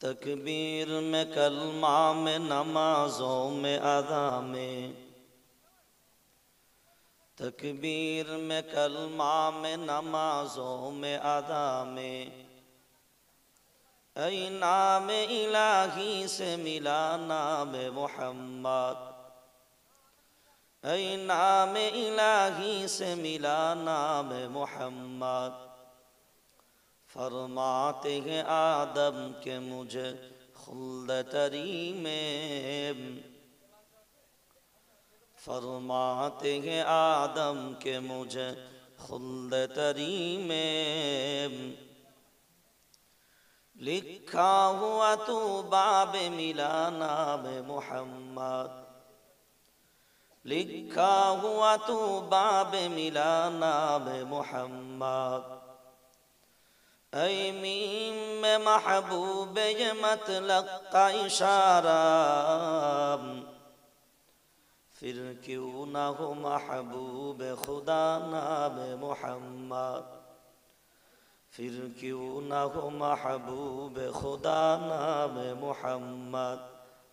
तकबीर में कलमा में नमाजों में अदा में, तकबीर में कलमा में नमाजों में अदा में, ऐ नाम इलाही से मिला नाम मोहम्मद, ऐ नाम इलाही से मिला नाम मोहम्मद। फरमाते हैं आदम के मुझे खुल्द तरी में, फरमाते हैं आदम के मुझे खुल्द तरी में। लिखा हुआ तू बाब मिला नाम मोहम्मद, लिखा हुआ तू बाब मिला नाम मोहम्मद। ऐ मीम में महबूब ये मतलब का इशारा, फिर क्यों ना हो महबूब खुदा नाम मोहम्मद, फिर क्यों ना हो महबूब खुदा नाम मोहम्मद।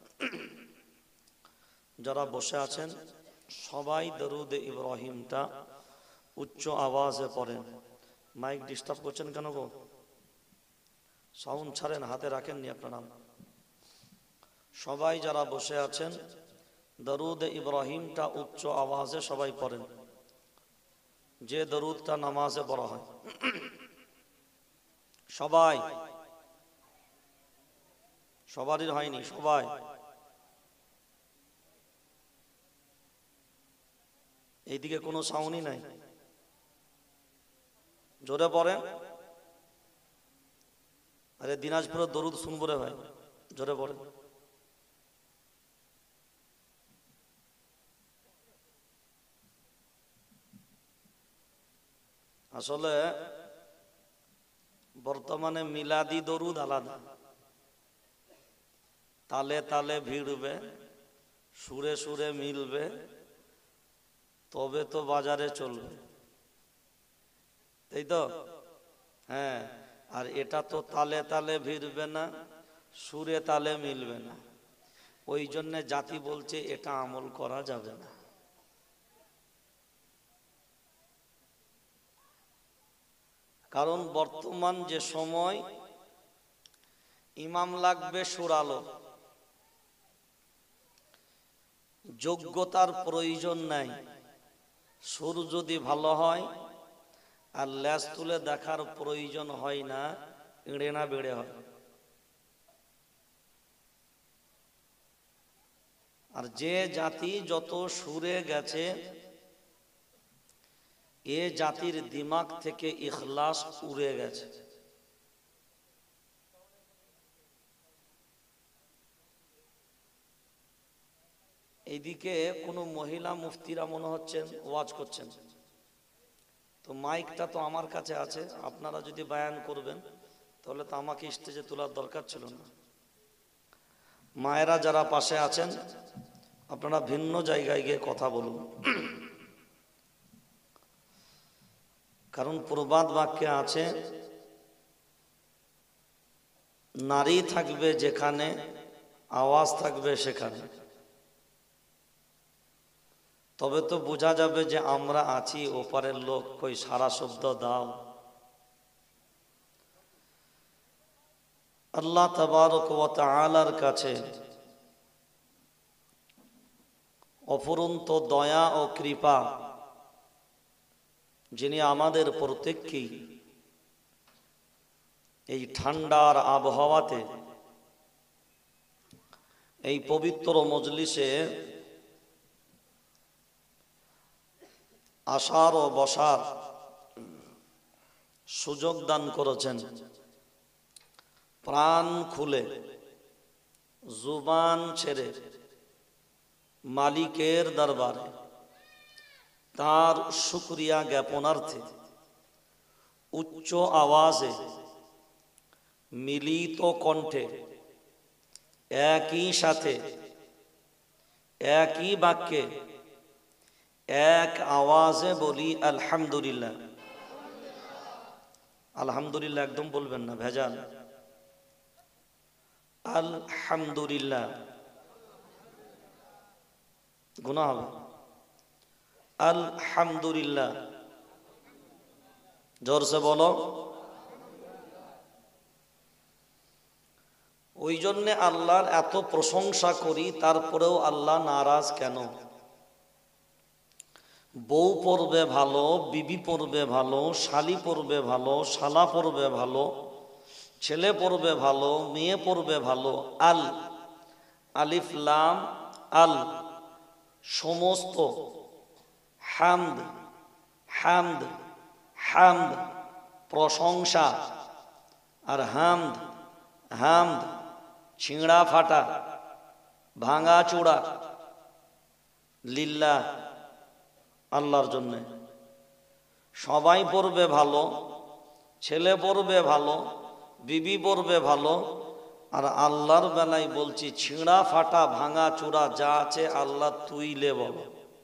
যারা বসে আছেন সবাই দরুদ ইব্রাহিমটা উচ্চ আওয়াজে পড়েন। মাইক ডিস্টার্ব করছেন কেন গো? সাউন্ড ছাড়েন, হাতে রাখেননি আপনারা। সবাই যারা বসে আছেন দরুদ ইব্রাহিমটা উচ্চ আওয়াজে সবাই পড়েন, যে দরুদটা নামাজে পড়া হয়। সবাই, সবারই হয়নি, সবাই। এইদিকে কোনো সাউন্ডই নাই, জোরে পড়েন। আরে দিনাজপুরের দরুদ শুনবো রে ভাই, জোরে পড়েন। আসলে বর্তমানে মিলাদি দরুদ আলাদা, তালে তালে ভিড়বে, সুরে সুরে মিলবে, তবে তো বাজারে চলবে, তাই তো? হ্যাঁ, আর এটা তো তালে তালে ভিড়বে না, সুরে তালে মিলবে না। ওই জন্য জাতি বলছে এটা আমল করা যাবে না। কারণ বর্তমান যে সময় ইমাম লাগবে সুরালো, যোগ্যতার প্রয়োজন নাই। সুর যদি ভালো হয় আর ল্যাস তুলে দেখার প্রয়োজন হয় না, এড়ে না বেড়ে হয়। আর যে জাতি যত সুরে গেছে, এ জাতির দিমাগ থেকে ইখলাস উড়ে গেছে। এইদিকে কোনো মহিলা মুফতিরা মনে হচ্ছেন ওয়াজ করছেন, তো মাইকটা তো আমার কাছে আছে, আপনারা যদি বায়ান করবেন তাহলে তো আমাকে স্টেজে তোলার দরকার ছিল না। মায়েরা যারা পাশে আছেন আপনারা ভিন্ন জায়গায় গিয়ে কথা বলুন, কারণ প্রবাদ বাক্যে আছে নারী থাকবে যেখানে আওয়াজ থাকবে সেখানে। তবে তো বোঝা যাবে যে আমরা আছি, ওপারের লোক কই সারা শব্দ দাও। আল্লাহ তাবারক ওয়া তাআলার কাছে অফুরন্ত দয়া ও কৃপা, যিনি আমাদের প্রত্যেককেই এই ঠান্ডার আবহাওয়াতে এই পবিত্র মজলিসে আসার ও বসার সুযোগ দান করেছেন। প্রাণ খুলে জুবান ছেড়ে মালিকের দরবারে তার শুকরিয়া জ্ঞাপনার্থে উচ্চ আওয়াজে মিলিত কণ্ঠে একই সাথে একই বাক্যে এক আওয়াজে বলি আলহামদুলিল্লাহ। আলহামদুলিল্লাহ একদম বলবেন না, ভেজাল। আলহামদুলিল্লাহ, গুনাহ হবে। আলহামদুলিল্লাহ, জোরসে বলো। ওই জন্যে আল্লাহর এত প্রশংসা করি, তারপরেও আল্লাহ নারাজ কেন? বউ পড়বে ভালো, বিবি পড়বে ভালো, শালি পড়বে ভালো, শালা পড়বে ভালো, ছেলে পড়বে ভালো, মেয়ে পড়বে ভালো। আল, আলিফ লাম আল, সমস্ত। হামদ, হামদ, হামদ প্রশংসা। আর হামদ, হামদ ছিঁড়া ফাটা, ভাঙা চূড়া। লিল্লাহ, আল্লাহর জন্য। সবাই পড়বে ভালো, ছেলে পড়বে ভালো, বিবি পড়বে ভালো। আর আল্লাহর বেলায় বলছি ছিঁড়া ফাটা ভাঙা চূড়া যা আছে আল্লাহ তুইলে বলো।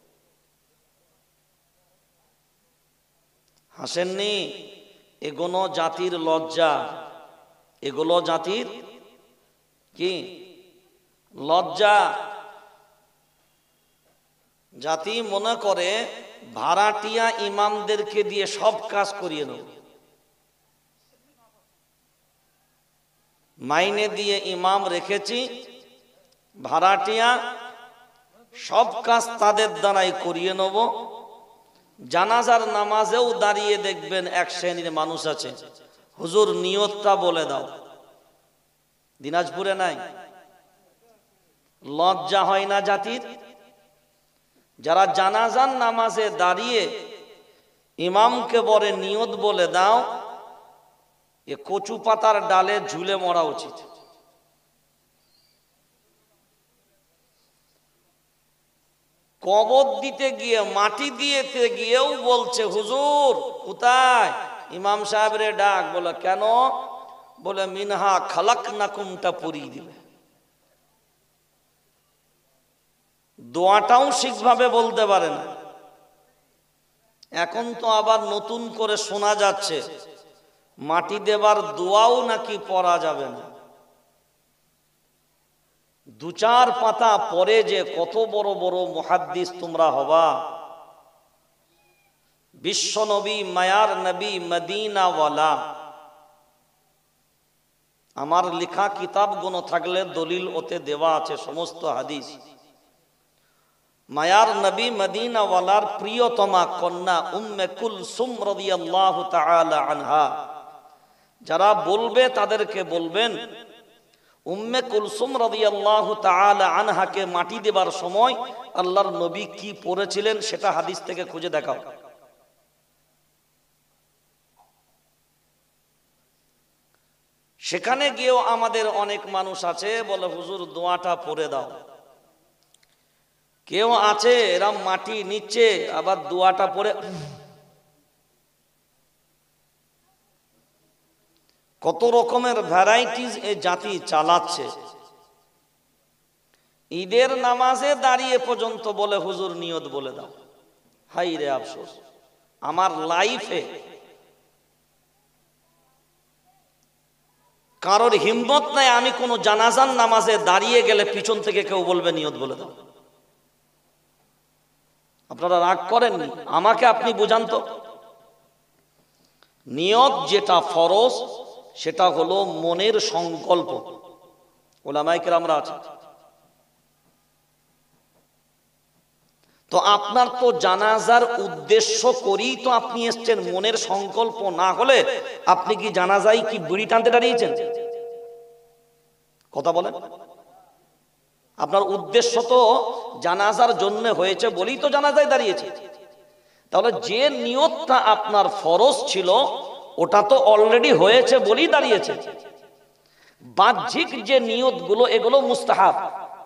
হাসেননি? এগুলো জাতির লজ্জা, এগুলো জাতির কি লজ্জা। জাতি মনে করে ভাড়াটিয়া ইমামদেরকে দিয়ে সব কাজ করিয়ে নেব। মাইনে দিয়ে ইমাম রেখেছি, ভাড়াটিয়া, সব কাজ তাদের দ্বারাই করিয়ে নেব। জানাজার নামাজেও দাঁড়িয়ে দেখবেন এক শ্রেণীর মানুষ আছে, হুজুর নিয়তটা বলে দাও। দিনাজপুরে নাই? লজ্জা হয় না জাতির? যারা জানাজার নামাজে দাঁড়িয়ে ইমামকে বলে নিয়ত বলে দাও, এ কচু পাতার ডালে ঝুলে মরা উচিত। কবর দিতে গিয়ে, মাটি দিয়েতে গিয়েও বলছে হুজুর কোথায়? ইমাম সাহেবরে ডাক। বলে কেন? বলে মিনহা খালাকনাকুমটা পড়িয়ে দিবে। দোয়াটাও ঠিকভাবে বলতে পারে না। এখন তো আবার নতুন করে শোনা যাচ্ছে মাটি দেবার দোয়াও নাকি পড়া যাবে না। দু চার পাতা পরে যে কত বড় বড় মুহাদ্দিস তোমরা হবা। বিশ্ব নবী, মায়ার নবী, মদিনাওয়ালা। আমার লেখা কিতাবগুলো থাকলে দলিল ওতে দেওয়া আছে, সমস্ত হাদিস। মায়ার নবী মদিনাওয়ালার প্রিয়তমা কন্যা উম্মে কুলসুম রাদিয়াল্লাহু তাআলা আনহা। যারা বলবে তাদেরকে বলবেন উম্মে কুলসুম রাদিয়াল্লাহু তাআলা আনহাকে মাটি দেবার সময় আল্লাহর নবী কি পড়েছিলেন সেটা হাদিস থেকে খুঁজে দেখাও। সেখানে গিয়েও আমাদের অনেক মানুষ আছে বলে হুজুর দোয়াটা পড়ে দাও। কেউ আছে এরম মাটি নিচ্ছে আবার দোয়াটা পড়ে। কত রকমের ভ্যারাইটিস এ জাতি চালাচ্ছে। ঈদের নামাজে দাঁড়িয়ে পর্যন্ত বলে হুজুর নিয়ত বলে দাও। হাই রে আফসোস, আমার লাইফে কারোর হিম্মত নাই আমি কোন জানাজার নামাজে দাঁড়িয়ে গেলে পিছন থেকে কেউ বলবে নিয়ত বলে দাও। আপনারা রাগ করেননি, আমাকে আপনি বুঝান তো। নিয়ত যেটা ফরজ সেটা হলো মনের সংকল্প। ওলামায়ে কেরামরা আছে তো, আপনার তো জানাজার উদ্দেশ্য করেই তো আপনি এসছেন। মনের সংকল্প না হলে আপনি কি জানাজায় কি বিড়ি টানতে দাঁড়িয়েছেন? কথা বলেন। আপনার উদ্দেশ্য তো জানাজার জন্য হয়েছে বলেই তো জানাজায় দাঁড়িয়েছে। তাহলে যে নিয়তটা আপনার ফরজ ছিল ওটা তো অলরেডি হয়েছে বলেই দাঁড়িয়েছে। বাহ্যিক যে নিয়তগুলো এগুলো মুস্তাহাব,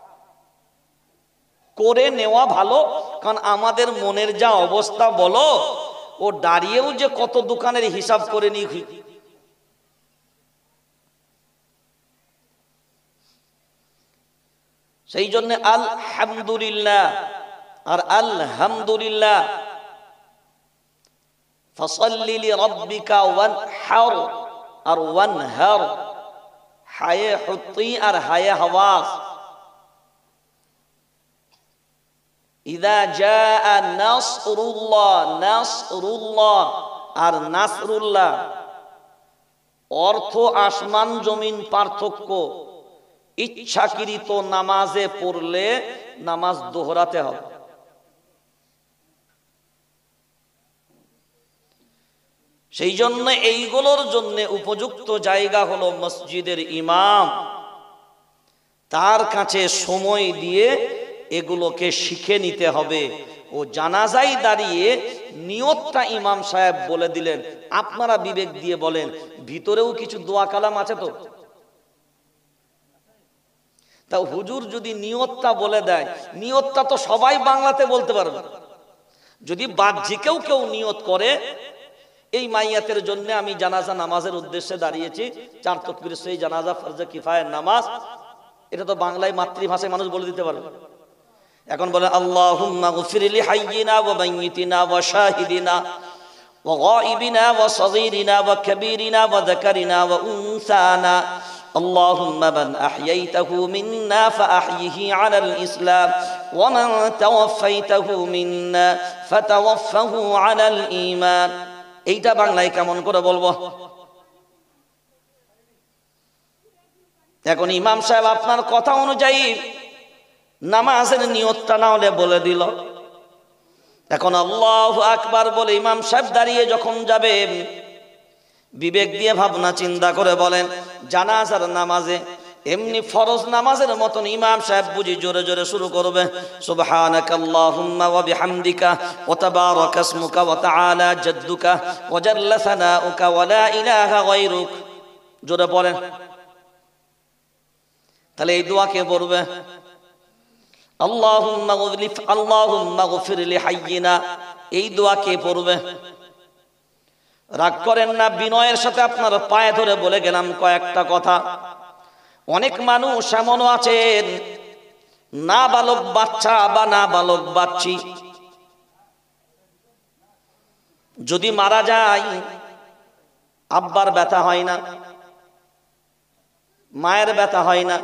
করে নেওয়া ভালো। কারণ আমাদের মনের যা অবস্থা বলো, ও দাঁড়িয়েও যে কত দোকানের হিসাব করে নি। সেই জন্য আলহামদুলিল্লাহ আর আলহামদুলিল্লাহ। ফাসাল্লি লিরাব্বিকা ওয়ানহার আর ওয়ানহার, হায়ে হুতি আর হায়ে হাওয়াস। ইদা জাআ নাসরুল্লাহ, নাসরুল্লাহ আর নাসরুল্লাহ অর্থ আসমান জমিন পার্থক্য। ইচ্ছাকৃত নামাজে পড়লে নামাজ দোহরাতে হবে। সেই জন্য এইগুলোর জন্য উপযুক্ত জায়গা হলো মসজিদের ইমাম। তার কাছে সময় দিয়ে এগুলোকে শিখে নিতে হবে। ও জানাজায় দাঁড়িয়ে নিয়তটা ইমাম সাহেব বলে দিলেন, আপনারা বিবেক দিয়ে বলেন ভিতরেও কিছু দোয়া কালাম আছে তো? তা হুজুর যদি নিয়তটা বলে দেয়, নিয়তটা তো সবাই বাংলাতে বলতে পারবে। যদি বাহ্যিকেও কেউ নিয়ত করে, এই মাইয়াতের জন্য আমি জানাজা নামাজের উদ্দেশ্যে দাঁড়িয়েছি, 4 তাকবীর সেই জানাজা ফরজে কিফায়ের নামাজ, এটা তো বাংলায় মাতৃভাষায় মানুষ বলে দিতে পারবে। এখন বলে আল্লাহুম্মা গফির লি হাইয়িনা ওয়া মাইয়িতিনা ওয়া শাহিদিনা ওয়া গায়িবিনা ওয়া সগীরিনা ওয়া কাবীরিনা ওয়া যাকারিনা ওয়া উনসানা আল্লাহুম্মা মান আহইয়াইতাহু মিন্না ফাআহইহি আলাল ইসলাম ওয়া মান তাওয়াফাইতাহু মিন্না ফাতাওয়াফাহু আলাল ঈমান। এইটা বাংলায় কেমন করে বলবো? এখন ইমাম সাহেব আপনার কথা অনুযায়ী নামাজের নিয়তটা না হলে বলে দিল। এখন আল্লাহু আকবার বলে ইমাম সাহেব দাঁড়িয়ে যখন যাবেন, বিবেক দিয়ে ভাবনা চিন্তা করে বলেন, জানাজার নামাজে এমনি ফরজ নামাজের মতন ইমাম সাহেব বুঝি জোরে জোরে শুরু করবে, সুবহানাকাল্লাহুম্মা ওয়া বিহামদিকা ওয়া তাবারাকা ইসমুকা ওয়া তাআলা জাদ্দুকা ওয়া জাল্লা সানাউকা ওয়া লা ইলাহা গায়রুক। জোরে পড়েন। তাহলে এই দোয়া কে পড়বে? আল্লাহুম্মা গফির লি হাইয়িনা, এই দোয়া কে পড়বে? রাগ করেন না, বিনয়ের সাথে আপনার পায়ে ধরে বলে গেলাম কয়েকটা কথা। অনেক মানুষ এমনও আছেন, নাবালক বাচ্চা বা নাবালক বাচ্চি যদি মারা যায়, আব্বার ব্যথা হয় না, মায়ের ব্যথা হয় না।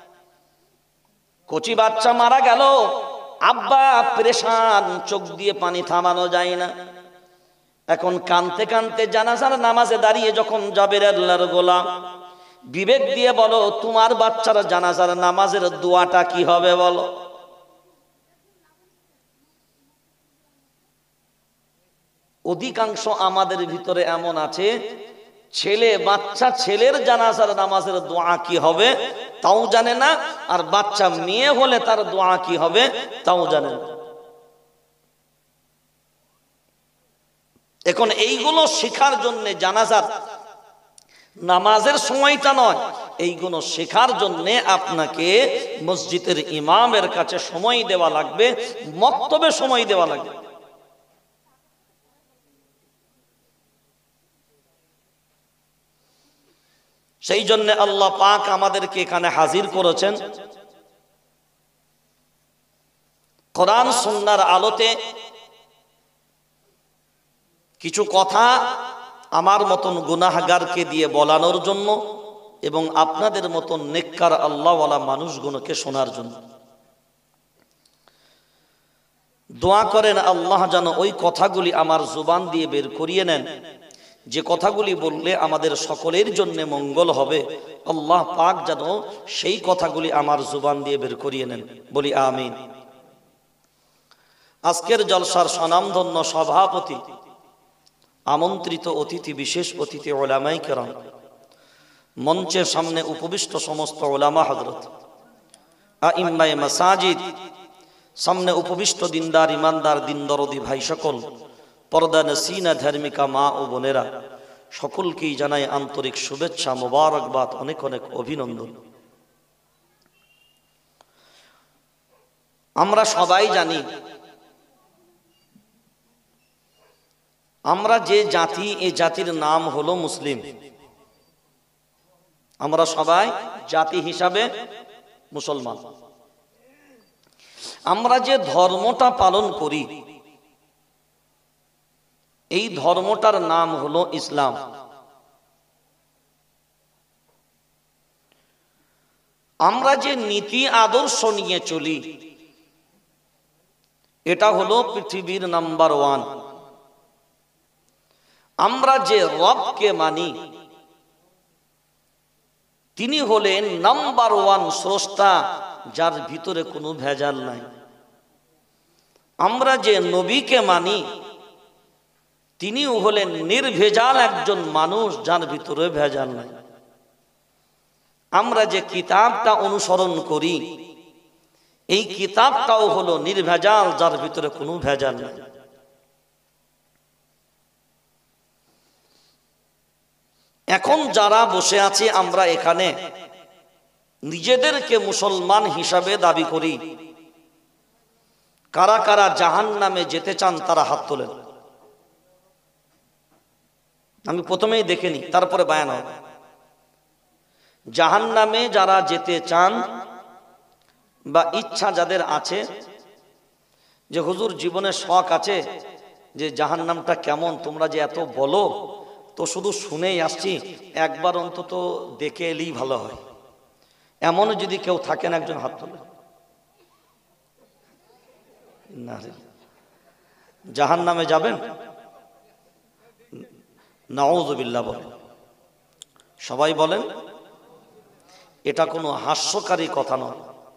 কচি বাচ্চা মারা গেল, আব্বা পেরেশান, চোখ দিয়ে পানি থামানো যায় না। এখন কানতে কানতে জানাজার নামাজে দাঁড়িয়ে যখন যাবে আল্লাহর গোলাম, বিবেক দিয়ে বলো তোমার বাচ্চার জানাজার নামাজের দোয়াটা কি হবে বলো? অধিকাংশ আমাদের ভিতরে এমন আছে, ছেলে বাচ্চা ছেলের জানাজার নামাজের দোয়া কি হবে তাও জানে না, আর বাচ্চা মেয়ে হলে তার দোয়া কি হবে তাও জানে না। এখন এইগুলো শেখার জন্য জানাজার নামাজের সময়টা নয়, এইগুলো শেখার জন্য আপনাকে মসজিদের ইমামের কাছে সময় দেওয়া লাগবে, মক্তবে সময় দেওয়া লাগবে। সেই জন্য আল্লাহ পাক আমাদেরকে এখানে হাজির করেছেন কোরআন সুন্নাহর আলোতে। কিছু কথা আমার মতন গুনাহগারকে দিয়ে বলানোর জন্য এবং আপনাদের মতন নেককার আল্লাহওয়ালা মানুষগুলোকে শোনার জন্য। দোয়া করেন আল্লাহ যেন ওই কথাগুলি আমার জুবান দিয়ে বের করিয়ে নেন, যে কথাগুলি বললে আমাদের সকলের জন্য মঙ্গল হবে। আল্লাহ পাক যেন সেই কথাগুলি আমার জুবান দিয়ে বের করিয়ে নেন, বলি আমিন। আজকের জলসার স্বনামধন্য সভাপতি, আমন্ত্রিত অতিথি, বিশেষ অতিথি উলামায়ে কেরাম, মঞ্চের সামনে উপবিষ্ট সমস্ত উলামা হযরত, আইম্মায়ে মাসাজিদ, সামনে উপবিষ্ট দিনদার ইমানদার দিন দরদি ভাই সকল, পর্দা নসিনা ধার্মিকা মা ও বোনেরা, সকলকেই জানাই আন্তরিক শুভেচ্ছা, মোবারকবাদ, অনেক অনেক অভিনন্দন। আমরা সবাই জানি আমরা যে জাতি, এই জাতির নাম হলো মুসলিম। আমরা সবাই জাতি হিসাবে মুসলমান। আমরা যে ধর্মটা পালন করি, এই ধর্মটার নাম হলো ইসলাম। আমরা যে নীতি আদর্শ নিয়ে চলি এটা হলো পৃথিবীর নাম্বার ওয়ান। আমরা যে রবকে মানি তিনি হলেন নাম্বার ওয়ান স্রষ্টা, যার ভিতরে কোনো ভেজাল নাই। আমরা যে নবীকে মানি তিনিও হলেন নির্ভেজাল একজন মানুষ, যার ভিতরে ভেজাল নাই। আমরা যে কিতাবটা অনুসরণ করি এই কিতাবটাও হলো নির্ভেজাল, যার ভিতরে কোনো ভেজাল নাই। এখন যারা বসে আছে আমরা এখানে নিজেদেরকে মুসলমান হিসাবে দাবি করি, কারা কারা জাহান্নামে যেতে চান তারা হাত তোলেন। আমি প্রথমেই দেখে নি, তারপরে বায়ান হবে। জাহান্নামে যারা যেতে চান বা ইচ্ছা যাদের আছে, যে হুজুর জীবনের শখ আছে যে জাহান্নামটা কেমন তোমরা যে এত বলো, তো শুধু শুনেই আসছি, একবার অন্তত দেখে এলেই ভালো হয়, এমন যদি কেউ থাকেন একজন হাত তোলেন। না, জাহান্নামে যাবেন? নাউযুবিল্লাহ বলেন, সবাই বলেন। এটা কোনো হাস্যকারী কথা নয়।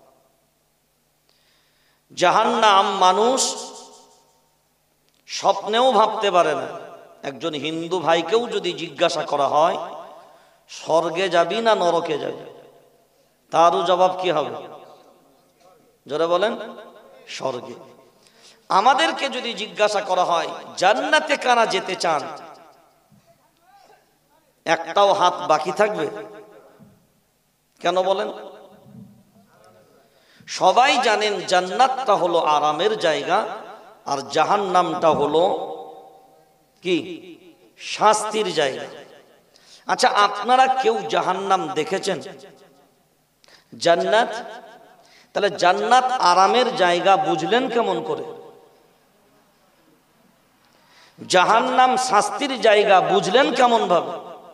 জাহান্নাম মানুষ স্বপ্নেও ভাবতে পারে না। একজন হিন্দু ভাইকেও যদি জিজ্ঞাসা করা হয় স্বর্গে যাবি না নরকে যাবি, তারও জবাব কি হবে? যারা বলেন স্বর্গে। আমাদেরকে যদি জিজ্ঞাসা করা হয় জান্নাতে কারা যেতে চান, একটাও হাত বাকি থাকবে? কেন বলেন? সবাই জানেন জান্নাতটা হলো আরামের জায়গা, আর জাহান্নামটা হলো কি? শাস্তির জায়গা। আচ্ছা, আপনারা কেউ জাহান্নাম দেখেছেন? জান্নাত? তাহলে জান্নাত আরামের জায়গা বুঝলেন কেমন করে? জাহান্নাম শাস্তির জায়গা বুঝলেন কেমন ভাবে?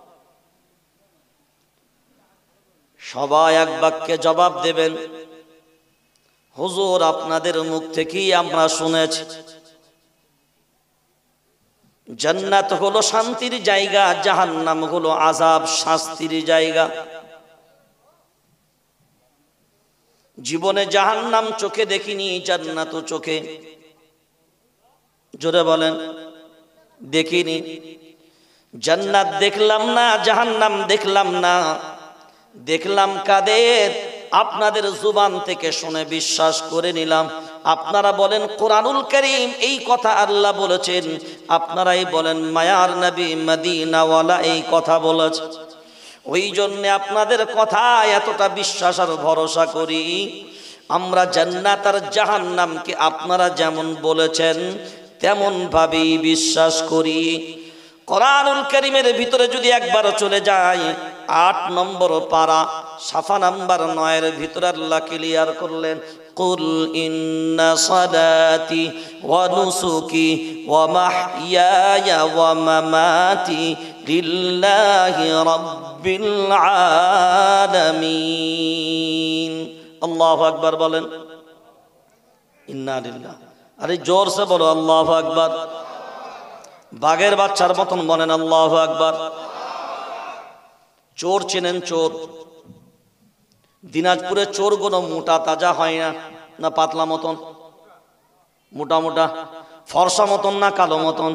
সবাই এক বাক্যে জবাব দেবেন, হুজুর আপনাদের মুখ থেকেই আমরা শুনেছি জান্নাত হলো শান্তির জায়গা, জাহান্নাম হলো আযাব শাস্তির জায়গা। জীবনে জাহান্নাম চোখে দেখিনি, জান্নাতও চোখে, জোরে বলেন, দেখিনি। জান্নাত দেখলাম না, জাহান্নাম দেখলাম না, দেখলাম কাদের? আপনাদের জুবান থেকে শুনে বিশ্বাস করে নিলাম। আপনারা বলেন কোরআনুল কারীম এই কথা আল্লাহ বলেছেন, আপনারাই বলেন মায়ার নবী মদিনাওয়ালা এই কথা বলেছে। ওই জন্য আপনাদের কথা এতটা বিশ্বাস আর ভরসা করি। আমরা জান্নাত আর জাহান্নামকে আপনারা যেমন বলেছেন তেমন ভাবেই বিশ্বাস করি। কোরআনুল কারীমের ভিতরে যদি একবার চলে যায়, 8 নম্বর পারা সাফা নাম্বার 9 এর ভিতরে আল্লাহ ক্লিয়ার করলেন, কুল ইন্না সালাতি ওয়া নুসুকি ওয়া মাহইয়ায়া ওয়া মামাতি লিল্লাহি রাব্বিল আলামিন। আল্লাহু আকবার বলেন। ইন্না লিল্লাহ। আরে জোরসে বলো আল্লাহু আকবার। বাঘের বাচ্চার মতন বলেন আল্লাহু আকবার। চোর চেনেন? চোর দিনাজপুরের চোর গুলো মোটা তাজা হয় না, না পাতলা মতন? মোটা মোটা। ফর্সা মতন না কালো মতন?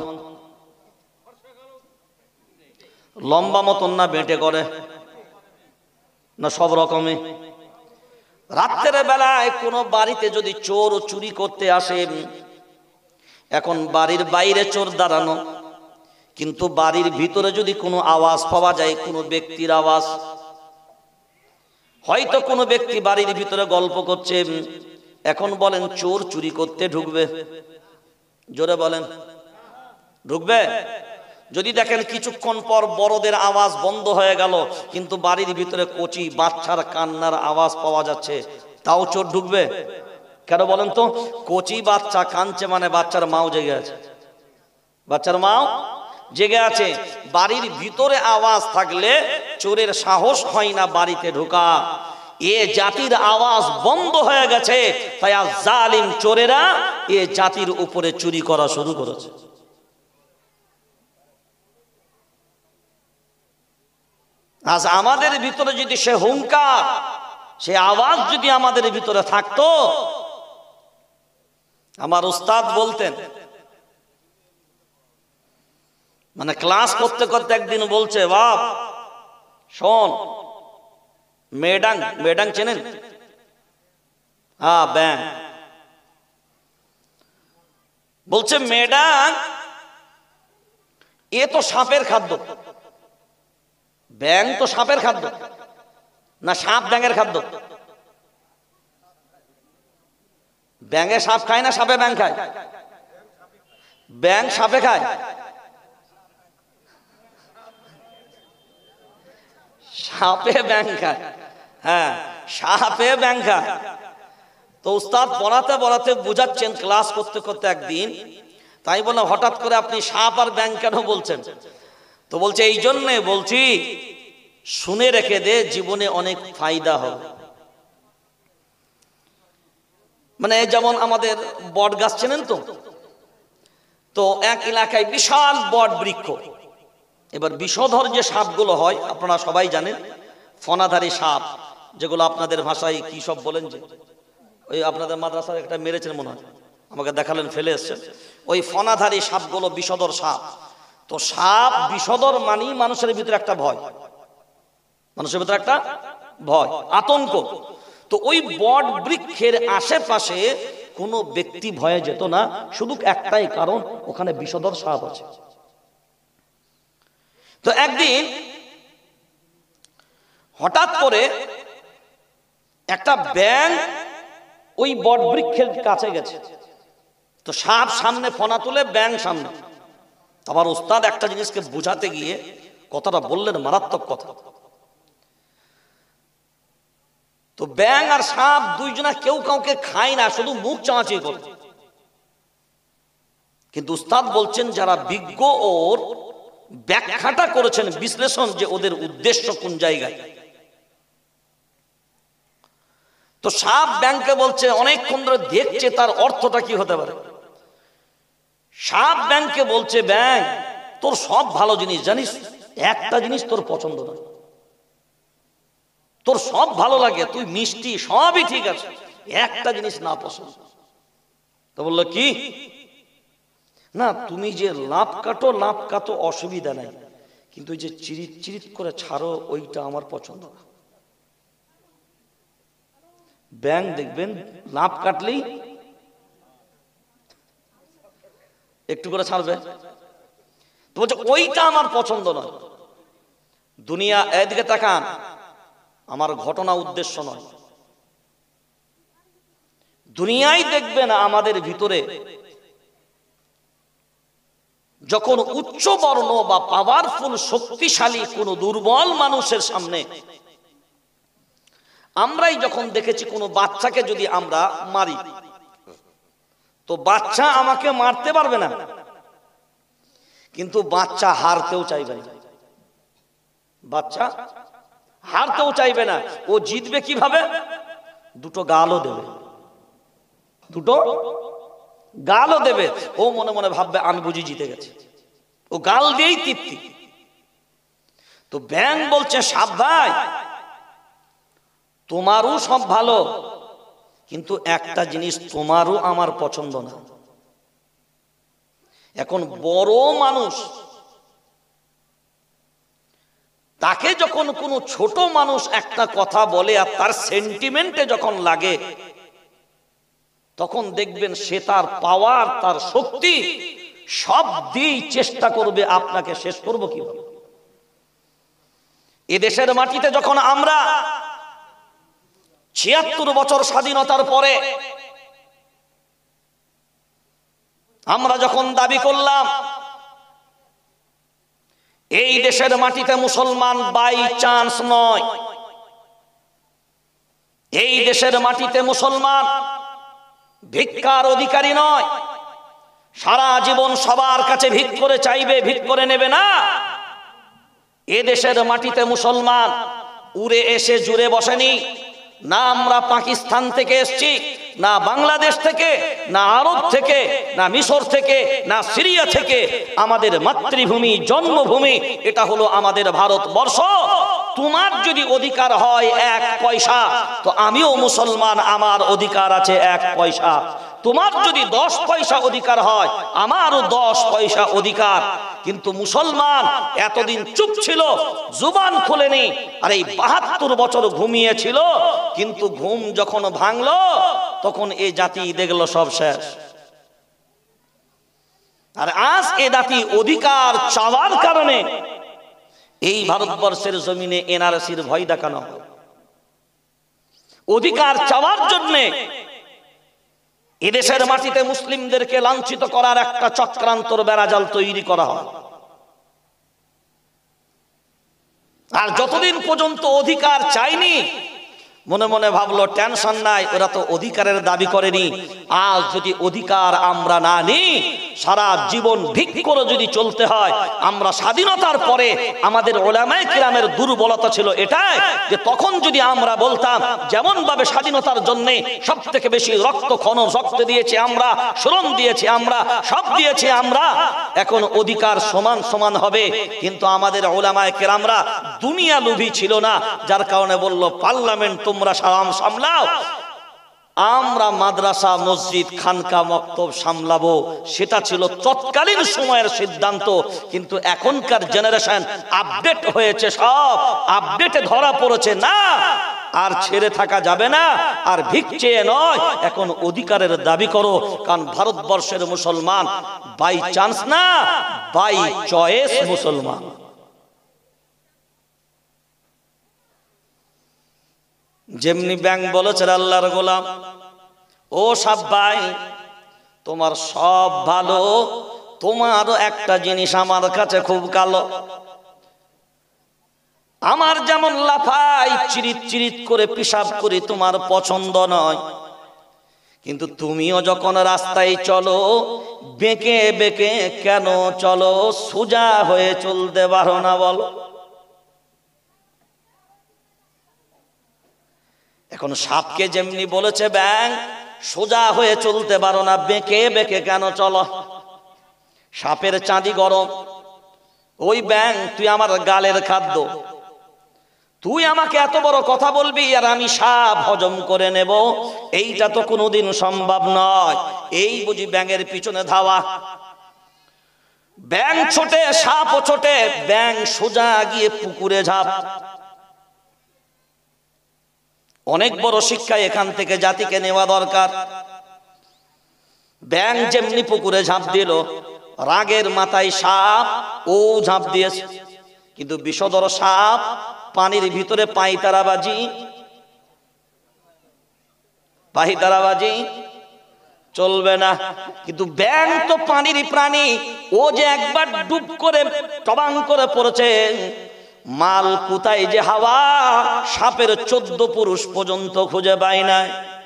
লম্বা মতন না বেঁটে করে? না সব রকমে? রাত্রের বেলায় কোনো বাড়িতে যদি চোর চুরি করতে আসে, এখন বাড়ির বাইরে চোর দাঁড়ানো, কিন্তু বাড়ির ভিতরে যদি কোনো আওয়াজ পাওয়া যায়, কোনো ব্যক্তির আওয়াজ, হয়তো কোনো ব্যক্তি বাড়ির ভিতরে গল্প করছে, এখন বলেন চোর চুরি করতে ঢুকবে? জোরে বলেন, ঢুকবে? যদি দেখেন কিছুক্ষণ পর বড়দের আওয়াজ বন্ধ হয়ে গেল, কিন্তু বাড়ির ভিতরে কচি বাচ্চার কান্নার আওয়াজ পাওয়া যাচ্ছে, তাও চোর ঢুকবে? কেন বলেন তো? কচি বাচ্চা কাঁদছে মানে বাচ্চার মাও জেগে আছে, বাচ্চার মাও জেগে আছে। বাড়ির ভিতরে আওয়াজ থাকলে চোরের সাহস হয় না বাড়িতে ঢোকা। এ জাতির আওয়াজ বন্ধ হয়ে গেছে, তাই আজ জালিম চোরেরা এ জাতির উপরে চুরি করা শুরু করেছে। আজ আমাদের ভিতরে যদি সে হুঙ্কার, সে আওয়াজ যদি আমাদের ভিতরে থাকতো, আমার উস্তাদ বলতেন, মানে ক্লাস করতে করতে একদিন বলছে, বাপ শোন, মেডাং, মেডাং চেনেন? হ্যাঁ, ব্যাং। বলছে মেডাং এ তো সাপের খাদ্য। ব্যাং তো সাপের খাদ্য না, সাপ ব্যাঙের খাদ্য? ব্যাঙে সাপ খায় না সাপে ব্যাং খায়? ব্যাং সাপে খায়? সাপে ব্যাং খায়। হ্যাঁ, সাপে ব্যাং খায়। তো উস্তাদ পড়াতে পড়াতে বুঝাচ্ছেন, ক্লাস করতে করতে একদিন, তাই বললাম হঠাৎ করে আপনি সাপ আর ব্যাং কেন বলছেন? তো বলছে এই জন্যে বলছি, শুনে রেখে দে, জীবনে অনেক ফায়দা হবে। মানে যেমন আমাদের বট গাছ চেনেন তো? তো এক এলাকায় বিশাল বট বৃক্ষ। এবার বিষধর যে সাপগুলো হয় আপনারা সবাই জানেন, ফনাধারী সাপ, যেগুলো আপনাদের ভাষায় কি সব বলেন, যে ওই আপনাদের মাদ্রাসার একটা মেরেছেন মনে হয়, আমাকে দেখালেন, ফেলে এসছেন। ওই ফনাধারী সাপগুলো বিষধর সাপ। তো সাপ বিষধর মানেই মানুষের ভিতরে একটা ভয়, মানুষের ভিতরে একটা ভয়, আতঙ্ক। তো ওই বট বৃক্ষের আশেপাশে কোনো ব্যক্তি ভয়ে যেত না, শুধু একটাই কারণ, ওখানে বিষধর সাপ আছে। তো একদিন হঠাৎ করে একটা ব্যাঙ ওই বট বৃক্ষের কাছে গেছে। তো সাপ সামনে, ফনা তুলে, ব্যাঙ সামনে। আবার উস্তাদ একটা জিনিসকে বুঝাতে গিয়ে কথাটা বললেন, মারাত্মক কথা। তো ব্যাঙ আর সাপ দুইজনা কেউ কাউকে খায় না, শুধু মুখ চাঁচাই করে। কিন্তু উস্তাদ বলছেন, যারা বিজ্ঞ ওর ব্যাখ্যাটা করেছেন, বিশ্লেষণ, যে ওদের উদ্দেশ্য কোন জায়গায়। তো সাপ ব্যাঙকে বলছে, অনেকক্ষণ ধরে দেখছে তার অর্থটা কি হতে পারে। সাপ ব্যাঙকে বলছে, ব্যাঙ তোর সব ভালো জিনিস জানিস, একটা জিনিস তোর পছন্দ না। তোর সব ভালো লাগে, তুই মিষ্টি, সবই ঠিক আছে, একটা জিনিস না পছন্দ। তো বললো কি? না, তুমি যে লাভ কাটো অসুবিধা নাই, কিন্তু যে চিরিত চিরিত করে ছাড়ো, ওইটা আমার পছন্দ না। ব্যাঙ দেখবেন লাভ কাটলেই একটু করে ছাড়বে। তো বলছে ওইটা আমার পছন্দ নয়। দুনিয়া এদিকে তাকান, আমার ঘটনা উদ্দেশ্য নয়। দুনিয়ায় দেখবেন আমাদের ভিতরে যখন উচ্চ বর্ণ বা পাওয়ারফুল, শক্তিশালী কোন দুর্বল মানুষের সামনে, আমরাই যখন দেখেছি কোনো বাচ্চাকে যদি আমরা মারি, তো বাচ্চা আমাকে মারতে পারবে না, কিন্তু বাচ্চা হারতেও চাইবে না। বাচ্চা হারতেও চাইবে না। ও জিতবে কিভাবে? দুটো গালও দেবে, দুটো গালও দেবে। ও মনে মনে ভাববে আমি বুঝি জিতে গেছি, ও গাল দিয়েই তৃপ্তি। তো ব্যাঙ বলছে, সাপ ভাই, তোমারও সব ভালো, কিন্তু একটা জিনিস তোমারও আমার পছন্দ না। এখন বড় মানুষ, তাকে যখন কোনো ছোট মানুষ একটা কথা বলে আর তার সেন্টিমেন্টে যখন লাগে, তখন দেখবেন সে তার পাওয়ার, তার শক্তি সব দিয়েই চেষ্টা করবে আপনাকে শেষ করব কিভাবে। এদেশের মাটিতে যখন আমরা ৭৬ বছর স্বাধীনতার পরে আমরা যখন দাবি করলাম এই দেশের মাটিতে মুসলমান বাই চান্স নয়, এই দেশের মাটিতে মুসলমান ভিক্ষার অধিকারী নয়, সারা জীবন সবার কাছে ভিক করে চাইবে, ভিক করে নেবে না। এ দেশের মাটিতে মুসলমান উড়ে এসে জুড়ে বসেনি, না আমরা পাকিস্তান থেকে এসেছি, না বাংলাদেশ থেকে, না আরব থেকে, না মিশর থেকে, না সিরিয়া থেকে। আমাদের মাতৃভূমি, জন্মভূমি এটা হলো আমাদের ভারতবর্ষ। তোমার যদি অধিকার হয় 1 পয়সা, তো আমিও মুসলমান, আমার অধিকার আছে 1 পয়সা। তোমার যদি 10 পয়সা অধিকার হয়, আমারও 10 পয়সা অধিকার। কিন্তু মুসলমান এতদিন চুপ ছিল, জুবান খুলেনি, আর এই 72 বছর ঘুমিয়েছিল। কিন্তু ঘুম যখন ভাঙলো, তখন এই জাতি দেখলো সব শেষ। আর আজ এ জাতি অধিকার চাওয়ার কারণে এই ভারতবর্ষের জমিনে এনআরসির ভয় দেখানো হয়। অধিকার চাওয়ার জন্যে এদেশের মাটিতে মুসলিমদেরকে লাঞ্ছিত করার একটা চক্রান্তর বেড়াজাল তৈরি করা হয়। আর যতদিন পর্যন্ত অধিকার চাইনি, মনে মনে ভাবলো টেনশন নাই, ওরা তো অধিকারের দাবি করেনি। আজ যদি অধিকার আমরা না নিই, সারা জীবন ভিক করে যদি চলতে হয়। আমরা স্বাধীনতার পরে আমাদের উলামায়ে কিরামের দুর্বলতা ছিল এটাই, যে তখন যদি আমরা বলতাম যেমন ভাবে স্বাধীনতার জন্য সব থেকে বেশি রক্ত খনন, রক্ত দিয়েছি আমরা, শ্রম দিয়েছি আমরা, সব দিয়েছি আমরা, এখন অধিকার সমান সমান হবে। কিন্তু আমাদের উলামায়ে কিরামরা দুনিয়া লোভী ছিল না, যার কারণে বলল পার্লামেন্ট তোমরা সামলাও, আমরা মাদ্রাসা, মসজিদ, খানকা, মক্তব সামলাবো। সেটা ছিল তৎকালীন সময়ের সিদ্ধান্ত। কিন্তু এখনকার জেনারেশন আপডেট হয়েছে, সব আপডেটে ধরা পড়েছে। না, আর ছেড়ে থাকা যাবে না, আর ভিক চেয়ে নয়, এখন অধিকারের দাবি করো। কারণ ভারতবর্ষের মুসলমান বাই চান্স না, বাই চয়েস মুসলমান। যেমনি ব্যাং বলেছে আল্লাহর গোলাম, ও সব ভাই তোমার সব ভালো, তোমারও একটা জিনিস আমার কাছে খুব কালো। আমার যেমন লাফাই, চিরিত চিরিত করে পেশাব করি, তোমার পছন্দ নয়। কিন্তু তুমিও যখন রাস্তায় চলো, বেঁকে বেঁকে কেন চলো? সোজা হয়ে চলতে পারো না বলো? এখন সাপকে যেমনি বলেছে ব্যাং, সোজা হয়ে চলতে পারো না, বেঁকে বেঁকে কেন চলো? সাপের চাঁদি গরম। ওই ব্যাং, তুই আমার গালের খাদ্য, তুই আমাকে এত বড় কথা বলবি আর আমি সাপ হজম করে নেব, এইটা তো কোনোদিন সম্ভব নয়। এই বুঝি ব্যাঙের পিছনে ধাওয়া। ব্যাং ছোটে, সাপও ছোটে, ব্যাং সোজা গিয়ে পুকুরে ঝাঁপ। অনেক বড় শিক্ষা এখান থেকে জাতিকে নেওয়া দরকার। ব্যাং যেমনি পুকুরে ঝাঁপ দিল, রাগের মাথায় সাপ ও ঝাঁপ দিয়েছে। কিন্তু বিষধর সাপ পানির ভিতরে পায়তারাবাজি চলবে না। কিন্তু ব্যাং তো পানির প্রাণী, ও যে একবার ডুব করে টবাং করে পড়েছে, মাল কোথায় যে হাওয়া, সাপের 14 পুরুষ পর্যন্ত খুঁজে পায় না।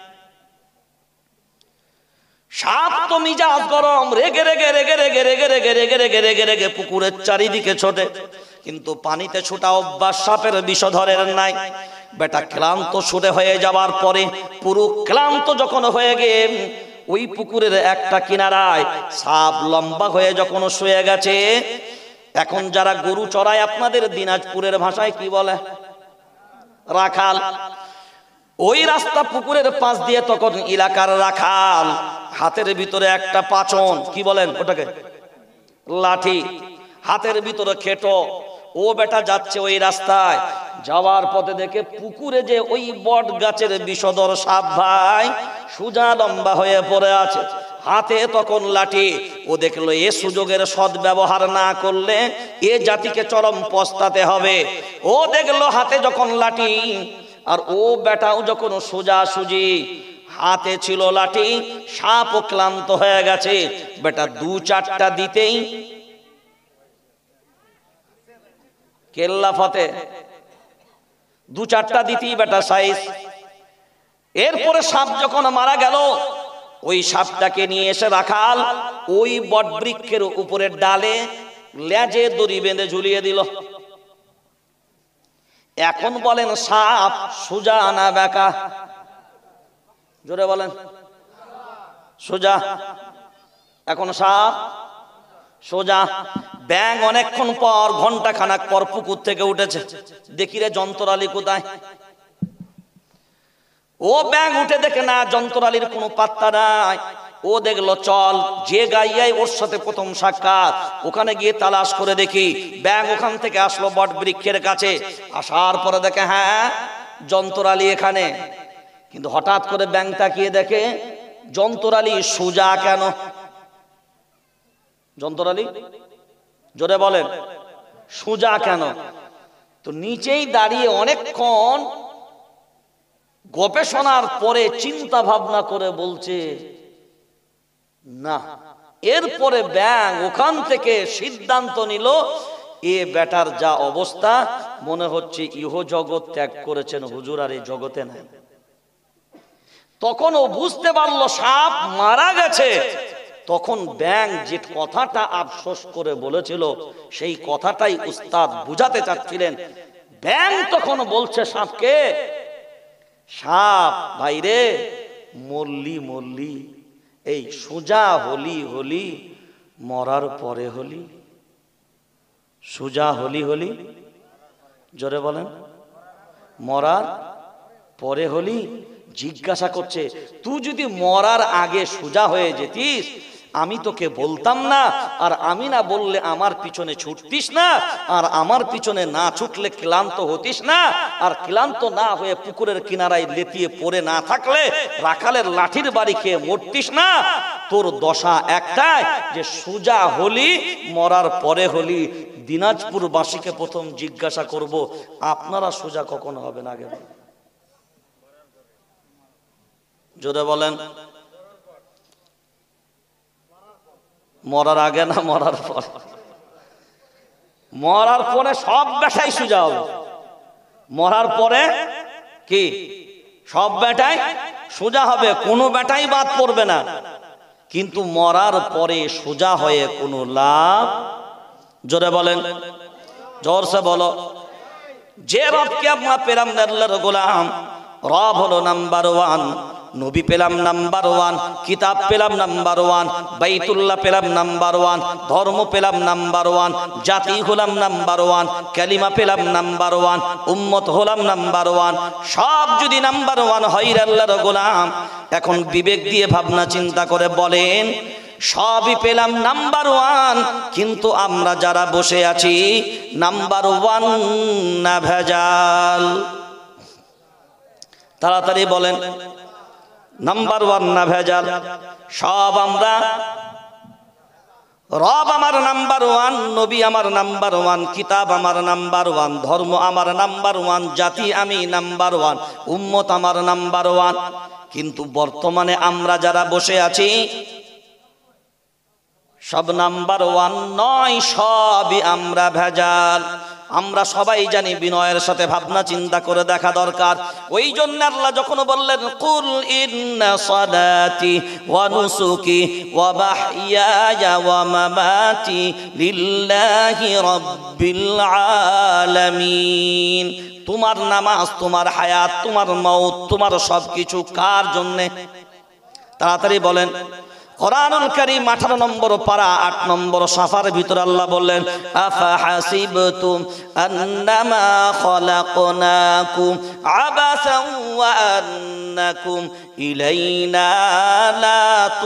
সাপ তো মিজাজ গরম, রেগে রেগে রেগে রেগে রেগে রেগে রেগে রেগে রেগে রেগে পুকুরের চারিদিকে ছোটে। কিন্তু পানিতে ছোটা অভ্যাস সাপের বিষধরের নাই। বেটা ক্লান্ত ছুটে হয়ে যাওয়ার পরে, পুরো ক্লান্ত যখন হয়ে গে ওই পুকুরের একটা কিনারায় সাপ লম্বা হয়ে যখন শুয়ে গেছে, এখন যারা গরু চড়ায় আপনাদের দিনাজপুরের ভাষায় কি বলে? রাখাল। ওই রাস্তা পুকুরের পাশ দিয়ে তখন এলাকার রাখাল, হাতের ভিতরে একটা পাচন, কি বলেন ওটাকে? লাঠি, হাতের ভিতরে খেটো। ও বেটা যাচ্ছে ওই রাস্তায়, যাওয়ার পথে দেখে পুকুরে যে ওই বট গাছের বিষধর সাপ ভাই সোজা লম্বা হয়ে পড়ে আছে, হাতে তখন লাঠি। ও দেখলো এ সুযোগের সদ্ব্যবহার না করলে এ জাতিকে চরম পস্তাতে হবে। ও দেখলো হাতে যখন লাঠি, আর ও বেটাও যখন সোজা সুজি হাতে ছিল লাঠি, সাপও ক্লান্ত হয়ে গেছে। বেটা 2-4টা দিতেই কেল্লা ফতে, 2-4টা দিতেই বেটা সাইজ। এরপরে সাপ যখন মারা গেল, ওই সাপটাকে নিয়ে এসে রাখাল ওই বট বৃক্ষের উপরে ডালে লেজে দড়ি বেঁধে ঝুলিয়ে দিল। এখন বলেন সাপ সোজা না বেঁকা? জোরে বলেন। সোজা। এখন সাপ সোজা। ব্যাঙ অনেকক্ষণ পর, ঘন্টা খানাক পর পুকুর থেকে উঠেছে, দেখি রে যন্ত্রালী কোথায়? ও ব্যাঙ উঠে দেখে না যন্ত্রালীর কোনো পাত্তা নাই। ও দেখলো চল যে গাইয়াই ওর সাথে প্রথম সাক্ষাৎ, ওখানে গিয়ে তালাশ করে দেখি। ব্যাঙ ওখান থেকে আসলো বট বৃক্ষের কাছে, আসার পরে দেখে হ্যাঁ যন্ত্রালী এখানে। কিন্তু হঠাৎ করে ব্যাঙ তাকিয়ে দেখে যন্ত্রালী সোজা কেন? যন্ত্রালী জোরে বলেন সোজা কেন? তো নিচেই দাঁড়িয়ে অনেকক্ষণ গবেষণার পরে চিন্তা ভাবনা করে বলছে না। এরপরে ব্যাঙ ওখান থেকে সিদ্ধান্ত নিল, এ বেটার যা অবস্থা মনে হচ্ছে ইহ জগৎ ত্যাগ করেছেন হুজুর, আর এই জগতে নাই। তখন ও বুঝতে পারলো সাপ মারা গেছে। তখন ব্যাঙ যে কথাটা আফসোস করে বলেছিল সেই কথাটাই উস্তাদ বুঝাতে চাচ্ছিলেন। ব্যাঙ তখন বলছে সাপকে, সাপ ভাই রে, মল্লি মল্লি, এই সোজা হলি হলি, মরার পরে হলি। সোজা হলি হলি, জোরে বলেন, মরার পরে হলি। জিজ্ঞাসা করছে তুই যদি মরার আগে সোজা হয়ে যেতিস আমি তোকে বলতাম না, আর আমি না বললে আমার পিছনে ছুটতিস না, আর আমার পিছনে না ছুটলে ক্লান্ত হতিস না, আর ক্লান্ত না হয়ে পুকুরের কিনারায় লেতিয়ে পড়ে না থাকলে রাখালের লাঠির বাড়ি খেয়ে মরতিস না। তোর দশা একটাই যে সোজা হলি মরার পরে হলি। দিনাজপুর বাসীকে প্রথম জিজ্ঞাসা করব, আপনারা সোজা কখন হবেন আগে? জোরে বলেন, মরার আগে না মরার পর? মরার পরে সব বেটাই সোজা হবে। মরার পরে কি সব বেটাই সোজা হবে, কোনো বেটাই বাদ পড়বে না। কিন্তু মরার পরে সোজা হয়ে কোনো লাভ, জোরে বলেন, জোরসে বলো। যে রবকে আমরা পেলাম আল্লাহর গোলাম, রব হলো নাম্বার ওয়ান। নবী পেলাম নাম্বার ওয়ান, কিতাব পেলাম নাম্বার ওয়ান, বাইতুল্লাহ পেলাম নাম্বার ওয়ান, ধর্ম পেলাম নাম্বার ওয়ান, জাতি হলাম নাম্বার ওয়ান, কালিমা পেলাম নাম্বার ওয়ান, উম্মত হলাম নাম্বার ওয়ান। সব যদি নাম্বার ওয়ান হয় আল্লাহর গোলাম, এখন বিবেক দিয়ে ভাবনা চিন্তা করে বলেন, সবই পেলাম নাম্বার ওয়ান, কিন্তু আমরা যারা বসে আছি নাম্বার ওয়ান না ভেজাল? তাড়াতাড়ি বলেন, নাম্বার ওয়ান না ভেজাল? সব আমরা, রব আমার নাম্বার ওয়ান, নবী আমার নাম্বার ওয়ান, কিতাব আমার নাম্বার ওয়ান, ধর্ম আমার নাম্বার ওয়ান, জাতি আমি নাম্বার ওয়ান, উম্মত আমার নাম্বার ওয়ান। কিন্তু বর্তমানে আমরা যারা বসে আছি সব নাম্বার ওয়ান নয়, সবই আমরা ভেজাল। আমরা সবাই জানি, বিনয়ের সাথে ভাবনা চিন্তা করে দেখা দরকার। ওই জন্য আল্লাহ যখন বললেন কুল ইন্না সালাতি ওয়া নুসুকি ওয়া মাহইয়ায়া ওয়া মামাতি লিল্লাহি রাব্বিল আলামিন, তোমার নামাজ, তোমার হায়াত, তোমার মওত, তোমার সবকিছু কার জন্যে? তাড়াতাড়ি বলেন। কোরআনুল কারীম 18 নম্বর পারা 8 নম্বর সাফার ভিতরে আল্লাহ বললেন, আফা হাসিবতুম আন্নামা খলাকনাকুম আবাসান ওয়া আন্নাকুম ইলাইনা লা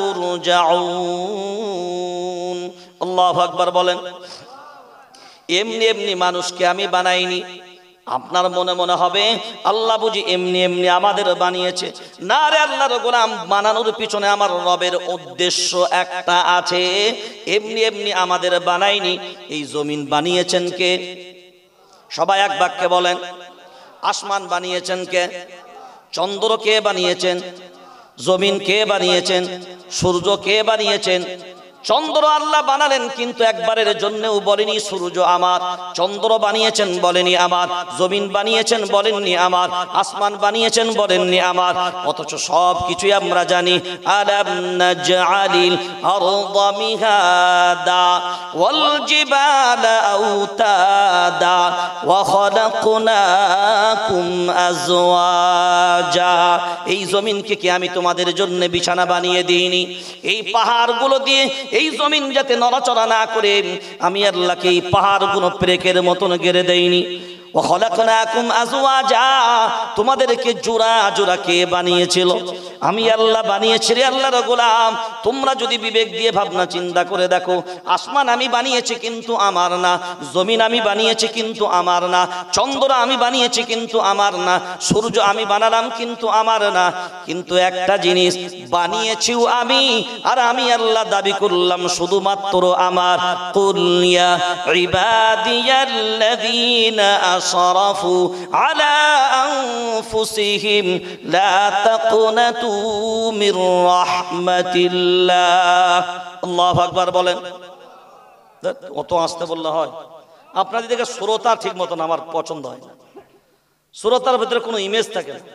তুরজাউন। আল্লাহু আকবার বলেন। এমনি এমনি মানুষকে আমি বানাইনি। আপনার মনে মনে হবে আল্লাহ বুঝি এমনি এমনি আমাদের বানিয়েছে। না রে আল্লাহর গোলাম, বানানোর পিছনে আমার রবের উদ্দেশ্য একটা আছে। এমনি এমনি আমাদের বানাইনি। এই জমিন বানিয়েছেন কে? সবাই এক বাক্যে বলেন। আসমান বানিয়েছেন কে? চন্দ্র কে বানিয়েছেন? জমিন কে বানিয়েছেন? সূর্য কে বানিয়েছেন? চন্দ্র আল্লাহ বানালেন, কিন্তু একবারের জন্যও বলেনি সূর্য আমার। চন্দ্র বানিয়েছেন, বলেনি আমার। জমিন বানিয়েছেন, বলেননি আমার। আসমান বানিয়েছেন, বলেননি আমার। অথচ সব কিছুই আমরা জানি। আলাম নাজআলিল আরদা মিহাদা ওয়াল জিবালা আওতাদা ওয়া খালাকনাকুম আজওয়াজা। এই জমিনকে কি আমি তোমাদের জন্য বিছানা বানিয়ে দিইনি? এই পাহাড়গুলো দিয়ে এই জমিন যাতে নড়াচড়া না করে আমি আল্লাহকে এই পাহাড়গুলো প্রেকের মতন গেড়ে দেইনি? ওয়াখলাকনাকুম আজওয়াজা, তোমাদেরকে জোড়া জোড়া কে বানিয়েছিল? আমি আল্লাহ বানিয়েছি রে আল্লাহর গোলাম। তোমরা যদি বিবেক দিয়ে ভাবনা চিন্তা করে দেখো, আসমান আমি বানিয়েছি কিন্তু আমার না, জমিন আমি বানিয়েছি কিন্তু আমার না, চন্দ্র আমি বানিয়েছি কিন্তু আমার না, সূর্য আমি বানালাম কিন্তু আমার না। কিন্তু একটা জিনিস বানিয়েছিও আমি, আর আমি আল্লাহ দাবি করলাম শুধুমাত্র আমার। কুল ইয়া ইবাদিয়াল্লাযীনা আসরাফু আলা আনফুসিহিম লা তাকনাতু মির রাহমাতিল্লাহ। আল্লাহু আকবার বলেন। অত আসতে বললে হয়? আপনাদের দিকে শ্রোতা ঠিক মতন আমার পছন্দ হয় না। শ্রোতার ভিতরে কোনো ইমেজ থাকে না।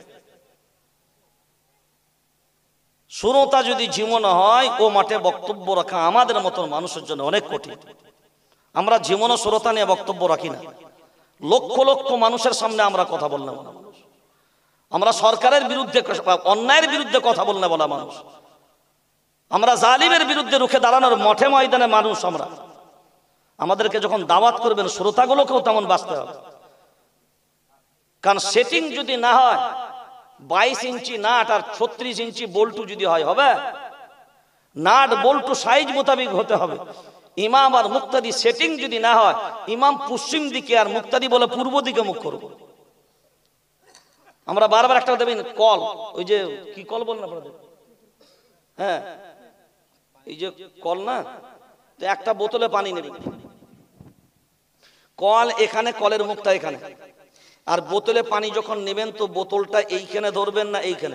শ্রোতা যদি জীবন হয়, ও মাঠে বক্তব্য রাখা আমাদের মতন মানুষের জন্য অনেক কঠিন। আমরা জীবন ও শ্রোতা নিয়ে বক্তব্য রাখি না। লক্ষ লক্ষ মানুষের সামনে আমরা কথা বললে বলা মানুষ। আমরা সরকারের বিরুদ্ধে, অন্যায়ের বিরুদ্ধে কথা বললে বলা মানুষ। আমরা জালিমের বিরুদ্ধে রুখে দাঁড়ানোর মঠে ময়দানে মানুষ আমরা। আমাদেরকে যখন দাওয়াত করবেন, শ্রোতাগুলোকেও তেমন বাঁচতে হবে। কারণ সেটিং যদি না হয়, 22 ইঞ্চি নাট আর 36 ইঞ্চি বল্টু যদি হয়, হবে? নাট বল্টু সাইজ মোতাবেক হতে হবে। ইমাম আর মুক্তাদি সেটিং যদি না হয়, ইমাম পশ্চিম দিকে আর মুক্তাদি বলে পূর্ব দিকে মুখ করব। আমরা বারবার একটা দেবেন কল, ওই যে কি কল বলেন আপনাদের? হ্যাঁ, এই যে কল না, তো একটা বোতলে পানি নেবেন। কল এখানে, কলের মুখটা এখানে, আর বোতলে পানি যখন নেবেন তো বোতলটা এইখানে ধরবেন না এইখানে?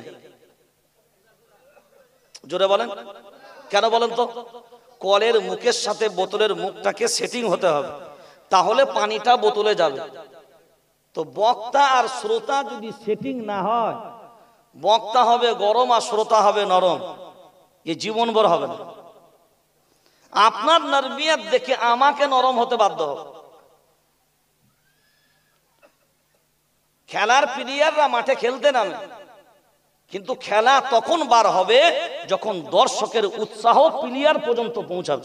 জোরে বলেন। কেন বলেন তো? কলের মুখের সাথে বোতলের মুখটাকে সেটিং হতে হবে, তাহলে পানিটা বোতলে যাবে। তো বক্তা আর শ্রোতা যদি সেটিং না হয়, বক্তা হবে গরম আর শ্রোতা হবে নরম, এ জীবনভর হবে না। আপনার নরমিয়াত দেখে আমাকে নরম হতে বাধ্য হবে। খেলার প্লেয়াররা মাঠে খেলতে নামে, কিন্তু খেলা তখন বার হবে যখন দর্শকের উৎসাহ প্লেয়ার পর্যন্ত পৌঁছাবে।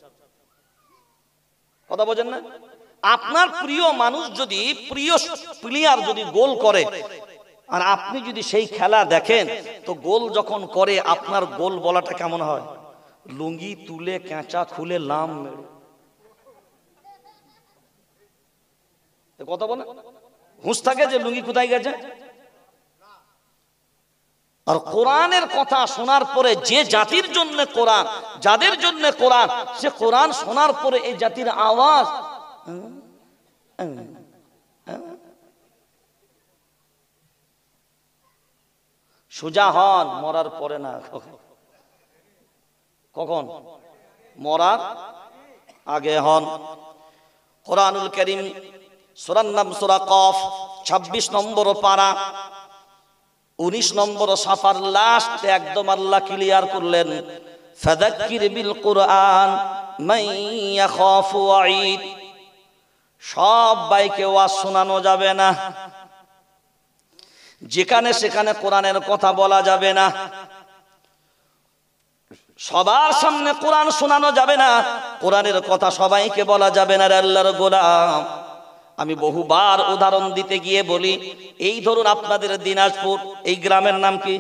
কথা বোঝেন না? আপনার প্রিয় মানুষ যদি, প্রিয় প্লেয়ার যদি গোল করে, আর আপনি যদি সেই খেলা দেখেন, তো গোল যখন করে আপনার গোল বলাটা কেমন হয়? লুঙ্গি তুলে, কেঁচা খুলে, লাম মেরে। কথা বলে হুঁশ থাকে যে লুঙ্গি কোথায় গেছে। আর কোরআনের কথা শোনার পরে যে জাতির জন্য কোরআন, যাদের জন্য কোরআন, সে কোরআন শোনার পরে এই জাতির আওয়াজ সোজা হন মরার পরে না। কখন? মরার আগে হন। কোরআনুল কারীম সূরার নাম সূরা কফ, 26 নম্বর পারা, 19 নম্বর সাফার লাস্ট একদম আল্লাহ ক্লিয়ার করলেন, ফাযাক্কির বিল কুরআন মান ইয়াখাফু ওয়াঈদ। সবাইকে ওয়াজ শোনানো যাবে না, যেখানে সেখানে কোরআনের কথা বলা যাবে না, সবার সামনে কোরআন শোনানো যাবে না, কোরআনের কথা সবাইকে বলা যাবে না। আল্লাহর গোলাম, আমি বহুবার উদাহরণ দিতে গিয়ে বলি, এই ধরুন আপনাদের দিনাজপুর, এই গ্রামের নাম কি?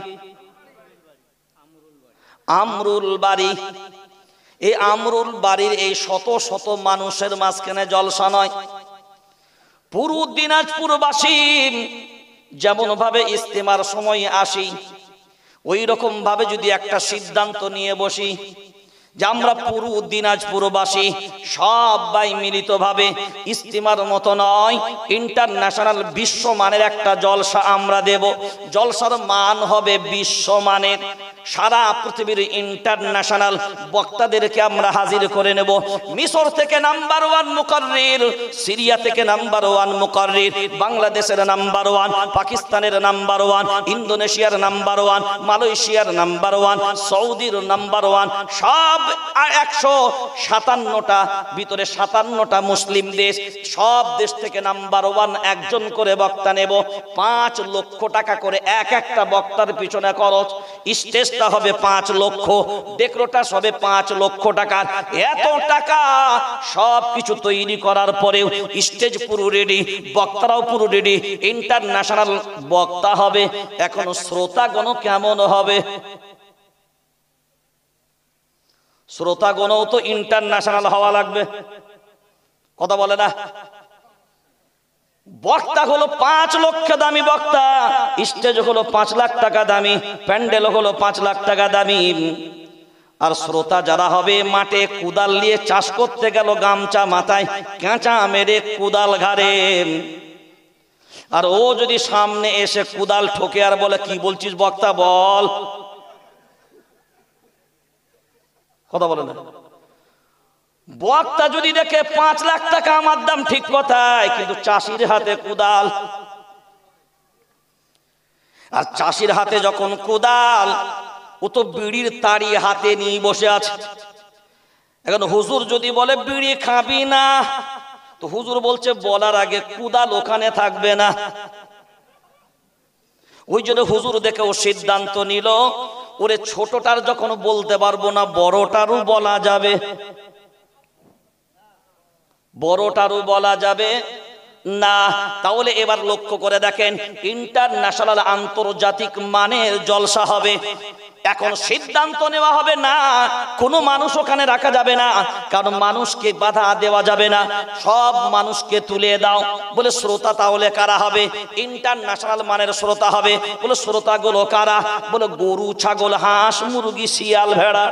আমরুল বাড়ি। এই আমরুল বাড়ির এই শত শত মানুষের মাঝখানে জলসা নয়। পুরো দিনাজপুরবাসী যেমন ভাবে ইস্তেমার সময় আসি, ওই রকম ভাবে যদি একটা সিদ্ধান্ত নিয়ে বসি যে আমরা পুরো দিনাজপুরবাসী সবাই মিলিতভাবে ইস্তিমার মতো নয়, ইন্টারন্যাশনাল বিশ্বমানের একটা জলসা আমরা দেব। জলসার মান হবে বিশ্বমানের। সারা পৃথিবীর ইন্টারন্যাশনাল বক্তাদেরকে আমরা হাজির করে নেব। মিশর থেকে নাম্বার 1 মুকাররির, সিরিয়া থেকে নাম্বার 1 মুকাররির, বাংলাদেশের নাম্বার 1, পাকিস্তানের নাম্বার 1, ইন্দোনেশিয়ার নাম্বার 1, মালয়েশিয়ার নাম্বার 1, সৌদির নাম্বার 1, সব 157টা ভিতরে 57টা মুসলিম দেশ, সব দেশ থেকে নাম্বার 1 একজন করে বক্তা নেব। 5 লক্ষ টাকা করে এক একটা বক্তার পিছনে খরচ। স্টেজটা হবে 5 লক্ষ, ডেকোরেটর হবে 5 লক্ষ টাকার। এত টাকা সব কিছু তৈরি করার পরেও স্টেজ পুরো রেডি, বক্তারাও পুরো রেডি, ইন্টারন্যাশনাল বক্তা হবে। এখন শ্রোতাগণ কেমন হবে? শ্রোতাগণও তো ইন্টারন্যাশনাল হওয়া লাগবে, কথা বলে না? বক্তা হলো 5 লক্ষ দামি বক্তা, স্টেজ হলো 5 লাখ টাকা দামি, প্যান্ডেল হলো 5 লাখ টাকা দামি। আর শ্রোতা যারা হবে মাঠে কুদাল নিয়ে চাষ করতে গেল, গামছা মাথায়, কাঁচা মেরে কুদাল ঘাড়ে, আর ও যদি সামনে এসে কুদাল ঠোকে আর বলে কি বলছিস বক্তা বল, কথা বলে না? বক্তা যদি দেখে 5 লাখ টাকা আমার দাম, ঠিক কথাই, কিন্তু চাষির হাতে কুদাল। আর চাষির হাতে যখন কুদাল, ও তো বিড়ির তাড়ি হাতে নিয়ে বসে আছে। এখন হুজুর যদি বলে বিড়ি খাবি না, তো হুজুর বলছে বলার আগে কুদাল ওখানে থাকবে না। ওই জন্য হুজুর দেখে ও সিদ্ধান্ত নিল, ওরে ছোটটার যখন বলতে পারবো না, বড়টারও বলা যাবে, বড়টারও বলা যাবে না। তাহলে এবার লক্ষ্য করে দেখেন, ইন্টারন্যাশনাল আন্তর্জাতিক মানের জলসা হবে। এখন সিদ্ধান্ত নেওয়া হবে না, কোনো মানুষ ওখানে রাখা যাবে না, কারণ মানুষকে বাধা দেওয়া যাবে না, সব মানুষকে তুলে দাও। বলে শ্রোতা তাহলে কারা হবে? ইন্টারন্যাশনাল মানের শ্রোতা হবে। বলে শ্রোতাগুলো কারা? বলে গরু, ছাগল, হাঁস, মুরগি, শিয়াল, ভেড়া,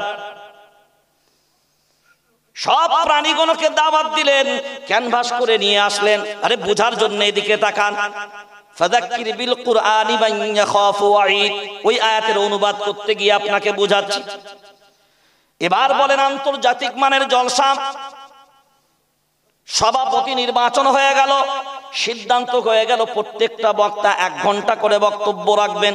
সব প্রাণীগুলোকে দাওয়াত দিলেন, ক্যানভাস করে নিয়ে আসলেন। আরে বুঝার জন্য এদিকে তাকান। ফাযাক্কির বিল কুরআনি মান ইয়াখাফু ওয়াঈদ, ওই আয়াতের অনুবাদ করতে গিয়ে আপনাকে বুঝাচ্ছি। এবার বলেন আন্তর্জাতিক মানের জলসা, সভাপতি নির্বাচন হয়ে গেল, সিদ্ধান্ত হয়ে গেল প্রত্যেকটা বক্তা 1 ঘন্টা করে বক্তব্য রাখবেন।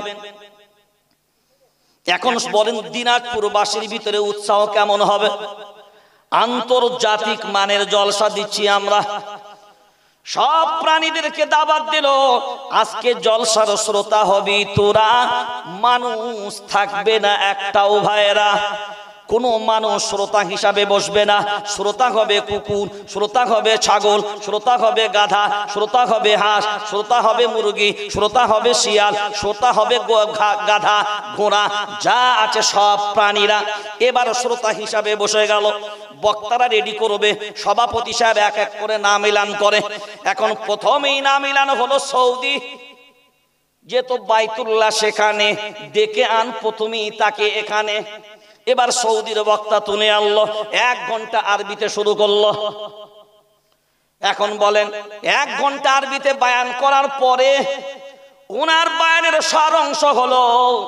এখন বলেন দিনাজপুরবাসীর ভিতরে উৎসাহ কেমন হবে? আন্তর্জাতিক মানের জলসা দিচ্ছি আমরা, সব প্রাণীদেরকে দাওয়াত দিল, আজকে জলসার শ্রোতা হবি তোরা, মানুষ থাকবে না একটাও ভাইয়েরা। কোনো মানুষ শ্রোতা হিসাবে বসবে না। শ্রোতা হবে কুকুর, শ্রোতা হবে ছাগল, শ্রোতা হবে গাধা, শ্রোতা হবে হাঁস, শ্রোতা হবে মুরগি, শ্রোতা হবে শিয়াল, শ্রোতা হবে গাধা, ঘোড়া, যা আছে সব প্রাণীরা এবার শ্রোতা হিসাবে বসে গেল। বক্তারা রেডি করবে, সভাপতি সাহেব এক এক করে নাম এলান করে। এখন প্রথমেই নাম এলান হলো সৌদি, যে তো বাইতুল্লাহ, সেখানে ডেকে আন প্রথমেই তাকে এখানে। এবার সৌদির বক্তা তুলে আনলো, 1 ঘন্টা আরবিতে শুরু করলো। এখন বলেন 1 ঘন্টা আরবিতে বয়ান করার পরে ওনার বয়ানের সার অংশ হলো,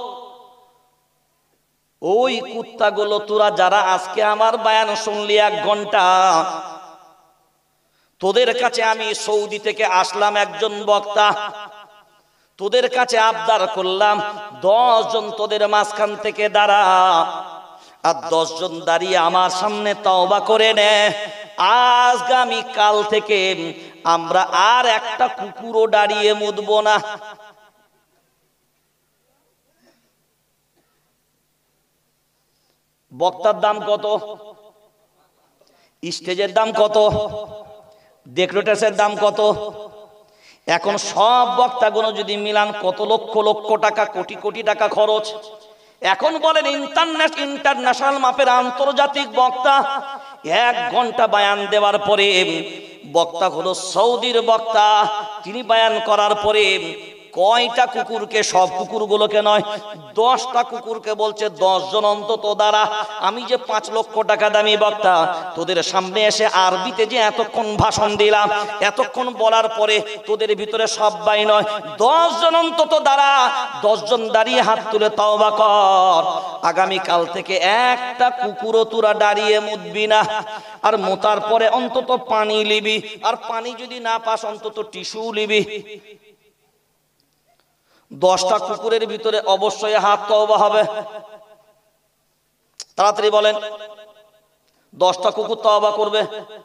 ওই কুত্তাগুলো তোরা যারা আজকে আমার বয়ান শুনলি 1 ঘন্টা, তোদের কাছে আমি সৌদি থেকে আসলাম একজন বক্তা, তোদের কাছে আবদার করলাম 10 জন তোদের মাঝখান থেকে দাঁড়া, আর 10 জন দাঁড়িয়ে আমার সামনে তওবা করে নে। আগামী কাল থেকে আমরা আর একটা কুকুরও দাঁড়িয়ে মুদবো না। বক্তার দাম কত? স্টেজের দাম কত? ডেকোরেটরসের দাম কত? এখন সব বক্তাগুলো যদি মিলান কত লক্ষ লক্ষ টাকা, কোটি কোটি টাকা খরচ। এখন বলেন ইন্টারন্যাশনাল মাপের আন্তর্জাতিক বক্তা 1 ঘন্টা বয়ান দেওয়ার পরে, বক্তা হলো সৌদির বক্তা, তিনি বয়ান করার পরে কয়টা কুকুরকে? সব কুকুরগুলোকে নয়, 10টা কুকুরকে বলছে 10 জন অন্তত দ্বারা। আমি যে 5 লক্ষ টাকা দামি বক্তা, তোদের সামনে এসে আরবিতে যে এতক্ষণ ভাষণ দিলাম, এতক্ষণ বলার পরে তোদের ভিতরে সবাই নয়, 10 জন অন্তত দ্বারা। 10 জন দাঁড়িয়ে হাত তুলে তওবা কর, আগামী কাল থেকে একটা কুকুরও তোরা দাঁড়িয়ে মুতবি না। আর মোতার পরে অন্তত পানি লিবি, আর পানি যদি না পাস অন্তত টিস্যু লিবি। 10টা কুকুরের ভিতরে অবশ্যই হাত তওবা হবে। তাড়াতাড়ি বলেন, 10টা কুকুর তওবা করবে?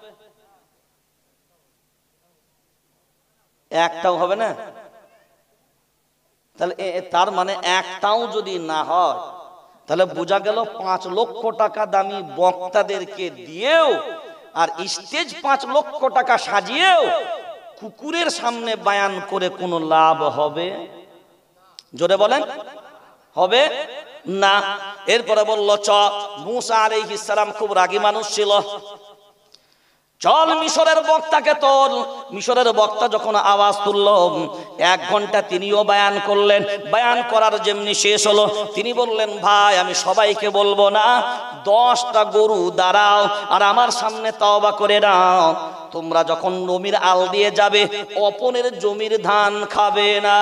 একটাও হবে না? তাহলে তার মানে একটাও যদি না হয়, তাহলে বোঝা গেল 5 লক্ষ টাকা দামি বক্তাদেরকে দিয়েও আর স্টেজ 5 লক্ষ টাকা সাজিয়েও কুকুরের সামনে বায়ান করে কোনো লাভ হবে? জোরে বলেন, হবে না। এরপরে বলল, মুসা আলাইহিস সালাম খুব রাগী মানুষ ছিল, চল মিশরের বক্তাকে তোল। মিশরের বক্তা যখন আওয়াজ তুলল, 1 ঘন্টা তিনিও বায়ান করলেন। বায়ান করার যেমনি শেষ হলো, তিনি বললেন, ভাই আমি সবাইকে বলবো না, 10টা গরু দাঁড়াও আর আমার সামনে তওবা করে নাও। তোমরা যখন জমির আল দিয়ে যাবে, অপনের জমির ধান খাবে না।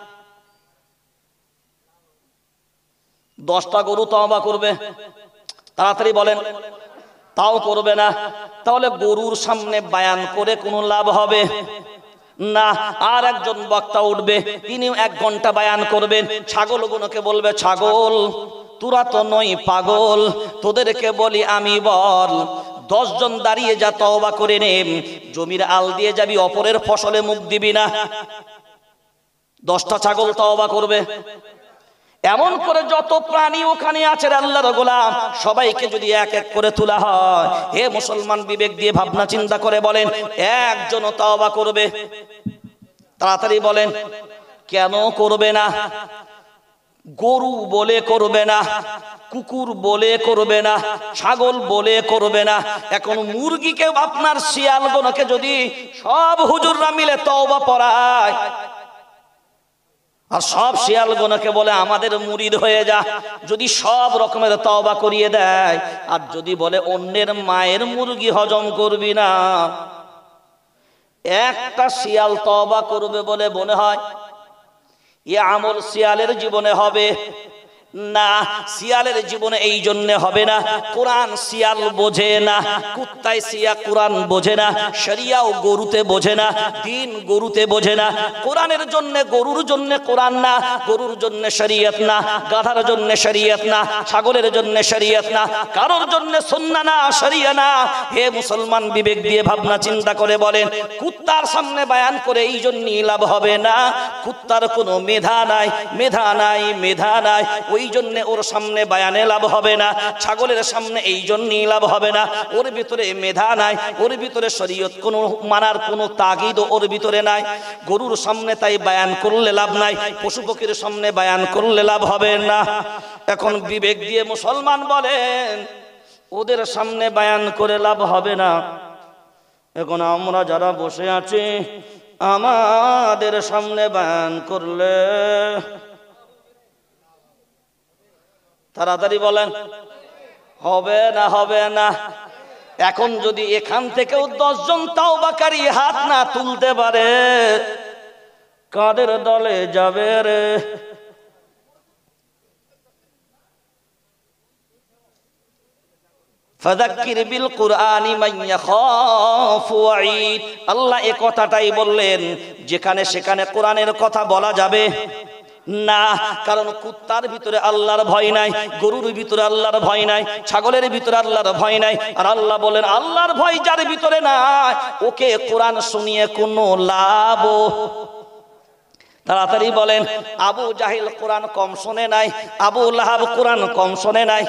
10টা গরু তওবা করবে? তাড়াতাড়ি বলেন, তাও করবে না। তাহলে গরুর সামনে বায়ান করে কোনো লাভ হবে না। আর একজন বক্তা উঠবে, তিনিও 1 ঘন্টা বায়ান করবেন। ছাগলগুলোকে বলবে, ছাগল তোরা তো নই পাগল, তোদেরকে বলি আমি বল, 10 জন দাঁড়িয়ে যা তওবা করে নে, জমির আল দিয়ে যাবি, অপরের ফসলে মুখ দিবি না। 10টা ছাগল তওবা করবে। এমন করে যত প্রাণী ওখানে আছে আল্লাহর গোলাম, সবাইকে যদি এক এক করে তোলা হয়, হে মুসলমান বিবেক দিয়ে ভাবনা চিন্তা করে বলেন, একজনও তওবা করবে? তাড়াতাড়ি বলেন, কেন করবে না? গরু বলে করবে না, কুকুর বলে করবে না, ছাগল বলে করবে না। এখন মুরগিকে আপনার শিয়ালগুলোকে যদি সব হুজুররা মিলে তওবা পড়ায়, আর সব শিয়ালগুলোকে বলে আমাদের মুরিদ হয়ে যা, যদি সব রকমের তওবা করিয়ে দেয়, আর যদি বলে অন্যের মায়ের মুরগি হজম করবি না, একটা শিয়াল তওবা করবে বলে মনে হয়? এ আমল শিয়ালের জীবনে হবে না। শিয়ালের জীবনে এই জন্য হবে না, কোরআন শিয়াল বোঝে না, কুত্তায় শিয়া কোরআন বোঝে না, শরিয়াও গরুতে বোঝে না, দিন গরুতে বোঝে না। কোরআনের জন্য গরুর জন্য কোরআন না, গরুর জন্য শরীয়ত না, গাধার জন্য শরীয়ত না, ছাগলের জন্য শরীয়ত না, কারোর জন্য সুন্নাহ না, শরিয়া না। হে মুসলমান বিবেক দিয়ে ভাবনা চিন্তা করে বলেন, কুত্তার সামনে বায়ান করে এই জন্যই লাভ হবে না, কুত্তার কোনো মেধা নাই, মেধা নাই, মেধা নাই, ওই জন্য ওর সামনে বায়ানে লাভ হবে না। ছাগলের সামনে এই জন্যই লাভ হবে না, ওর ভিতরে মেধা নাই, ওর ভিতরে শরীয়ত কোনো মানার কোনো তাগিদ ওর ভিতরে নাই। গরুর সামনে তাই বায়ান করলে লাভ নাই, পশু পক্ষীর সামনে বায়ান করলে লাভ হবে না। এখন বিবেক দিয়ে মুসলমান বলেন, ওদের সামনে বায়ান করে লাভ হবে না। এখন আমরা যারা বসে আছি, আমাদের সামনে বায়ান করলে, তাড়াতাড়ি বলেন, হবে না? হবে না। এখন যদি এখান থেকেও 10 জন তাওবাকারী হাত না তুলতে পারে, কাদের দলে যাবে রে? ফাযাক্কির বিল কুরআনি মান ইয়াখাফু ওয়াঈদ। আল্লাহ এই কথাটাই বললেন, যেখানে সেখানে কোরআনের কথা বলা যাবে না। কারণ কুত্তার ভিতরে আল্লাহর ভয় নাই, গরুর ভিতরে আল্লাহর ভয় নাই, ছাগলের ভিতরে আল্লাহর ভয় নাই। আর আল্লাহ বলেন, আল্লাহর ভয় যার ভিতরে নাই, ওকে কোরআন শুনিয়ে কোনো লাভ। তাড়াতাড়ি বলেন, আবু জাহিল কোরআন কম শোনে নাই, আবু লাহাব কোরআন কম শোনে নাই।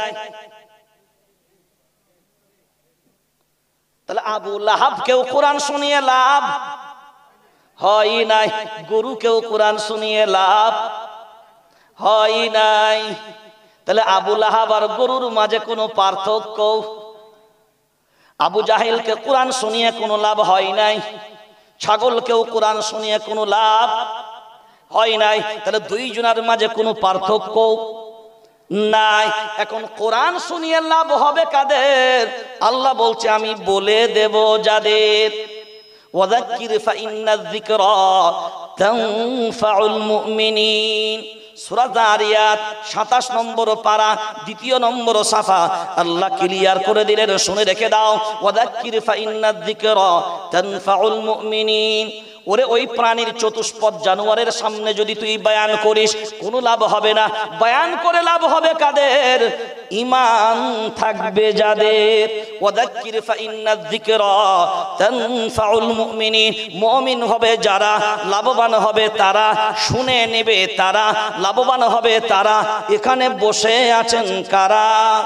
তাহলে আবু লাহাবকেও কোরআন শুনিয়ে লাভ হয় নাই, গরুকেও কোরআন শুনিয়ে লাভ হয় নাই। তাহলে আবু লাহাব আর গরুর মাঝে কোনো পার্থক্য? আবু জাহিলকে কোরআন শুনিয়ে কোনো লাভ হয় নাই, ছাগলকেও কোরআন শুনিয়ে কোনো লাভ হয় নাই। তাহলে দুইজনের মাঝে কোনো পার্থক্য নাই। এখন কোরআন শুনিয়ে লাভ হবে কাদের? আল্লাহ বলছে আমি বলে দেব যাদের। ওয়াযাক্কির ফাইন্নায যিকরা তানফাউল মুমিনিন। সূরা যারিয়াত ২৭ নম্বর পারা ২য় নম্বর সাফা আল্লাহ ক্লিয়ার করে দিলেন, শুনে রেখে দাও। ওয়াযাক্কির ফাইন্নায যিকরা তানফাউল মুমিনিন। ওরে ওই প্রাণীর চতুষ্পদ জানোয়ারের সামনে যদি তুই বয়ান করিস কোনো লাভ হবে না। বয়ান করে লাভ হবে কাদের? ঈমান থাকবে যাদের। ওয়াযাক্কির ফাইন্নায যিকরা তানফাউল মুমিনিন। মুমিন হবে যারা, লাভবান হবে তারা, শুনে নেবে তারা, লাভবান হবে তারা। এখানে বসে আছেন কারা?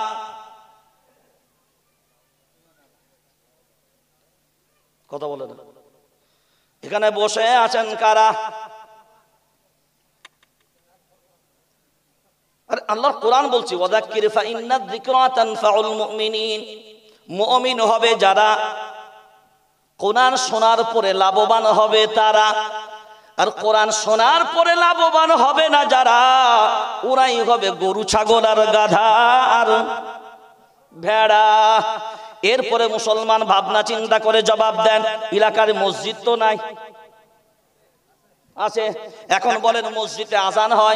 কথা বলে না। এখানে বসে আছেন কারা? আর আল্লাহর কোরআন বলছি ওয়াযাক্কির ফাইন্নায যিকরা তানফাউল মুমিনিন। মুমিন হবে যারা, কোরআন শোনার পরে লাভবান হবে তারা। আর কোরআন শোনার পরে লাভবান হবে না যারা, ওরাই হবে গরু, ছাগল আর গাধা আর ভেড়া। এরপরে মুসলমান ভাবনা চিন্তা করে জবাব দেন, এলাকার মসজিদ তো নাই। আছে। এখন বলেন মসজিদে আজান হয়,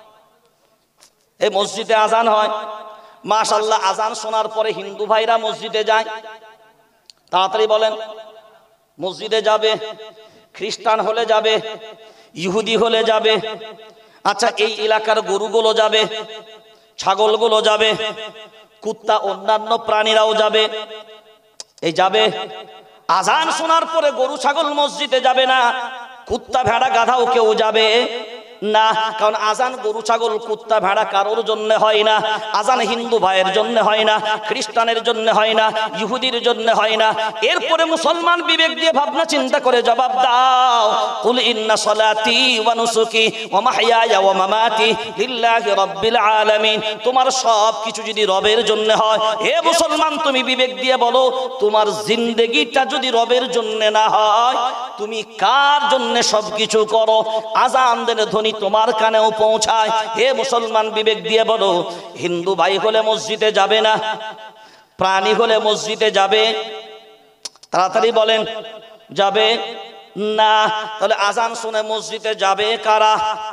এই মসজিদে আজান হয়, মাশাআল্লাহ। আজান শোনার পরে হিন্দু ভাইরা মসজিদে যায়, তাড়াতাড়ি বলেন মসজিদে যাবে। খ্রিস্টান হলে যাবে, ইহুদি হলে যাবে। আচ্ছা, এই এলাকার গরুগুলো যাবে, ছাগলগুলো যাবে, কুত্তা অন্যান্য প্রাণীরাও যাবে। এই যাবে। আজান শোনার পরে গরু ছাগল মসজিদে যাবে না, কুত্তা ভেড়া গাধাও কেউ যাবে না। কারণ আজান গরু ছাগল কুত্তা ভেড়া কারোর জন্য হয় না। আজান হিন্দু ভাইয়ের জন্য হয় না, খ্রিস্টানের জন্য হয় না, ইহুদির জন্য হয় না। এরপরে মুসলমান বিবেক দিয়ে ভাবনা চিন্তা করে জবাব দাও, কুল ইন্না সলাতি ওয়া নুসুকি ওয়া মাহইয়ায়া ওয়া মামাতি লিল্লাহি রাব্বিল আলামিন। তোমার সব কিছু যদি রবের জন্য হয়, হে মুসলমান তুমি বিবেক দিয়ে বলো, তোমার জিন্দেগিটা যদি রবের জন্য না হয়, তুমি কার জন্য সবকিছু করো? আজান দেনে ধ্বনি তোমার কানেও পৌঁছায়। হে মুসলমান বিবেক দিয়ে বলো, হিন্দু ভাই হলে মসজিদে যাবে না, প্রাণী হলে মসজিদে যাবে? তাড়াতাড়ি বলেন, যাবে না। তাহলে আজান শুনে মসজিদে যাবে কারা?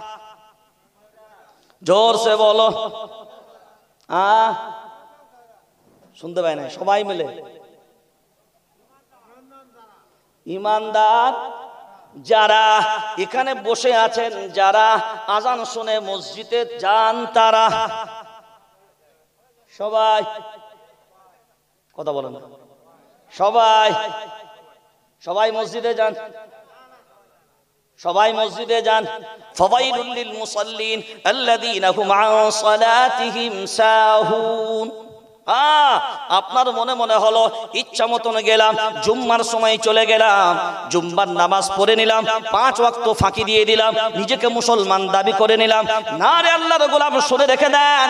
জোরসে বলো। শুনতে পাই না, সবাই মিলে। ঈমানদার যারা, এখানে বসে আছেন যারা আজান শুনে মসজিদে যান তারা সবাই। কথা বলেন না। সবাই সবাই মসজিদে যান, সবাই মসজিদে যান। ফাওয়াইলুল লিল মুসাল্লিন আল্লাযীনা হুম আন সালাতিহিম সাহুন। আপনার মনে মনে হলো ইচ্ছা মতন গেলাম, জুম্মার সময় চলে গেলাম, জুম্মার নামাজ পড়ে নিলাম, 5 ওয়াক্ত ফাঁকি দিয়ে দিলাম, নিজেকে মুসলমান দাবি করে নিলাম। না রে আল্লাহর গোলাম, শুনে রেখে দেন,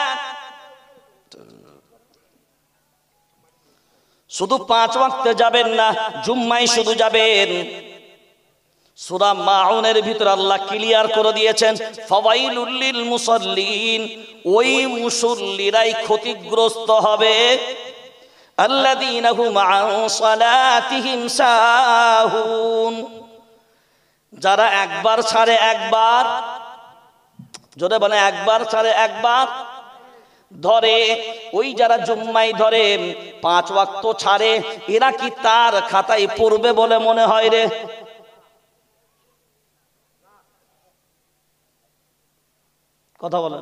শুধু 5 ওয়াক্তে যাবেন না, জুম্মায় শুধু যাবেন। সূরা মাউনের ভিতর আল্লাহ ক্লিয়ার করে দিয়েছেন, ফাওয়াইলুল লিল মুসাল্লিন। ওই মুসল্লিরাই ক্ষতিগ্রস্ত হবে, আল্লাযীনা হুম আন সালাতিহিম সাহুন। যারা একবার ছাড়ে একবার, জোরে বলে একবার ছাড়ে একবার ধরে। ওই যারা জুম্মায় ধরে 5 ওয়াক্ত ছাড়ে, এরা কি তার খাতায় পড়বে বলে মনে হয় রে? কথা বলেন।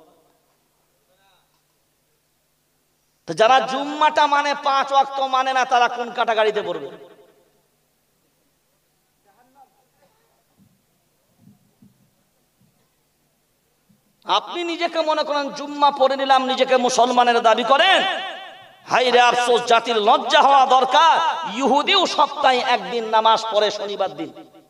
তো যারা জুম্মাটা মানে 5 ওয়াক্ত মানে না, তারা কোন ক্যাটাগরিতে পড়বে? আপনি নিজেকে মনে করেন জুম্মা পড়ে নিলাম, নিজেকে মুসলমানের দাবি করেন। হায় রে আফসোস, জাতির লজ্জা হওয়া দরকার। ইহুদিও সপ্তাহে একদিন নামাজ পড়ে, শনিবার দিন।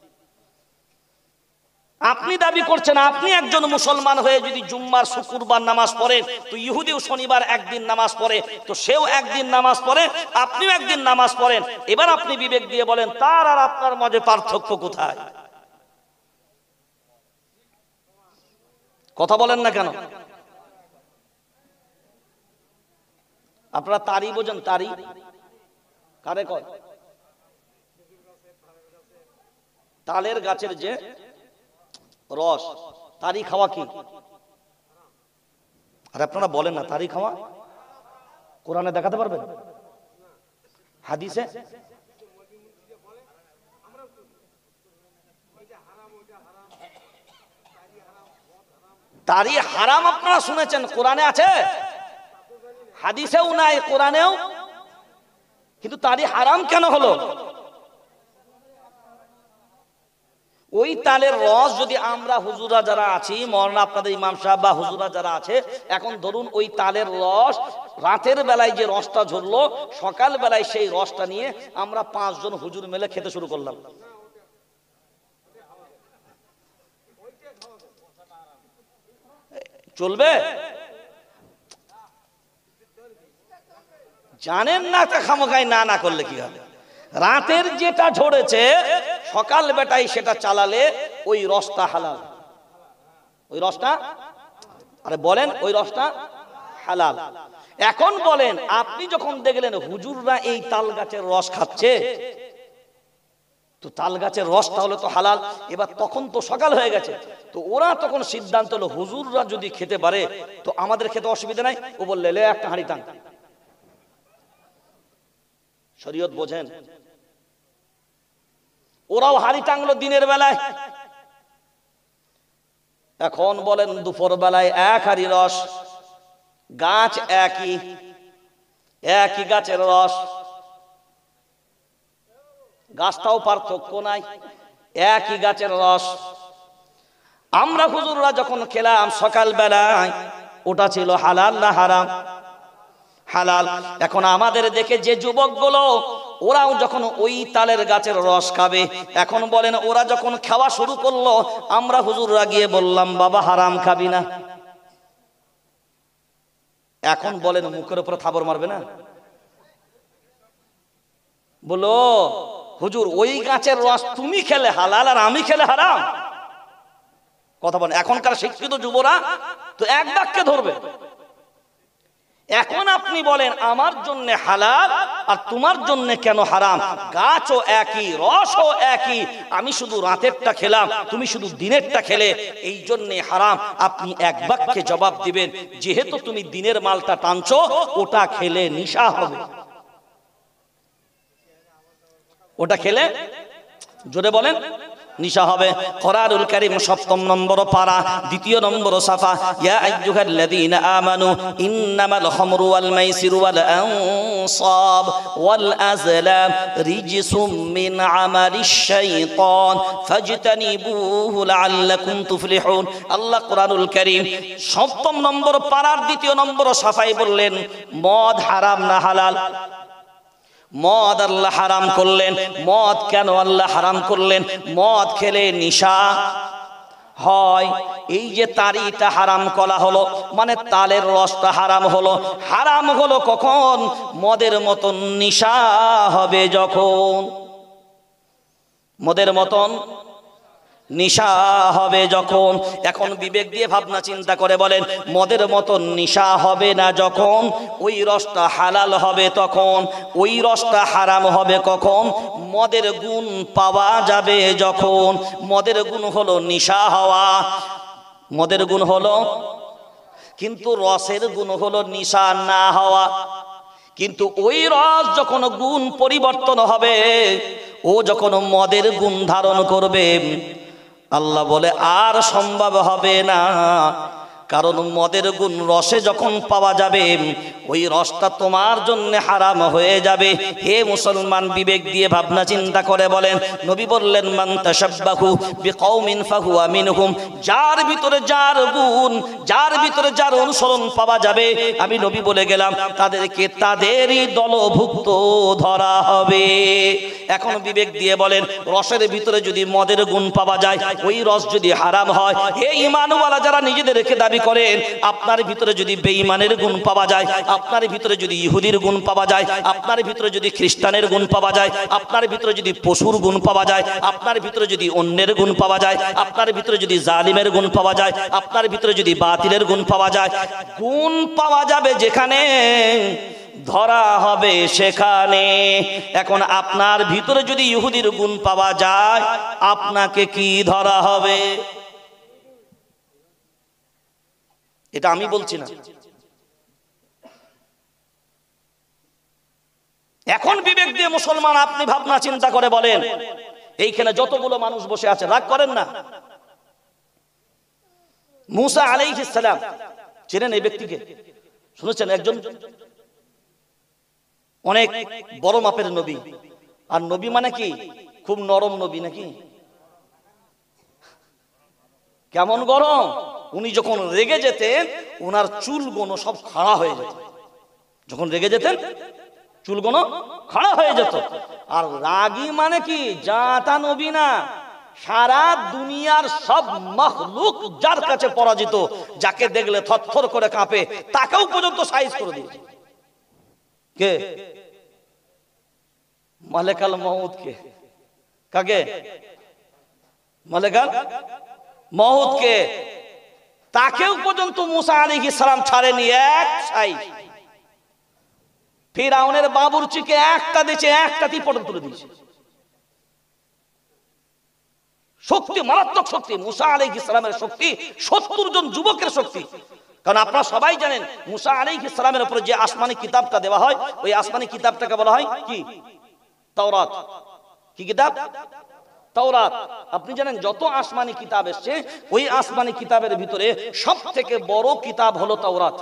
আপনি দাবি করছেন আপনি একজন মুসলমান হয়ে যদি জুম্মার শুক্রবার নামাজ পড়েন, তো ইহুদিও শনিবার একদিন নামাজ পড়ে, তো সেও একদিন নামাজ পড়ে, আপনিও একদিন নামাজ পড়েন। এবার আপনি বিবেক দিয়ে বলেন, তার আর আপনার মাঝে পার্থক্য কোথায়? কথা বলেন না কেন? আপনারা তারি বোঝেন? তারি কারে কয়? তালের গাছের যে রস, তারি খাওয়া কি? আর আপনারা বলেন না তারি খাওয়া? কোরআনে দেখাতে পারবেন? হাদিসে? তারি হারাম আপনারা শুনেছেন, কোরআনে আছে? হাদিসেও নাই, কোরআনেও। কিন্তু তারি হারাম কেন হলো? ওই তালের রস যদি আমরা হুজুরা যারা আছি, মওলানা আপনাদের ইমাম সাহেব বা হুজুরা যারা আছে, এখন ধরুন ওই তালের রস রাতের বেলায় যে রসটা ঝরলো, সকাল বেলায় সেই রসটা নিয়ে আমরা 5 জন হুজুর মিলে খেতে শুরু করলাম, চলবে? জানেন না তা খামোখায় না না করলে কি হবে? রাতের যেটা ঝরেছে সকাল বেটায় সেটা চালালে ওই রসটা হালাল। ওই রসটা, আরে বলেন, ওই রসটা হালাল। এখন বলেন, আপনি যখন দেখলেন হুজুররা এই তাল গাছের রস খাচ্ছে, তো তাল গাছের রস তাহলে তো হালাল। এবার তখন তো সকাল হয়ে গেছে, তো ওরা তখন সিদ্ধান্ত হলো হুজুররা যদি খেতে পারে তো আমাদের খেতে অসুবিধা নাই। ও বললে লে একটা হাঁড়ি টান। শরীয়ত বোঝেন? ওরাও হাড়ি টাঙলো দিনের বেলায়। এখন বলেন দুপুর বেলায় এক হাড়ি রস, গাছ একই, একই গাছের রস, গাছটাও পার্থক্য নাই, একই গাছের রস। আমরা হুজুররা যখন খেলাম সকাল বেলায়, ওটা ছিল হালাল না হারাম? হালাল। এখন আমাদের দেখে যে যুবকগুলো ওরাও যখন ওই তালের গাছের রস খাবে, এখন বলেন ওরা যখন খাওয়া শুরু করলো, আমরা হুজুররা গিয়ে বললাম বাবা হারাম খাবি না। এখন বলেন মুখের উপরে থাবর মারবে না? বলো হুজুর ওই গাছের রস তুমি খেলে হালাল আর আমি খেলে হারাম? কথা বলেন। এখনকার শিক্ষিত যুবরা তো এক বাক্যে ধরবে। এখন আপনি বলেন আমার জন্য হালাল আর তোমার জন্য কেন হারাম? গাছও একই, রসও একই, আমি শুধু রাতেরটা খেলাম, তুমি শুধু দিনেরটা খেলে, এই জন্য হারাম। আপনি এক বাক্যে জবাব দিবেন, যেহেতু তুমি দিনের মালটা টানছো, ওটা খেলে নেশা হবে। ওটা খেলে, জোরে বলেন, নিশা হবে। কোরআনুল কারীম 7 নম্বর পারা 2 নম্বর সাফা, ইয়া আইয়ুহাল্লাযীনা আমানু ইন্নামাল খামরু ওয়াল মাইসিরু ওয়াল আনসাব ওয়াল আজলাম রিজসুম মিন আমালিশ শাইতান ফাজতানিবুহু লাআল্লাকুম তুফলিহুন। আল্লাহ কোরআনুল কারীম 7 নম্বর পারার 2 নম্বর সাফায় বললেন মদ হারাম না হালাল? মদ আল্লাহ হারাম করলেন। মদ কেন আল্লাহ হারাম করলেন? মদ খেলে নেশা হয়। এই যে তারিটা হারাম করা হলো, মানে তালের রসটা হারাম হলো। হারাম হলো কখন? মদের মতন নেশা হবে যখন। মদের মতন নেশা হবে যখন। এখন বিবেক দিয়ে ভাবনা চিন্তা করে বলেন, মদের মতন নেশা হবে না যখন? ওই রসটা হালাল হবে তখন। ওই রসটা হারাম হবে কখন? মদের গুণ পাওয়া যাবে যখন। মদের গুণ হলো নেশা হওয়া, মদের গুণ হলো, কিন্তু রসের গুণ হলো নেশা না হওয়া। কিন্তু ওই রস যখন গুণ পরিবর্তন হবে, ও যখন মদের গুণ ধারণ করবে, আল্লাহ বলে আর সম্ভব হবে না। কারণ মদের গুণ রসে যখন পাওয়া যাবে, ওই রসটা তোমার জন্য হারাম হয়ে যাবে। হে মুসলমান, বিবেক দিয়ে ভাবনা চিন্তা করে বলেন, নবী বললেন মান তাশাব্বাহু বিকওমিন ফাহুয়া মিনহুম। যার ভিতরে যার গুণ, যার ভিতরে যার অনুসরণ পাওয়া যাবে, আমি নবী বলে গেলাম তাদেরকে তাদেরই দলভুক্ত ধরা হবে। এখন বিবেক দিয়ে বলেন, রসের ভিতরে যদি মদের গুণ পাওয়া যায়, ওই রস যদি হারাম হয়, হে ঈমানওয়ালা যারা নিজেদেরকে দাবি করেন, আপনার ভিতরে যদি বেঈমানের গুণ পাওয়া যায়, আপনার ভিতরে যদি ইহুদির গুণ পাওয়া যায়, আপনার ভিতরে যদি খ্রিস্টানের গুণ পাওয়া যায়, আপনার ভিতরে যদি পশুর গুণ পাওয়া যায়, আপনার ভিতরে যদি অন্যের গুণ পাওয়া যায়, আপনার ভিতরে যদি জালিমের গুণ পাওয়া যায়, আপনার ভিতরে যদি বাতিলের গুণ পাওয়া যায়, গুণ পাওয়া যাবে যেখানে, ধরা হবে সেখানে। এখন আপনার ভিতরে যদি ইহুদির গুণ পাওয়া যায়, আপনাকে কি ধরা হবে? এটা আমি বলছি না। এখন বিবেক দিয়ে মুসলমান আপনি ভাবনা চিন্তা করে বলেন, এইখানে যতগুলো মানুষ বসে আছে, রাগ করেন না, মুসা আলাইহিস সালাম চেনেন এই ব্যক্তিকে? শুনেছেন? একজন অনেক বড় মাপের নবী। আর নবী মানে কি? খুব নরম নবী নাকি? কেমন গরম! উনি যখন রেগে যেতেন, ওনার চুলগুলো সব খাড়া হয়ে যেত। যখন রেগে যেতেন, চুলগুলো খাড়া হয়ে যেত। আর রাগী মানে কি? জাতা নবী না, সারা দুনিয়ার সব মাখলুক যার কাছে পরাজিত, যাকে দেখলে থরথর করে কাঁপে, তাকেও পর্যন্ত সাইজ করে দিয়েছে। কে? মালেকাল মউত। কে? কাকে? মালেকাল মউত কে? তাকেও পর্যন্ত মুসা আলাইহিস সালাম ছাড়েনি, এক সাইজ। ফিরআউনের বাবুর্চিকে একটা দিয়েছে, একটা তীপটন তুলে দিয়েছে। শক্তি, মারাত্মক শক্তি। মুসা আলাইহিস সালামের শক্তি 70 জন যুবকের শক্তি। কারণ আপনারা সবাই জানেন, মুসা আলাইহিস সালামের উপরে যে আসমানি কিতাবটা দেওয়া হয়, ওই আসমানি কিতাবটাকে বলা হয় কি? তাওরাত। কি কিতাব? তাওরাত। আপনি জানেন যত আসমানি কিতাব এসেছে, ওই আসমানি কিতাবের ভিতরে সব থেকে বড় কিতাব হলো তাওরাত।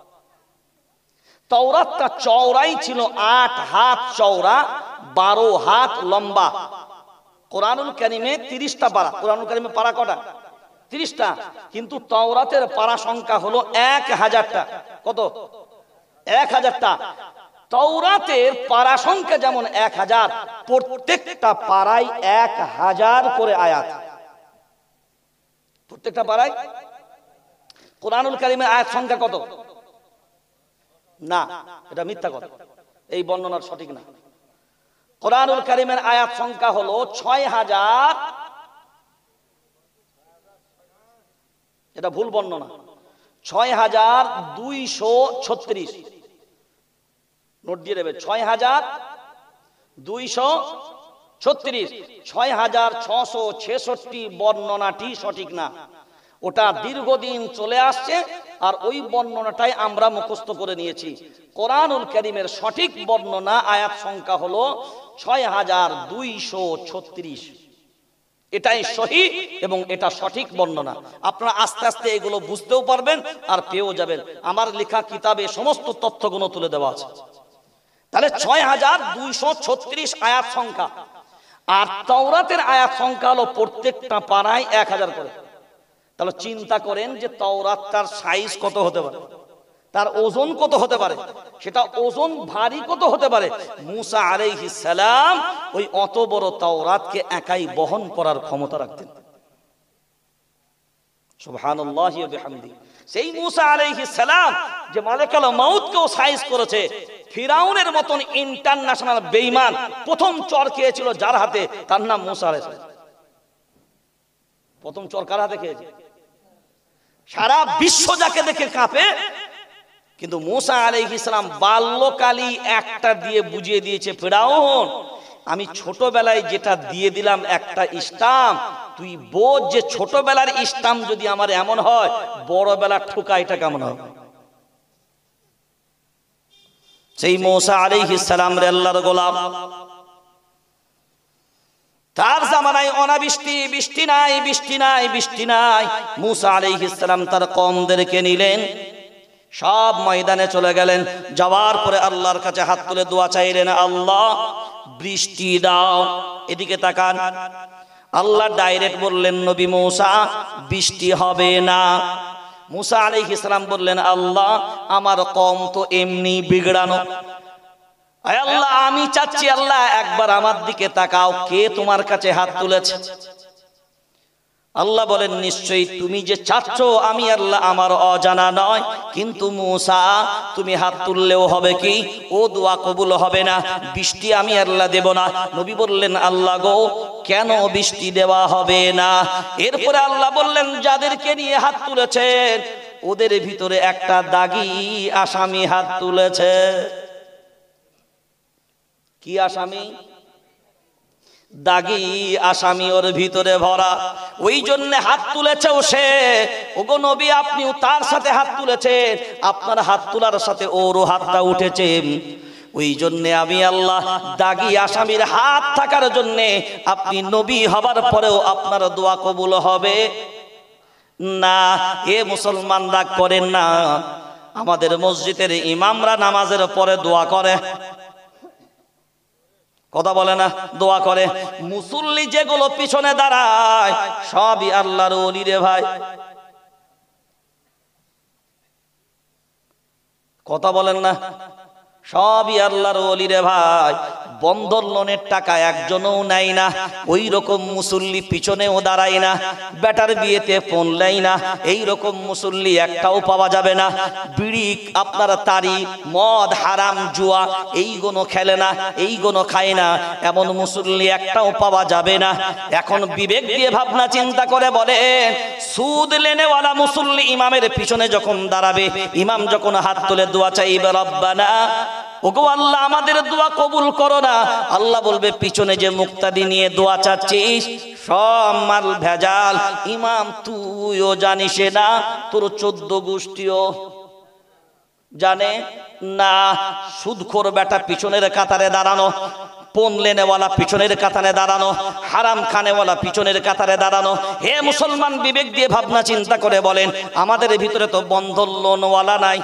তাওরাতটা চওড়াই ছিল 8 হাত চওড়া, 12 হাত লম্বা। কোরআনুল কারীমে 30টা পারা। কোরআনুল কারীমে পারা কটা? 30টা। কিন্তু তাওরাতের পারা সংখ্যা হলো 1000টা। কত? 1000টা। তাওরাতের পারা সংখ্যা যেমন 1000, প্রত্যেকটা পারায় 1000 করে আয়াত। প্রত্যেকটা পারায়। কোরআনুল কারীমের আয়াত সংখ্যা কত? না, এটা মিথ্যা কথা, এই বর্ণনার সঠিক না। কোরআনুল কারীমের আয়াত সংখ্যা হলো 6000। এটা ভুল বর্ণনা। 6236। নোট দিয়ে দেবে, 6236। 6666 বর্ণনাটি সঠিক না। ওটা দীর্ঘদিন চলে আসছে, আর ওই বর্ণনাটাই আমরা মুখস্থ করে নিয়েছি। কোরআনুল কারীমের সঠিক বর্ণনা আয়াত সংখ্যা হলো 6236। এটাই সহিহ এবং এটা সঠিক বর্ণনা। আপনারা আস্তে আস্তে এগুলো বুঝতেও পারবেন আর পেয়েও যাবেন। আমার লেখা কিতাবে সমস্ত তথ্যগুলো তুলে দেওয়া আছে। তাহলে 6236 আয়াত সংখ্যা। আর তাওরাতের আয়াত সংখ্যা হলো প্রত্যেকটা পারায় 1000 করে। তাহলে চিন্তা করেন যে তাওরাতটার সাইজ কত হতে পারে, তার ওজন কত হতে পারে, সেটা ওজন ভারী কত হতে পারে। মুসা আলাইহিস সালাম ওই অত বড় তাওরাতকে একাই বহন করার ক্ষমতা রাখতেন। সুবহানাল্লাহি ওয়া বিহামদি। সেই মুসা আলাইহিস সালাম যে মালাকুল মউতকেও সাইজ করেছে, ফিরাউনের মতন ইন্টারন্যাশনাল বেঈমান প্রথম চর খেয়েছিল যার হাতে, তার নাম মুসা আলাইহিস সালাম। প্রথম চর কার হাতে খেয়েছে? সারা বিশ্ব যাকে দেখে কাঁপে, কিন্তু মুসা আলাইহিস সালাম বাল্যকালী একটা দিয়ে বুঝিয়ে দিয়েছে, ফিরাউন আমি ছোটবেলায় যেটা দিয়ে দিলাম একটা স্টাম্প, তুই বোঝ যে ছোটবেলার স্টাম্প যদি আমার এমন হয়, বড়বেলার ঠোকা এটা কেমন হবে। সেই মুসা আলাইহিস সালাম রে আল্লাহর গোলাম, তার জামানায় অনাবৃষ্টি, বৃষ্টি নাই, বৃষ্টি নাই, বৃষ্টি নাই। মুসা আলাইহিস সালাম তার কওমদেরকে নিলেন, সব ময়দানে চলে গেলেন। যাওয়ার পরে আল্লাহর কাছে হাত তুলে দোয়া চাইলেন, আল্লাহ বৃষ্টি দাও। এদিকে তাকান, আল্লাহ ডাইরেক্ট বললেন, নবী মুসা বৃষ্টি হবে না। মুসা আলাইহিস সালাম বললেন, আল্লাহ আমার কওম তো এমনি বিগড়ানো, আয় আল্লাহ, আমি চাচ্ছি আল্লাহ একবার আমার দিকে তাকাও, কে তোমার কাছে হাত তুলেছে? আল্লাহ বলেন, নিশ্চয়ই তুমি যে চাচ্ছ আমি আল্লাহ আমার অজানা নয়, কিন্তু মূসা তুমি হাত তুললেও হবে কি, ও দোয়া কবুল হবে না, বৃষ্টি আমি আল্লাহ দেব না। নবী বললেন, আল্লাহ গো, কেন বৃষ্টি দেওয়া হবে না? এরপরে আল্লাহ বললেন, যাদেরকে নিয়ে হাত তুলেছেন ওদের ভিতরে একটা দাগী আসামি হাত তুলেছে। কি আসামি? দাগী আসামি ওর ভিতরে ভরা, ওই জন্য হাত তুলেছেও সে। ওগো নবী, আপনিও তার সাথে হাত তুলেছেন, আপনার হাত তোলার সাথে ওরও হাতটা উঠেছে। ওই জন্যে আমি আল্লাহ দাগী আসামির হাত থাকার জন্যে আপনি নবী হবার পরেও আপনার দোয়া কবুল হবে না। এ মুসলমান, রাগ করেন না। আমাদের মসজিদের ইমামরা নামাজের পরে দোয়া করে, কথা বলে না, দোয়া করে। মুসল্লি যেগুলো পিছনে দাঁড়ায় সবই আল্লাহর ওলি রে ভাই, কথা বলেন না, সবই আল্লাহর ওলি রে ভাই। বন্ধন লোনের টাকা একজনও নেয় না, ওই রকম মুসল্লি পিছনেও দাঁড়ায় না, বেটার বিয়েতে ফোন নেয় না, এই রকম মুসল্লি একটাও পাওয়া যাবে না। বিড়ি, আপনার তারি, মদ, হারাম, জুয়া এইগুলো খেলে না, এইগুলো খায় না, এমন মুসল্লি একটাও পাওয়া যাবে না। এখন বিবেক দিয়ে ভাবনা চিন্তা করে বলেন, সুদ লেনেওয়ালা মুসল্লি ইমামের পিছনে যখন দাঁড়াবে, ইমাম যখন হাত তুলে দোয়া চাইবে, রব্বানা, ওগো আল্লাহ আমাদের দোয়া কবুল করো না, আল্লাহ বলবে, পিছনে যে মুক্তাদি নিয়ে দোয়া চাচ্ছিস সব মাল ভেজাল, ইমাম তুইও জানিস না, তোর 14 গোষ্ঠীও জানে না। সুদখোর বেটা পিছনের কাতারে দাঁড়ানো, পণ লেনেওয়ালা পিছনের কাতারে দাঁড়ানো, হারাম খানেওয়ালা পিছনের কাতারে দাঁড়ানো। হে মুসলমান, বিবেক দিয়ে ভাবনা চিন্তা করে বলেন, আমাদের ভিতরে তো বন্ধন লোনওয়ালা নাই,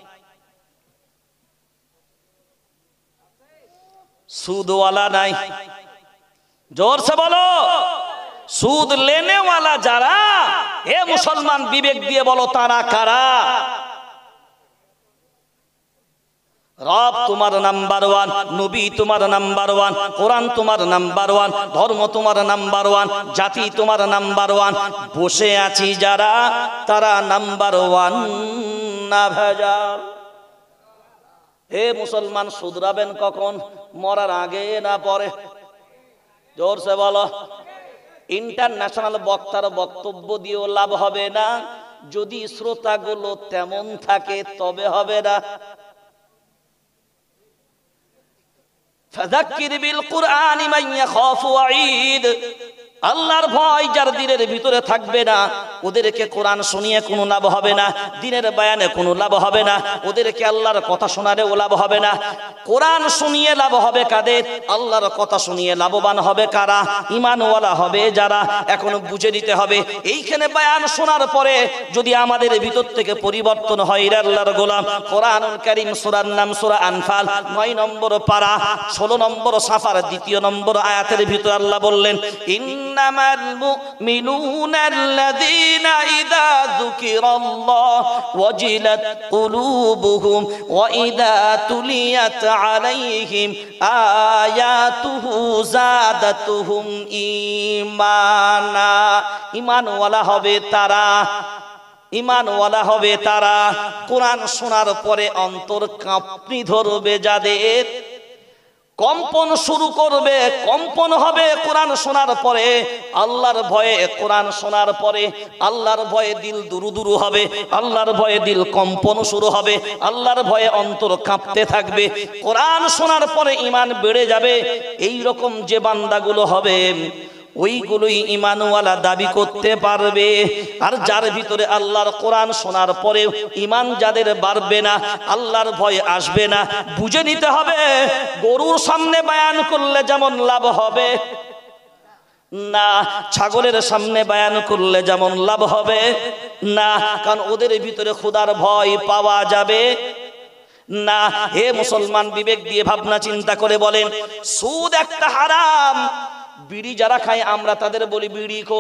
সুদওয়ালা নাই, জোরসে বলো, সুদ লেনেওয়ালা যারা, হে মুসলমান বিবেক দিয়ে বলো তারা কারা? রব তোমার নাম্বার ওয়ান, নবী তোমার নাম্বার ওয়ান, কোরআন তোমার নাম্বার ওয়ান, ধর্ম তোমার নাম্বার ওয়ান, জাতি তোমার নাম্বার ওয়ান। বসে আছি যারা, তারা নাম্বার ওয়ান না ভেজাল। হে মুসলমান, শুধরাবেন কখন? মরার আগে না পরে? জোরসে বলো। ইন্টারন্যাশনাল বক্তার বক্তব্য দিয়েও লাভ হবে না, যদি শ্রোতাগুলো তেমন থাকে তবে হবে না। ফাযাক্কির বিল কুরআনি মান ইয়াখাফু ওয়াঈদ। আল্লাহর ভয় যার দিনের ভিতরে থাকবে না, ওদেরকে কোরআন শুনিয়ে কোনো লাভ হবে না, দিনের বয়ানে কোনো লাভ হবে না, ওদেরকে আল্লাহর কথা শোনালেও লাভ হবে না। কোরআন শুনিয়ে লাভ হবে কাদের? আল্লাহর কথা শুনিয়ে লাভবান হবে কারা? ঈমানওয়ালা হবে যারা। এখন বুঝে নিতে হবে, এইখানে বয়ান শোনার পরে যদি আমাদের ভিতর থেকে পরিবর্তন হয়, আল্লাহর গোলাম, কোরআনুল কারীম সূরার নাম সূরা আনফাল 9 নম্বর পারা 16 নম্বর সাফার 2 নম্বর আয়াতের ভিতরে আল্লাহ বললেন, ইন্নামাল মুমিনুনা আল্লাযীনা ইযা যুকিরাল্লাহ ওয়াজিলাত কুলুবুহুম ওয়া ইযা তুলিয়াত আলাইহিম আয়াতুহু যাদাতুহুম ঈমানা। ঈমানওয়ালা হবে তারা, ঈমানওয়ালা হবে তারা। কোরআন শোনার পরে অন্তর কাঁপনি ধরবে যাদের, কম্পন শুরু করবে, কম্পন হবে কোরআন শোনার পরে, আল্লাহর ভয়ে কোরআন শোনার পরে আল্লাহর ভয়ে দিল দুরুদুরু হবে, আল্লাহর ভয়ে দিল কম্পন শুরু হবে, আল্লাহর ভয়ে অন্তর কাঁপতে থাকবে। কোরআন শোনার পরে ঈমান বেড়ে যাবে। এই রকম যে বান্দাগুলো হবে, ওইগুলোই ঈমানওয়ালা দাবি করতে পারবে। আর যার ভিতরে আল্লাহর কোরআন শোনার পরেও ঈমান যাদের বাড়বে না, আল্লাহর ভয় আসবে না, বুঝে নিতে হবে, গরুর সামনে বয়ান করলে যেমন লাভ হবে না, ছাগলের সামনে বয়ান করলে যেমন লাভ হবে না, কারণ ওদের ভিতরে খোদার ভয় পাওয়া যাবে না। হে মুসলমান, বিবেক দিয়ে ভাবনা চিন্তা করে বলেন, সুদ একটা হারাম। বিড়ি যারা খায় আমরা তাদের বলি বিড়িখোর,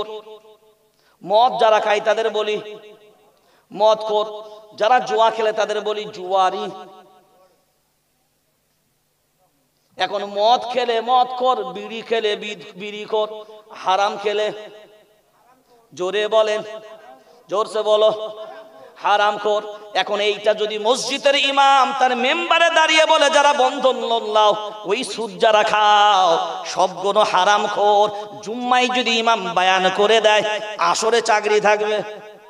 মদ যারা খায় তাদের বলি মদখোর, যারা জুয়া খেলে তাদের বলি জুয়ারি। এখন মদ খেলে মদ খোর, বিড়ি খেলে বিড়ি খোর, হারাম খেলে জোরে বলেন, জোরসে বলো, হারাম খোর। এখন এইটা যদি মসজিদের ইমাম তার মেম্বারে দাঁড়িয়ে বলে যারা বন্ধন লাও ওই সুদ যারা খাও সবগুলো হারাম খোর, জুম্মায় যদি ইমাম বায়ান করে দেয় আসরে চাকরি থাকবে?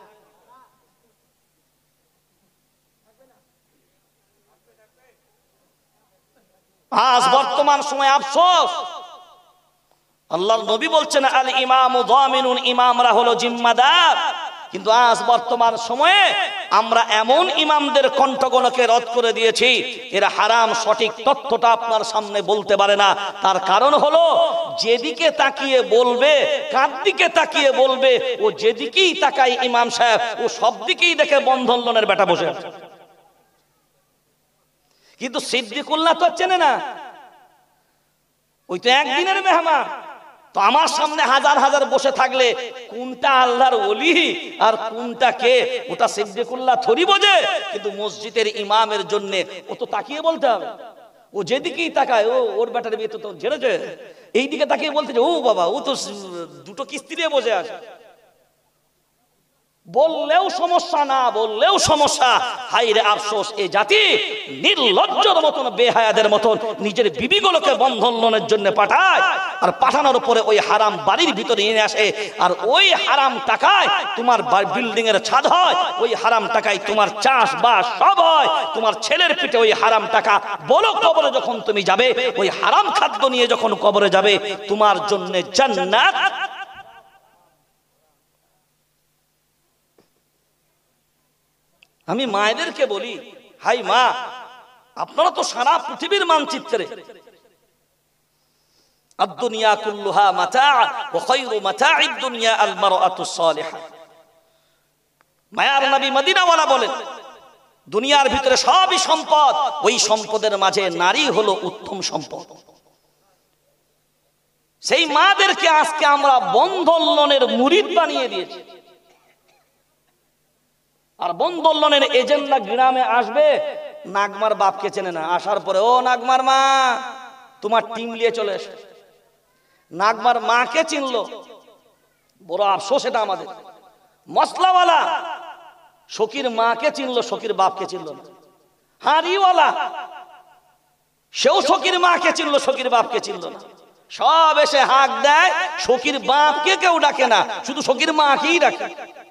আজ বর্তমান সময় আফসোস, আল্লাহর নবী বলছেন আল ইমামু যামিনুন, ইমামরা হলো জিম্মাদার। কিন্তু আজ বর্তমান সময়ে আমরা এমন ইমামদের কণ্ঠগণকে রদ করে দিয়েছি, এরা হারাম সঠিক তথ্যটা আপনার সামনে বলতে পারে না। তার কারণ হলো যেদিকে তাকিয়ে বলবে, কার দিকে তাকিয়ে বলবে, ও যেদিকেই তাকায় ইমাম সাহেব ও সব দিকেই দেখে বন্ধন লোনের বেটা বসে আছে। কিন্তু সিদ্দিকুল্লাহ তো চেনে না, ওই তো একদিনের মেহমান। তো আমার সামনে হাজার হাজার বসে থাকলে কোনটা আল্লাহর ওলি আর কোনটা কে, ওটা সিদ্দিকুল্লাহ থরি বোঝে। কিন্তু মসজিদের ইমামের জন্য ও তো তাকিয়ে বলতে হবে, ও যেদিকেই তাকায় ও ওর ব্যাটার বিয়ে তো ঝেড়েছে, এইদিকে তাকিয়ে বলতে ও বাবা ও তো দুটো কিস্তি দিয়ে বসে আছে। বললেও সমস্যা, না বললেও সমস্যা। হায়রে আফসোস, এই জাতি নির্লজ্জর মতন, বেহায়াদের মতন নিজের বিবিগুলোকে বন্ধন লোনের জন্য পাঠায়, আর পাঠানোর পরে ওই হারাম বাড়ির ভিতরে নিয়ে আসে। আর ওই হারাম টাকায় তোমার বিল্ডিং এর ছাদ হয়, ওই হারাম টাকায় তোমার চাষবাস সব হয়, তোমার ছেলের পিঠে ওই হারাম টাকা। বলো কবরে যখন তুমি যাবে ওই হারাম খাদ্য নিয়ে যখন কবরে যাবে, তোমার জন্য জান্নাত। আমি মায়েদেরকে বলি, হাই মা, আপনারা তো সারা পৃথিবীর মানচিত্রে আদ-দুনিয়া কুল্লুহা মাতা' ওয়া খায়রু মাতা'id দুনিয়া আল মারআতুস সালিহা। মায়ার নবী মদিনাওয়ালা বলেন, দুনিয়ার ভিতরে সবই সম্পদ, ওই সম্পদের মাঝে নারী হলো উত্তম সম্পদ। সেই মাদেরকে আজকে আমরা বন্ধন লোনের মুরিদ বানিয়ে দিয়েছি। আর বন্ধন লোনের এজেন্টরা গ্রামে আসবে, নাগমার বাপকে চেনে না, আসার পরে ও নাগমার মা তোমার টিম নিয়ে চলে এসে। নাগমার মাকে চিনলো, বড় আফসোস এটা আমাদের। মশলাওয়ালা শকির মাকে চিনলো, শকির বাপকে চিনলো না। হাঁড়িওয়ালা সেও শকির মাকে চিনলো, শকির বাপকে চিনলো না। সব এসে হাঁক দেয়, শকির বাপকে কেউ ডাকে না, শুধু শকির মাকেই ডাকে।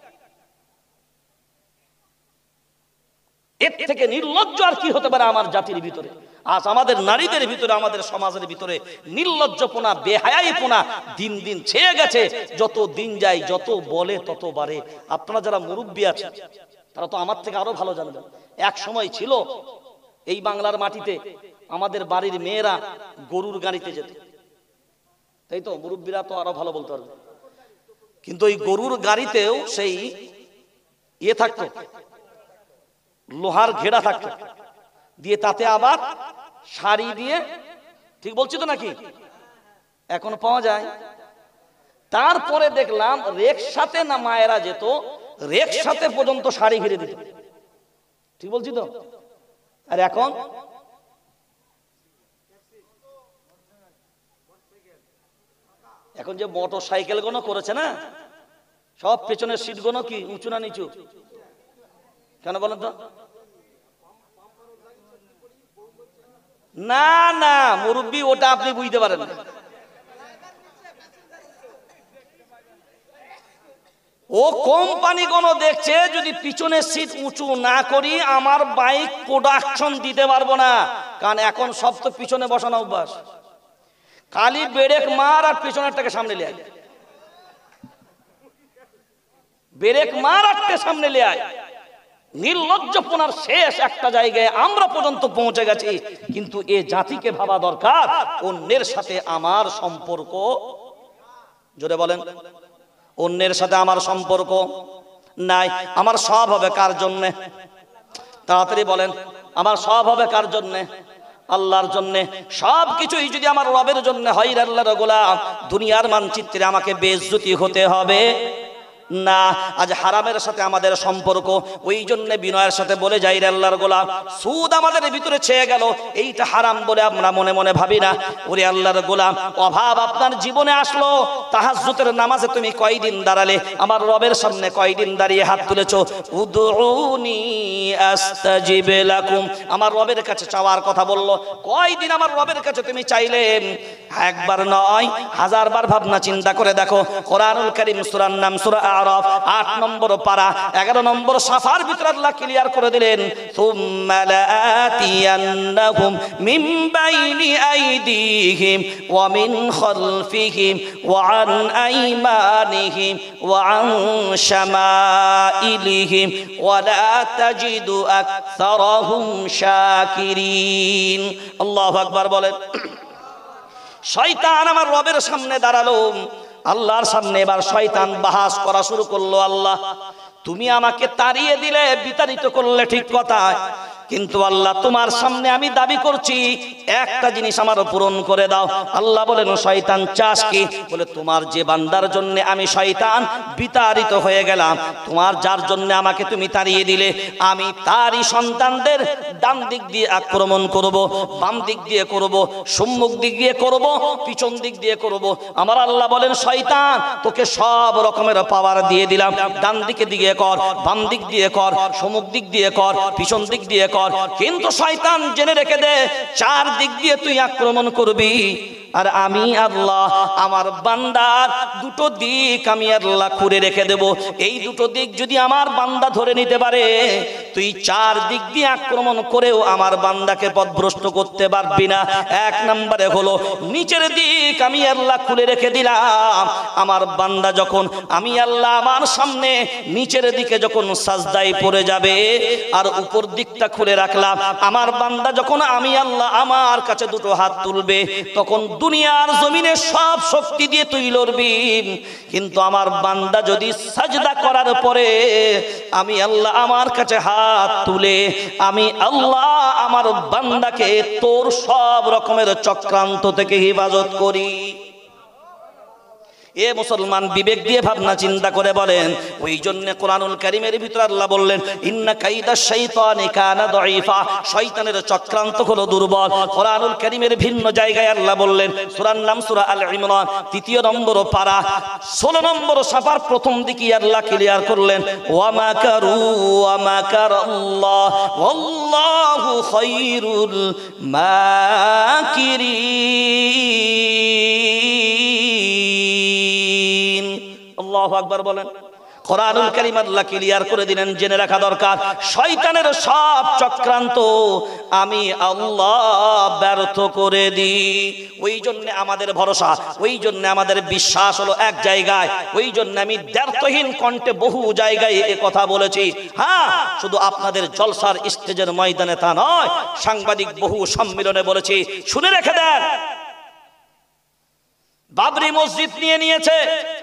এর থেকে নির্লজ্জ আর কি হতে পারে আমার জাতির ভিতরে? আজ আমাদের নারীদের ভিতরে, আমাদের সমাজের ভিতরে নির্লজ্জপনা, বেহায়াইপনা দিন দিন ছেয়ে গেছে। যত দিন যায়, যত বলে তত বাড়ে। আপনারা যারা মুরব্বী আছেন তারা তো আমার থেকে আরো ভালো জানবেন। এক সময় ছিল এই বাংলার মাটিতে আমাদের বাড়ির মেয়েরা গরুর গাড়িতে যেত, তাই তো? মুরব্বীরা তো আরো ভালো বলতে পারবে। কিন্তু ওই গরুর গাড়িতেও সেই ইয়ে থাকতো, লোহার ঘেরা থাকতো, দিয়ে তাতে আবার শাড়ি দিয়ে, ঠিক বলছি তো নাকি? এখন পাওয়া যায়। তারপরে দেখলাম রিকশাতে না মায়েরা যেত, রিকশাতে পর্যন্ত শাড়ি ঘিরে দিত, ঠিক বলছি তো? আর এখন যে মোটর সাইকেল গুলো করেছে না, সব পেছনের সিট গুলো কি উঁচু না নিচু? কেন বলেন তো? না না মুরব্বী, ওটা আপনি বুঝতে পারেন না। ও কোম্পানি কোন দেখছে যদি পিছনের সিট উঁচু না করি আমার বাইক প্রোডাকশন দিতে পারবো না। কারণ এখন সব তো পিছনে বসানো অভ্যাস, খালি ব্রেক মার আর পিছনেরটাকে সামনে লিয়ে আয়, ব্রেক মার আটকে সামনে লিয়ে আয়। নির্লজ্জপনার শেষ একটা জায়গায় আমরা পর্যন্ত পৌঁছে গেছি। কিন্তু এ জাতিকে ভাবা দরকার, অন্যের সাথে আমার সম্পর্ক, জোরে বলেন, অন্যের সাথে আমার সম্পর্ক নাই। আমার সব হবে কার জন্যে? তাড়াতাড়ি বলেন, আমার সব হবে কার জন্যে? আল্লাহর জন্যে। সব কিছুই যদি আমার রবের জন্য হয়, আল্লাহর গোলাম, দুনিয়ার মানচিত্রে আমাকে বেইজ্জতি হতে হবে না, আজ হারামের সাথে আমাদের সম্পর্ক। ওই জন্য বিনয়ের সাথে বলে যাই রে আল্লাহর গোলাম, সুদ আমাদের ভিতরে ছেয়ে গেল, এইটা হারাম বলে আমরা মনে মনে ভাবি না। ওরে আল্লাহর গোলাম, অভাব আপনার জীবনে আসলো, তাহাজ্জুদের নামাজে তুমি কয়দিন দাঁড়ালে? আমার রবের সামনে কয়দিন দাঁড়িয়ে হাত তুলেছো? উদউনি আস্তাজিব লাকুম, আমার রবের কাছে চাওয়ার কথা বললো, কয়দিন আমার রবের কাছে তুমি চাইলে? একবার নয়, হাজারবার ভাবনা চিন্তা করে দেখো। কোরআনুল কারীম সূরার নাম সূরা আরাফ 8 নম্বর পারা 11 নম্বর সাফার ভিতরে আল্লাহ ক্লিয়ার করে দিলেন, সুম্মা লাআতিয়ান্নাহুম মিন বাইনি আইদিহিম ওয়া মিন খালফিহিম ওয়া আন আইমানিহিম ওয়া আন শামাইলিহিম ওয়া লা তাজিদু আকসারাহুম শাকিরিন। আল্লাহু আকবার বলেন। শয়তান আমার রবের সামনে দাঁড়ালো, আল্লাহর সামনে এবার শয়তান বাহাস করা শুরু করলো, আল্লাহ তুমি আমাকে তাড়িয়ে দিলে, বিতাড়িত করলে, ঠিক কথা, কিন্তু আল্লাহ তোমার সামনে আমি দাবি করছি একটা জিনিস আমার পূরণ করে দাও। আল্লাহ বলেন, শয়তান চাস কি? বলে, তোমার যে বান্দার জন্য আমি শয়তান বিতাড়িত হয়ে গেলাম, তোমার যার জন্য আমাকে তুমি তাড়িয়ে দিলে, আমি তারই সন্তানদের ডান দিক দিয়ে আক্রমণ করব, বাম দিক দিয়ে করব, সম্মুখ দিক দিয়ে করব, পিছন দিক দিয়ে করব। আমার আল্লাহ বলেন, শয়তান তোকে সব রকমের পাওয়ার দিয়ে দিলাম, ডান দিকে দিয়ে কর, বাম দিক দিয়ে কর, সম্মুখ দিক দিয়ে কর, পিছন দিক দিয়ে কর, কিন্তু শয়তান জেনে রেখে দে, চার দিক দিয়ে তুই আক্রমণ করবি, আর আমি আল্লাহ আমার বান্দার দুটো দিক আমি আল্লাহ খুলে রেখে দেব। এই দুটো দিক যদি আমার বান্দা ধরে নিতে পারে, তুই চার দিক দিয়ে আক্রমণ করেও আমার বান্দাকে পথভ্রষ্ট করতে পারবি না। এক নম্বরে হলো নিচের দিক আমি আল্লাহ খুলে রেখে দিলাম, আমার বান্দা যখন আমি আল্লাহ আমার সামনে নিচের দিকে যখন সাজদায় পড়ে যাবে, আর উপর দিকটা খুলে রাখলাম, আমার বান্দা যখন আমি আল্লাহ আমার কাছে দুটো হাত তুলবে, তখন দুনিয়ার জমিনে সব শক্তি দিয়ে তুই লড়বি, কিন্তু আমার বান্দা যদি সাজদা করার পরে আমি আল্লাহ আমার কাছে হাত তুলে আমি আল্লাহ আমার বান্দাকে তোর সব রকমের চক্রান্ত থেকে হেফাজত করি। এ মুসলমান, বিবেক দিয়ে ভাবনা চিন্তা করে বলেন। ওই জন্য কোরআনুল কারীমের ভিতরে আল্লাহ বললেন, ইন্না কাইদাশ শাইতানি কানা দাঈফা, শয়তানের চক্রান্ত হলো দুর্বল। কোরআনুল কারীমের ভিন্ন জায়গায় আল্লাহ বললেন, সূরার নাম সূরা আল ইমরান 3 নম্বর পারা 16 নম্বর সাফার প্রথম দিকে আল্লাহ ক্লিয়ার করলেন, ওয়া মাকারু ওয়া মাকারাল্লাহ ওয়াল্লাহু খায়রুল মাকিরিন। আল্লাহু আকবার বলেন। কোরআনুল কারীম আল্লাহ ক্লিয়ার করে দিলেন, জেনে রাখা দরকার, শয়তানের সব চক্রান্ত আমি আল্লাহ ব্যর্থ করে দিই। ওই জন্য আমাদের ভরসা, ওই জন্য আমাদের বিশ্বাস হলো এক জায়গায়। ওই জন্য আমি দ্ব্যর্থহীন কণ্ঠে বহু জায়গায় এ কথা বলেছি। হ্যাঁ, শুধু আপনাদের জলসার স্টেজের ময়দানে তা নয়, সাংবাদিক বহু সম্মেলনে বলেছি। শুনে রেখে দেন, বাবরি মসজিদ নিয়েছে,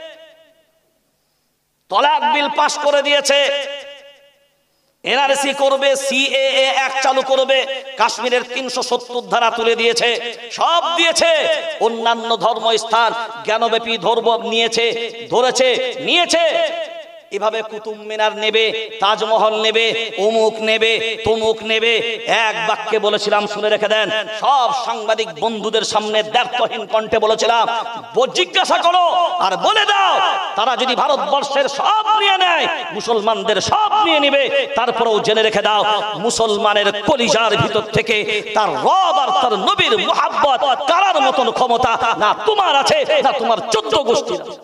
তলাক বিল পাশ করে দিয়েছে, এনআরসি করবে, সিএএ অ্যাক্ট চালু করবে, কাশ্মীরের 370 ধারা তুলে দিয়েছে, সব দিয়েছে। অন্যান্য ধর্মস্থান জ্ঞানব্যাপী ধর্ম নিয়েছে। এভাবে কুতুব মিনার নেবে, তাজমহল নেবে, অমুক নেবে, তমুক নেবে। এক বাক্যে বলেছিলাম, শুনে রেখে দেন, সব সাংবাদিক বন্ধুদের সামনে দ্ব্যর্থহীন কণ্ঠে বলেছিলাম, জিজ্ঞাসা করো আর বলে দাও, তারা যদি ভারতবর্ষের সব নিয়ে নেয়, মুসলমানদের সব নিয়ে নেবে, তারপরেও জেনে রেখে দাও, মুসলমানের কলিজার ভিতর থেকে তার রব আর তার নবীর মুহাব্বত কারার মতন ক্ষমতা না তোমার আছে, না তোমার 14 গোষ্ঠীর আছে।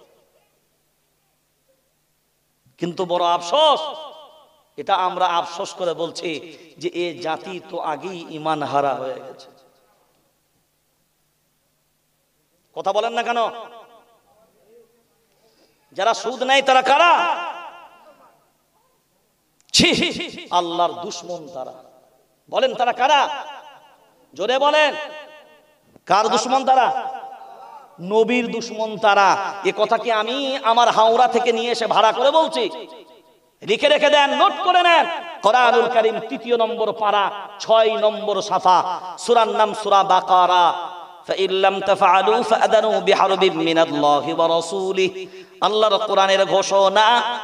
কিন্তু বড় আফসোস, এটা আমরা আফসোস করে বলছি যে এ জাতি তো আগেই ঈমান হারা হয়ে গেছে। কথা বলেন না কেন? যারা সুদ নেয় তারা কারা? ছি, আল্লাহর দুশমন তারা। বলেন তারা কারা? জোরে বলেন, কার দুশমন তারা? নবীর দুশমন তারা। এ কথা কি আমি আমার হাওড়া থেকে নিয়ে এসে ভাড়া করে বলছি? লিখে রেখে দেন, নোট করে নেন। কোরআনুল কারীম 3 নম্বর পারা 6 নম্বর সাফা, সূরার নাম সূরা বাকারা। فإن لم تفعلوا فأذنوا بحرب من الله ورسوله আল্লাহর কোরআনের ঘোষণা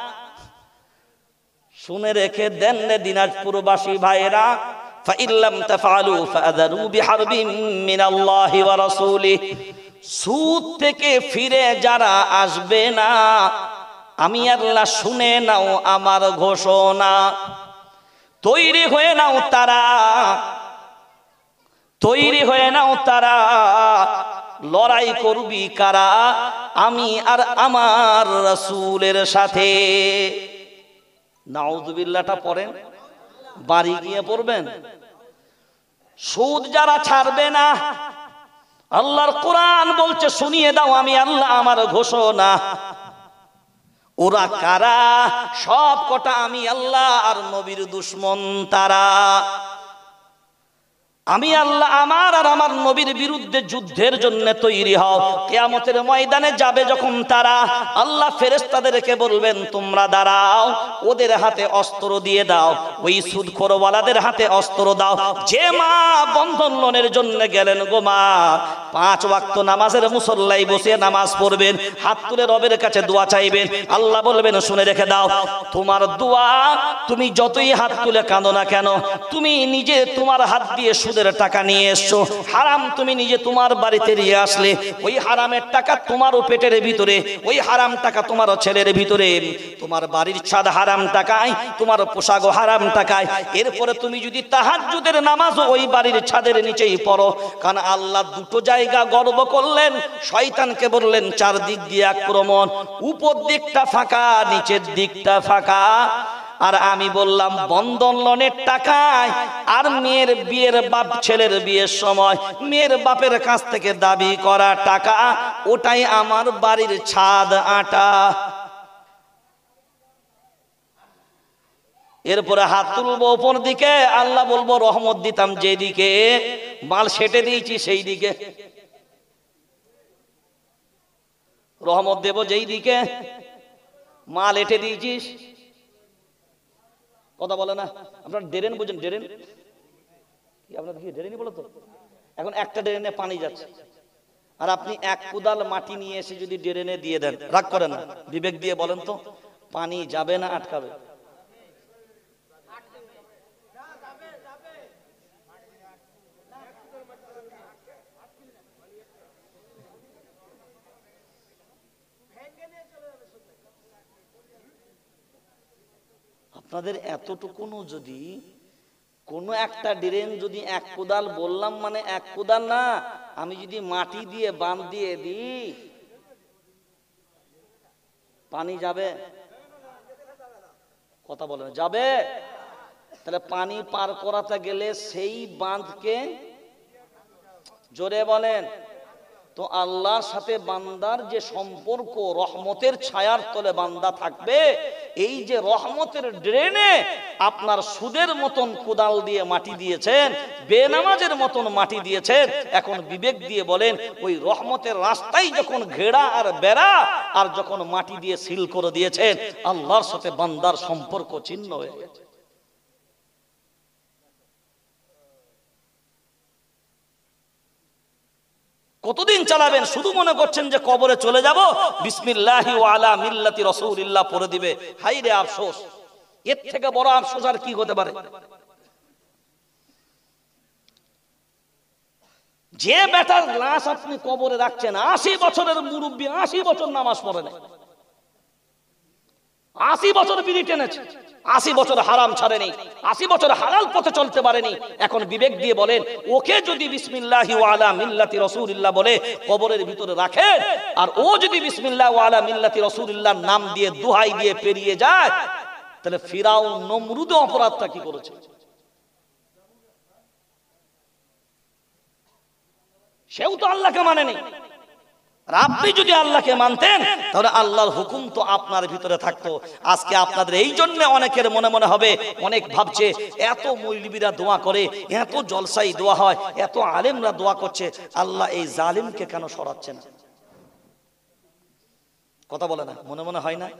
শুনে রেখে দেন রে দিনাজপুরবাসী ভাইরা, ফাইল্লাম তাফআলু ফাআযারু বিহারবিম মিনাল্লাহি ওয়া রাসূলিহি, সুদ থেকে ফিরে যারা আসবে না, আমি আল্লাহ শুনে নাও আমার ঘোষণা। তৈরি হয়ে নাও তারা, তৈরি হয়ে নাও তারা, লড়াই করবি কারা, আমি আর আমার রাসূলের সাথে। নাউযুবিল্লাহটা পড়েন, বাড়ি গিয়ে পড়বেন। সুদ যারা ছাড়বে না, আল্লাহর কোরআন বলছে শুনিয়ে দাও আমি আল্লাহ আমার ঘোষণা। ওরা কারা? সব কটা আমি আল্লাহ আর নবীর দুশমন তারা। আমি আল্লাহ আমার আর আমার নবীর বিরুদ্ধে যুদ্ধের জন্য তৈরি হও। কিয়ামতের ময়দানে যাবে যখন তারা, আল্লাহ ফেরেশতাদেরকে বলবেন তোমরা দাঁড়াও, ওদের হাতে অস্ত্র দিয়ে দাও, ওই সুদখোরওয়ালাদের হাতে অস্ত্র দাও। যে মা বন্ধন লোনের জন্য গেলেন গো মা, 5 ওয়াক্ত নামাজের মুসল্লায় বসে নামাজ পড়বেন, হাত তুলে রবের কাছে দোয়া চাইবেন। আল্লাহ বলবেন শুনে রেখে দাও, তোমার দোয়া তুমি যতই হাত তুলে কাঁদো না কেন, তুমি নিজে তোমার হাত দিয়ে সুদের টাকা নিয়ে এসছো, হারাম তুমি নিজে তোমার বাড়িতে নিয়ে আসলে, ওই হারামের টাকা তোমারও পেটের ভিতরে, ওই হারাম টাকা তোমার ছেলের ভিতরে, তোমার বাড়ির ছাদ হারাম টাকায়, তোমার পোশাকও হারাম টাকায়। এরপরে তুমি যদি তাহাজ্জুদের নামাজও ওই বাড়ির ছাদের নিচেই পড়ো, কারণ আল্লাহ দুটো জায়গা গর্ব করলেন, শয়তানকে বললেন চারদিক দিয়ে আক্রমণ, উপর দিকটা ফাঁকা নিচের দিকটা ফাঁকা। আর আমি বললাম বন্ধন লোনের টাকায় আর মেয়ের বিয়ের বাপ ছেলের বিয়ের সময় মেয়ের বাপের কাছ থেকে দাবি করা টাকা, ওটাই আমার বাড়ির ছাদ আটা। এরপরে হাত তুলবো উপর দিকে, আল্লাহ বলবো রহমত দিতাম যেদিকে, মাল সেটে দিয়েছি সেই দিকে রহমত দেব, যেই দিকে মাল এটে দিয়েছিস। কথা বলে না আপনার ড্রেন বুঝেন, ড্রেন কি আপনার কি ড্রেনই বলো তো? এখন একটা ড্রেনে পানি যাচ্ছে, আর আপনি 1 কোদাল মাটি নিয়ে এসে যদি ড্রেনে দিয়ে দেন, রাগ করেন না, বিবেক দিয়ে বলেন তো, পানি যাবে না আটকাবে? আপনাদের এতটুকুনো যদি কোনো একটা ড্রেন যদি 1 কোদাল, বললাম মানে 1 কোদাল না, আমি যদি মাটি দিয়ে বাঁধ দিয়ে দিই, পানি যাবে? কথা বলেন যাবে? তাহলে পানি পার করাতে গেলে সেই বাঁধকে, জোরে বলেন, তো আল্লাহর সাথে বান্দার যে সম্পর্ক, রহমতের ছায়ার তলে বান্দা থাকবে, এই যে রহমতের ড্রেনে আপনার সুদের মতন কোদাল দিয়ে মাটি দিয়েছেন, বেনামাজের মতন মাটি দিয়েছেন, এখন বিবেক দিয়ে বলেন ওই রহমতের রাস্তায় যখন ঘেরা আর বেড়া আর যখন মাটি দিয়ে সিল করে দিয়েছেন, আল্লাহর সাথে বান্দার সম্পর্ক ছিন্ন হয়ে গেছে। কতদিন চালাবেন? শুধু মনে করছেন যে কবরে চলে যাব, বিসমিল্লাহি ওয়া আলা মিল্লাতি রাসূলিল্লাহ পড়ে দিবে। হাই রে আফসোস, এর থেকে বড় আফসোস আর কি হতে পারে? যে বেটার লাশ আপনি কবরে রাখছেন, 80 বছরের মুরব্বী, 80 বছর নামাজ পড়ে না, 80 বছর বিড়ি টেনেছে, 80 বছর হারাম ছাড়েনি, 80 বছর হালাল পথে চলতে পারেনি। এখন বিবেক দিয়ে বলেন, ওকে যদি বিসমিল্লাহি ওয়া আলা মিল্লাতি রাসূলিল্লাহ বলে কবরের ভিতরে রাখে, আর ও যদি বিসমিল্লাহ ওয়া আলা মিল্লাতি রাসূলিল্লাহর নাম দিয়ে দোহাই দিয়ে পেরিয়ে যায়, তাহলে ফিরাউন নমরুদ অপরাধটা কি করেছে? সেও তো আল্লাহকে মানেনি। আর আপনি যদি আল্লাহকে মানতেন, তাহলে আল্লাহর হুকুম তো আপনার ভিতরে থাকতো। আজকে আপনাদের এই জন্য অনেকের মনে মনে হবে, অনেক ভাবছে এত মৌলবীরা দোয়া করে, এত জলসাই দোয়া হয়, এত আলেমরা দোয়া করছে, আল্লাহ এই জালিমকে কেন সরাচ্ছে না? কথা বলে না, মনে মনে হয় না?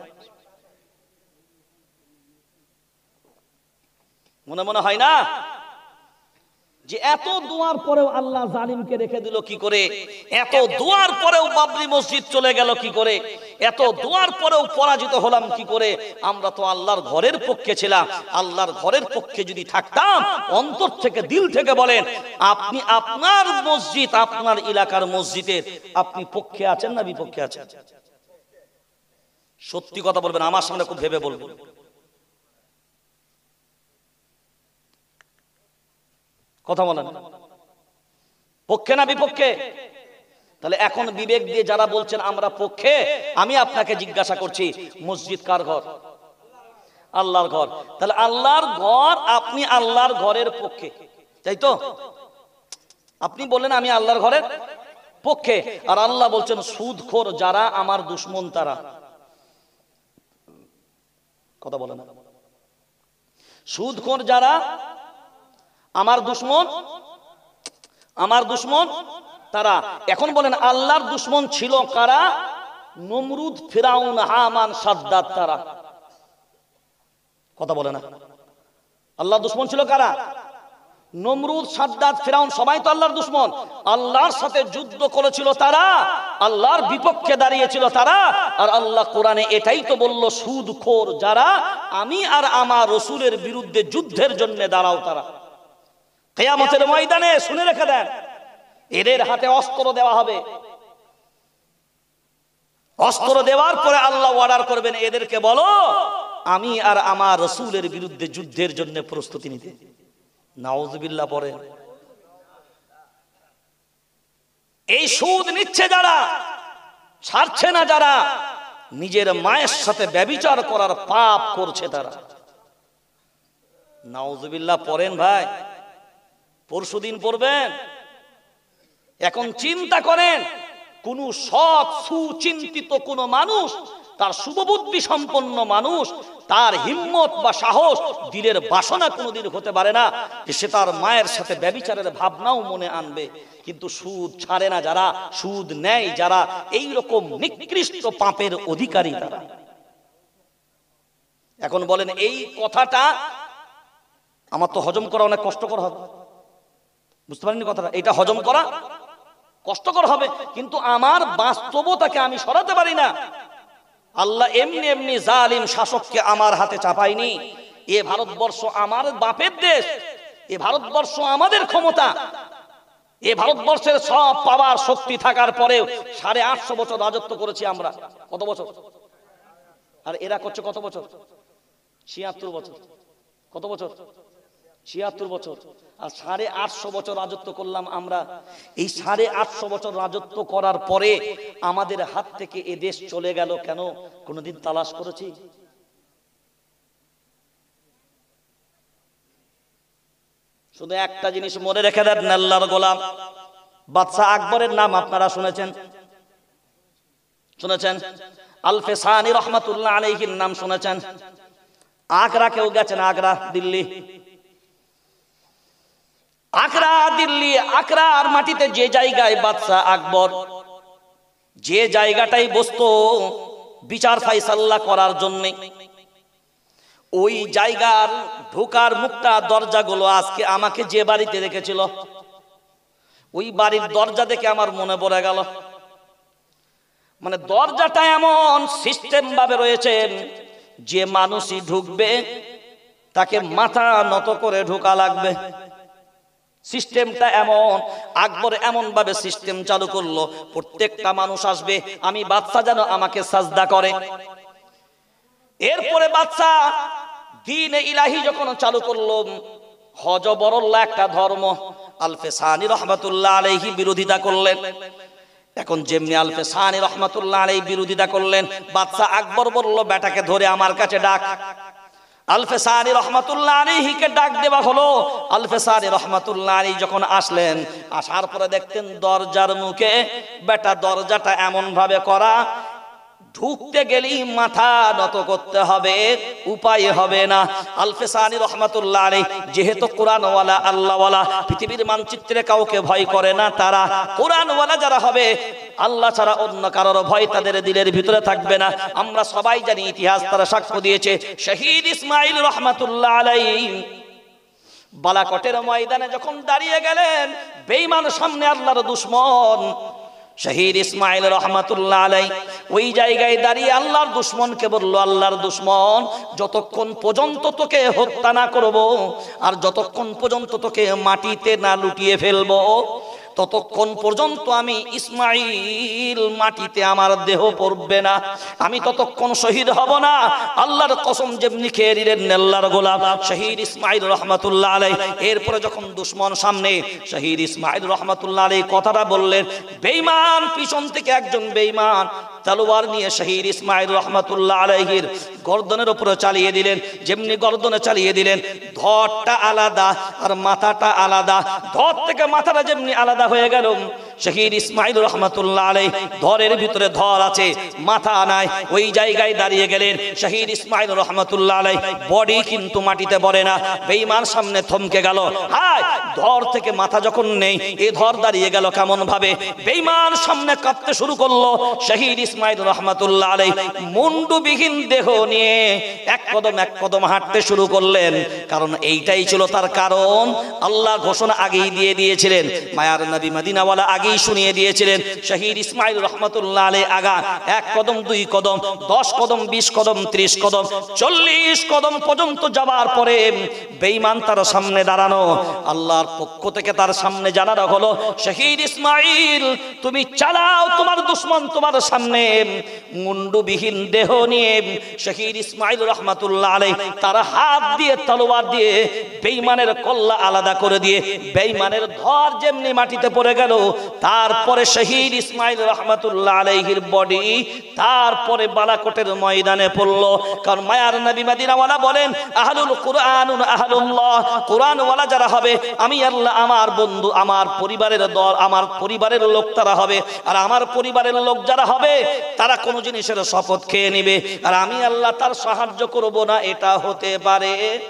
মনে মনে হয় না? যে এত দোয়ার পরেও আল্লাহ জালিমকে রেখে দিল কি করে, এত দোয়ার পরেও বাবরি মসজিদ চলে গেল কি করে, এত দোয়ার পরেও পরাজিত হলাম কি করে। আমরা তো আল্লাহর ঘরের পক্ষে ছিলাম, আল্লাহর ঘরের পক্ষে যদি থাকতাম অন্তর থেকে দিল থেকে বলেন, আপনি আপনার মসজিদ, আপনার এলাকার মসজিদের আপনি পক্ষে আছেন না বিপক্ষে আছেন? সত্যি কথা বলবেন, আমার সামনে খুব ভেবে বলবেন। কথা বলেন, পক্ষে না বিপক্ষে? তাহলে এখন বিবেক দিয়ে যারা বলছেন আমরা পক্ষে, আমি আপনাকে জিজ্ঞাসা করছি, মসজিদ কার ঘর? আল্লাহর ঘর। তাহলে আল্লাহর ঘর, আপনি আল্লাহর ঘরের পক্ষে, তাই তো? আপনি বললেন আমি আল্লাহর ঘরের পক্ষে, আর আল্লাহ বলছেন সুদখোর যারা আমার দুশমন তারা। কথা বলে না, সুদখোর যারা আমার দুশমন, আমার দুশমন তারা। এখন বলেন আল্লাহর দুশমন ছিল কারা? নমরুদ, ফিরাউন, হামান, সাদ্দাত তারা। কথা বলে না, আল্লাহর দুশমন ছিল কারা? নমরুদ, সাদ্দাত, ফিরাউন, সবাই তো আল্লাহর দুশমন। আল্লাহর সাথে যুদ্ধ করেছিল তারা, আল্লাহর বিপক্ষে দাঁড়িয়েছিল তারা। আর আল্লাহ কোরআনে এটাই তো বলল, সুদখোর যারা আমি আর আমার রাসূলের বিরুদ্ধে যুদ্ধের জন্য দাঁড়াও তারা। কিয়ামতের ময়দানে শুনে রেখে দেন, এদের হাতে অস্ত্র দেওয়া হবে। অস্ত্র দেওয়ার পরে আল্লাহ অর্ডার করবেন, এদেরকে বলো আমি আর আমার রাসূলের বিরুদ্ধে যুদ্ধের জন্য প্রস্তুতি নিতে। নাউযুবিল্লাহ পড়ে। এই সুদ নিচ্ছে যারা, ছাড়ছে না যারা, নিজের মায়ের সাথে ব্যভিচার করার পাপ করছে তারা। নাউযুবিল্লাহ পড়েন ভাই, পরশুদিন পড়বেন। এখন চিন্তা করেন, কোন সৎ সুচিন্তিত কোন মানুষ, তার শুভবুদ্ধি সম্পন্ন মানুষ, তার হিম্মত বা সাহস, দিলের বাসনা কোনোদিন হতে পারে না যে সে তার মায়ের সাথে ব্যভিচারের ভাবনাও মনে আনবে। কিন্তু সুদ ছাড়ে না যারা, সুদ নেয় যারা, এই রকম নিকৃষ্ট পাপের অধিকারী তারা। এখন বলেন এই কথাটা আমার তো হজম করা অনেক কষ্টকর হবে, বুঝতে পারেননি কথাটা? এটা হজম করা কষ্টকর হবে, কিন্তু আমার বাস্তবতাকে আমি সরাতে পারি না। আল্লাহ এমনি এমনি জালিম শাসককে আমার হাতে চাপায়নি। এ ভারতবর্ষ আমার বাপের দেশ, এ ভারতবর্ষ আমাদের ক্ষমতা, এ ভারতবর্ষের সব পাওয়ার শক্তি থাকার পরেও 850 বছর রাজত্ব করেছি আমরা। কত বছর? আর এরা করছে কত বছর? 76 বছর। কত বছর? 76 বছর। আর 850 বছর রাজত্ব করলাম আমরা। এই 850 বছর রাজত্ব করার পরে আমাদের হাত থেকে এ দেশ চলে গেল কেন? কোনদিন তালাশ করেছি? শুধু একটা জিনিস মনে রেখে দেন, আল্লাহর গোলাম বাদশাহ আকবরের নাম আপনারা শুনেছেন? শুনেছেন? আল-ফেসানি রহমাতুল্লাহ আলাইহির নাম শুনেছেন? আগ্রা কেউ গেছেন? আগ্রা, দিল্লি, আগ্রা, দিল্লি, আগ্রার মাটিতে যে জায়গায় বাদশাহ আকবর যে জায়গাটাই বসতো বিচার ফাইসাল্লা করার জন্য, ওই জায়গার ঢোকার মুখটা, দরজাগুলো আজকে আমাকে যে বাড়িতে রেখেছিল, ওই বাড়ির দরজা দেখে আমার মনে পড়ে গেল। মানে দরজাটা এমন সিস্টেম ভাবে রয়েছে, যে মানুষই ঢুকবে তাকে মাথা নত করে ঢোকা লাগবে। সিস্টেমটা এমন, আকবর এমন ভাবে সিস্টেম চালু করলো, প্রত্যেকটা মানুষ আসবে, আমি বাদশা যেন আমাকে সাজদা করে। এরপরে বাদশা দ্বীনে ইলাহি যখন চালু করলো, হজ বরল্লাহ একটা ধর্ম, আল-ফেসানি রহমাতুল্লাহ আলাইহি বিরোধিতা করলেন। এখন যেমনি আল-ফেসানি রহমাতুল্লাহ আলাইহি বিরোধিতা করলেন, বাদশা আকবর বলল বেটাকে ধরে আমার কাছে ডাক। আল-ফেসানি রহমাতুল্লাহ আলাইহিকে ডাক দেওয়া হলো। আল-ফেসানি রহমাতুল্লাহ আলাইহি যখন আসলেন, আসার পরে দেখতেন দরজার মুখে বেটা দরজাটা এমন ভাবে করা, ঢুকতে গেলেই মাথা নত করতে হবে, উপায় হবে না। আল-ফেসানি রহমাতুল্লাহ আলাইহি যেহেতু কোরআনওয়ালা, আল্লাহওয়ালা, পৃথিবীর মানচিত্রে কাউকে ভয় করে না তারা, কোরআনওয়ালা যারা হবে, আল্লাহ ছাড়া অন্য কারোর ভয় তাদের দিলের ভিতরে থাকবে না। আমরা সবাই জানি, ইতিহাস তারা সাক্ষ্য দিয়েছে। শহীদ ইসমাইল রহমাতুল্লাহ আলাইহি বালাকটের ময়দানে যখন দাঁড়িয়ে গেলেন, বেঈমান সামনে আল্লাহর দুশমন শহীদ ইসমাইল রহমাতুল্লাহ আলাই ওই জায়গায় দাঁড়িয়ে আল্লাহর দুশমনকে বলল, আল্লাহর দুশমন, যতক্ষণ পর্যন্ত তোকে হত্যা না করব আর যতক্ষণ পর্যন্ত তোকে মাটিতে না লুটিয়ে ফেলবো, ততক্ষণ পর্যন্ত আমি ইসমাইল মাটিতে আমার দেহ পড়বে না, আমি ততক্ষণ শহীদ হব না। আল্লাহর কসম, যেমনি খেয়ে দিলেন আল্লাহর গোলাম শহীদ ইসমাইল রহমাতুল্লাহ আলাই। এরপরে যখন দুশমন সামনে, শহীদ ইসমাইল রহমাতুল্লাহ আলাই কথাটা বললেন, বেঈমান পিছন থেকে একজন বেঈমান তলোয়ার নিয়ে শহীদ ইসমাইল রহমাতুল্লাহ আলাইহির গর্দনের উপরে চালিয়ে দিলেন। যেমনি গর্দনে চালিয়ে দিলেন, ধরটা আলাদা আর মাথাটা আলাদা, ধর থেকে মাথাটা যেমনি আলাদা হয়ে গেল, শহীদ ইসমাইল রহমাতুল্লাহ আলাইহি ধরের ভিতরে ধর আছে, মাথা নাই, ওই জায়গায় দাঁড়িয়ে গেলেন শহীদ ইসমাইল রহমাতুল্লাহ আলাইহি। বডি কিন্তু মাটিতে পড়ে না, বেঈমান সামনে থমকে গেল। হায়, ধর থেকে মাথা যখন নেই, এই ধর দাঁড়িয়ে গেল কেমন ভাবে? বেঈমান সামনে কাঁপতে শুরু করলো। শহীদ ইসমাইল রহমাতুল্লাহ আলাইহি মুন্ডুবিহীন দেহ নিয়ে এক কদম হাঁটতে শুরু করলেন। কারণ এইটাই ছিল তার কারণ, আল্লাহ ঘোষণা আগেই দিয়ে দিয়েছিলেন, মায়ার নবী মদিনাওয়ালা আগেই শুনিয়ে দিয়েছিলেন। শহীদ ইসমাইল রহমাতুল্লাহ আলাইহি আগা 1 কদম 2 কদম 10 কদম 20 কদম 30 কদম 40 কদম পর্যন্ত যাবার পরে বেঈমান তার সামনে দাঁড়ানো। আল্লাহর পক্ষ থেকে তার সামনে জানানো হলো, শহীদ ইসমাইল, তুমি চালাও তোমার দুশমন তোমার সামনে। মুন্ডুবিহীন দেহ নিয়ে শহীদ ইসমাইল রহমাতুল্লাহ আলাইহি তার হাত দিয়ে তলোয়ার দিয়ে বেঈমানের কল্লা আলাদা করে দিয়ে বেঈমানের ধর যেমনি মাটিতে পড়ে গেল, তারপরে শহীদ ইসমাইল রহমাতুল্লাহ আলাইহির বডি তারপরে বালাকটের ময়দানে পড়লো। কারণ মায়ার নবী মদিনাওয়ালা বলেন, আহলুল কুরআনুন আহলুল্লাহ, কুরআনওয়ালা যারা হবে আমি আল্লাহ আমার বন্ধু, আমার পরিবারের দল, আমার পরিবারের লোক তারা হবে। আর আমার পরিবারের লোক যারা হবে তারা কোনো জিনিসের শপথ খেয়ে নেবে, আর আমি আল্লাহ তার সাহায্য করব না, এটা হতে পারে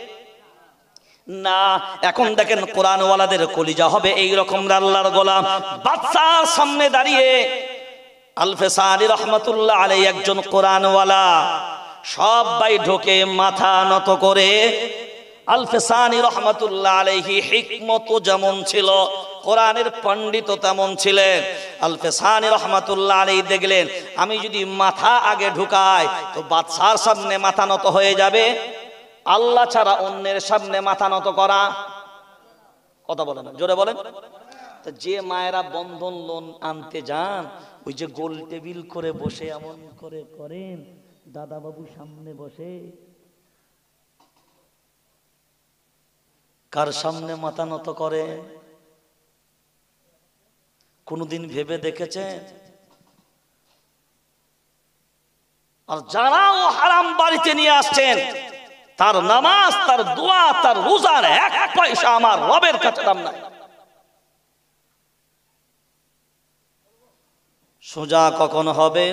না। এখন দেখেন কোরআনওয়ালাদের কলিজা হবে এইরকম। আল্লাহর গোলাম বাদশার সামনে দাঁড়িয়ে আলফেসানি রহমাতুল্লাহ আলাইহি একজন কোরআনওয়ালা, সবাই ঢোকে মাথা নত করে। আলফেসানি রহমাতুল্লাহ আলাইহি হিকমত যেমন ছিল, কোরআনের পণ্ডিত তেমন ছিলেন। আলফেসানি রহমাতুল্লাহ আলাইহি দেখলেন, আমি যদি মাথা আগে ঢুকাই তো বাদশার সামনে মাথা নত হয়ে যাবে, আল্লাহ ছাড়া অন্যের সামনে মাথা নত করা, কথা বলেন জোরে বলেন। তো যে মায়েরা বন্ধন লোন আনতে যান, ওই যে গোল টেবিল করে বসে এমন করে করেন, দাদা বাবু সামনে বসে, কার সামনে মাথা নত করে কোনদিন ভেবে দেখেছেন? আর যারাও হারাম বাড়িতে নিয়ে আসছেন, তার নামাজ, তার দোয়া, তার রোজার 1 পয়সা আমার রবের কাছে দাম নাই। সোজা কখন হবেন?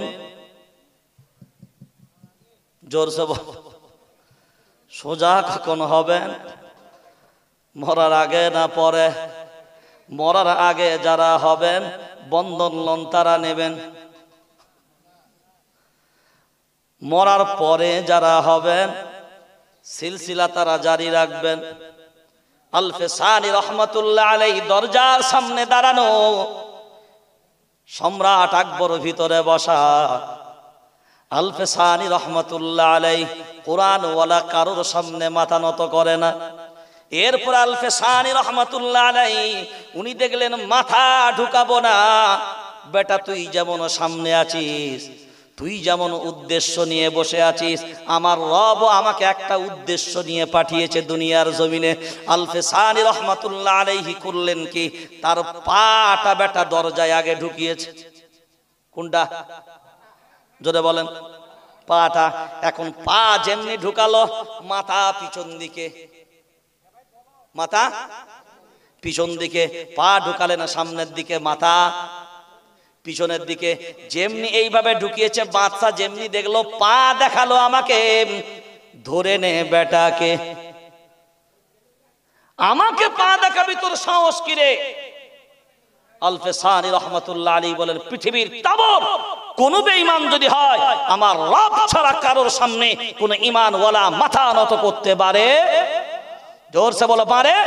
জোরসে বল, সোজা কখন হবেন? মরার আগে না পরে? মরার আগে যারা হবেন বন্ধন লোন তারা নেবেন, মরার পরে যারা হবেন সিলসিলা তারা জারি রাখবেন। আলফেসানি রহমাতুল্লাহ আলাইহি দরজার সামনে দাঁড়ানো, সম্রাট আকবর ভিতরে বসা। আলফেসানি রহমাতুল্লাহ আলাইহি কোরআনওয়ালা কারোর সামনে মাথা নত করে না। এরপর আলফেসানি রহমাতুল্লাহ আলাইহি উনি দেখলেন মাথা ঢুকাবো না, বেটা তুই যেমন সামনে আছিস, তুই যেমন উদ্দেশ্য নিয়ে বসে আছিস, আমার রব আমাকে একটা উদ্দেশ্য নিয়ে পাঠিয়েছে দুনিয়ার জমিনে। আলফেসানি রহমাতুল্লাহ আলাইহি করলেন কি, তার পাটা বেটা দরজায় আগে ঢুকিয়েছে। কোনটা? জোরে বলেন। পাটা। এখন পা যেমনি ঢুকালো, মাথা পিছন দিকে, মাথা পিছন দিকে। পা ঢুকালে না সামনের দিকে, মাথা পিছনের দিকে। যেমনি এইভাবে ঢুকিয়েছে, বাদশা যেমনি দেখলো পা দেখালো আমাকে, ধরে নে বেটাকে, আমাকে পা দেখাবি, তোর সাহস কি রে? আলফেসানি রহমাতুল্লাহ আলাইহি বলেন, পৃথিবীর তাবর কোন বেঈমান যদি হয়, আমার রব ছাড়া কারোর সামনে কোন ঈমানওয়ালা মাথা নত করতে পারে? জোরসে বলো, পারে?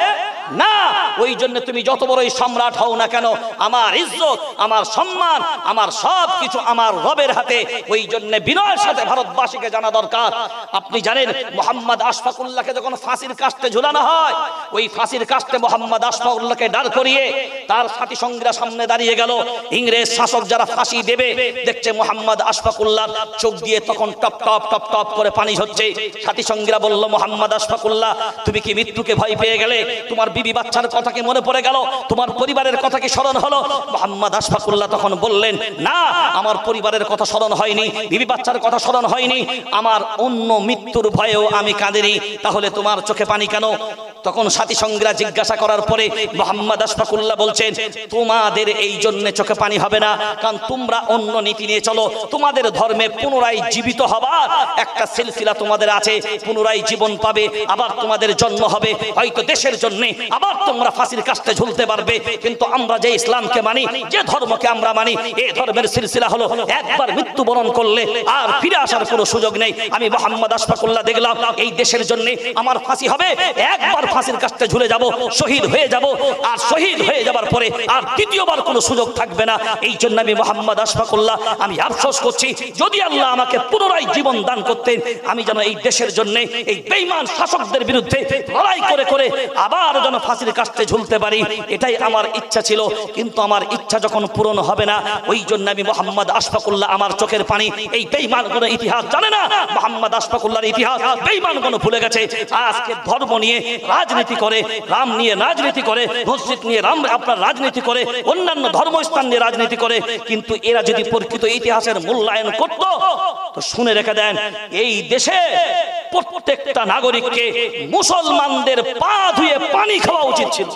না, ওই জন্য তুমি যত বড়ই সম্রাট হও না কেন, আমার ইজ্জত, আমার সম্মান, আমার সব কিছু আমার রবের হাতে। ওই জন্য বিনয়ের সাথে ভারতবাসীকে জানা দরকার। আপনি জানেন মোহাম্মদ আশফাকুল্লাহকে যখন ফাঁসির কাস্টে ঝুলানো হয়, ওই ফাঁসির কাস্টে মোহাম্মদ আশফাকুল্লাহকে দাঁড় করিয়ে তার সাথী সঙ্গীরা সামনে দাঁড়িয়ে গেল। ইংরেজ শাসক যারা ফাঁসি দেবে দেখছে মোহাম্মদ আশফাকুল্লাহ চোখ দিয়ে তখন টপ টপ টপ টপ করে পানি হচ্ছে। সাথী সঙ্গীরা বলল, মোহাম্মদ আশফাকুল্লাহ, তুমি কি মৃত্যুকে ভয় পেয়ে গেলে? তোমার বিবি বাচ্চার কথা কি মনে পড়ে গেল? তোমার পরিবারের কথা কি স্মরণ হলো? মোহাম্মদ আশফাকুল্লাহ তখন বললেন, না, আমার পরিবারের কথা স্মরণ হয়নি, বিবি বাচ্চার কথা স্মরণ হয়নি, আমার অন্য মৃত্যুর ভয়েও আমি কাঁদিনি। তাহলে তোমার চোখে পানি কেন? তখন সাথী সঙ্গীরা জিজ্ঞাসা করার পরে মোহাম্মদ আশফাকুল্লাহ বলছেন, তোমাদের এই জন্য চোখে পানি হবে না, কারণ তোমরা অন্য নীতি নিয়ে চলো। তোমাদের ধর্মে পুনরায় জীবিত হবার একটা সিলসিলা তোমাদের আছে, পুনরায় জীবন পাবে, আবার তোমাদের জন্ম হবে, হয়তো দেশের জন্য আবার তোমরা ফাঁসির কাস্টে ঝুলতে পারবে। কিন্তু আমরা যে ইসলামকে মানি, যে ধর্মকে আমরা মানি, এই ধর্মের সিলসিলা হলো একবার মৃত্যুবরণ করলে আর ফিরে আসার কোনো সুযোগ নেই। আমি মোহাম্মদ আশফাকুল্লাহ দেখলাম এই দেশের জন্য আমার ফাঁসি হবে, একবার ফাঁসির কাস্টে ঝুলে যাব, শহীদ হয়ে যাব, আর শহীদ হয়ে যাবার পরে আর দ্বিতীয়বার কোনো সুযোগ থাকবে না। এই জন্য আমি মোহাম্মদ আশফাকুল্লাহ আমি আফসোস করছি, যদি আল্লাহ আমাকে পুনরায় জীবন দান করতেন, আমি যেন এই দেশের জন্য এই বেঈমান শাসকদের বিরুদ্ধে লড়াই করে করে আবার যেন ফাঁসির কাস্টে ঝুলতে পারি, এটাই আমার ইচ্ছা ছিল। কিন্তু আমার ইচ্ছা যখন পূরণ হবে না, ওই জন্য আমি মোহাম্মদ আশফাকুল্লাহ আমার চোখের পানি, এই বেঈমানগুলো ইতিহাস জানে না, মোহাম্মদ আশফাকুল্লাহর ইতিহাস বেঈমানগুলো ভুলে গেছে। আজকে ধর্ম নিয়ে রাজনীতি করে, রাম নিয়ে রাজনীতি করে, মসজিদ নিয়ে রাম আপনার রাজনীতি করে, অন্যান্য ধর্মস্থান নিয়ে রাজনীতি করে। কিন্তু এরা যদি প্রকৃত ইতিহাসের মূল্যায়ন করত, তো শুনে রেখে দেন, এই দেশে প্রত্যেকটা নাগরিককে মুসলমানদের পা ধুয়ে পানি খাওয়া উচিত ছিল।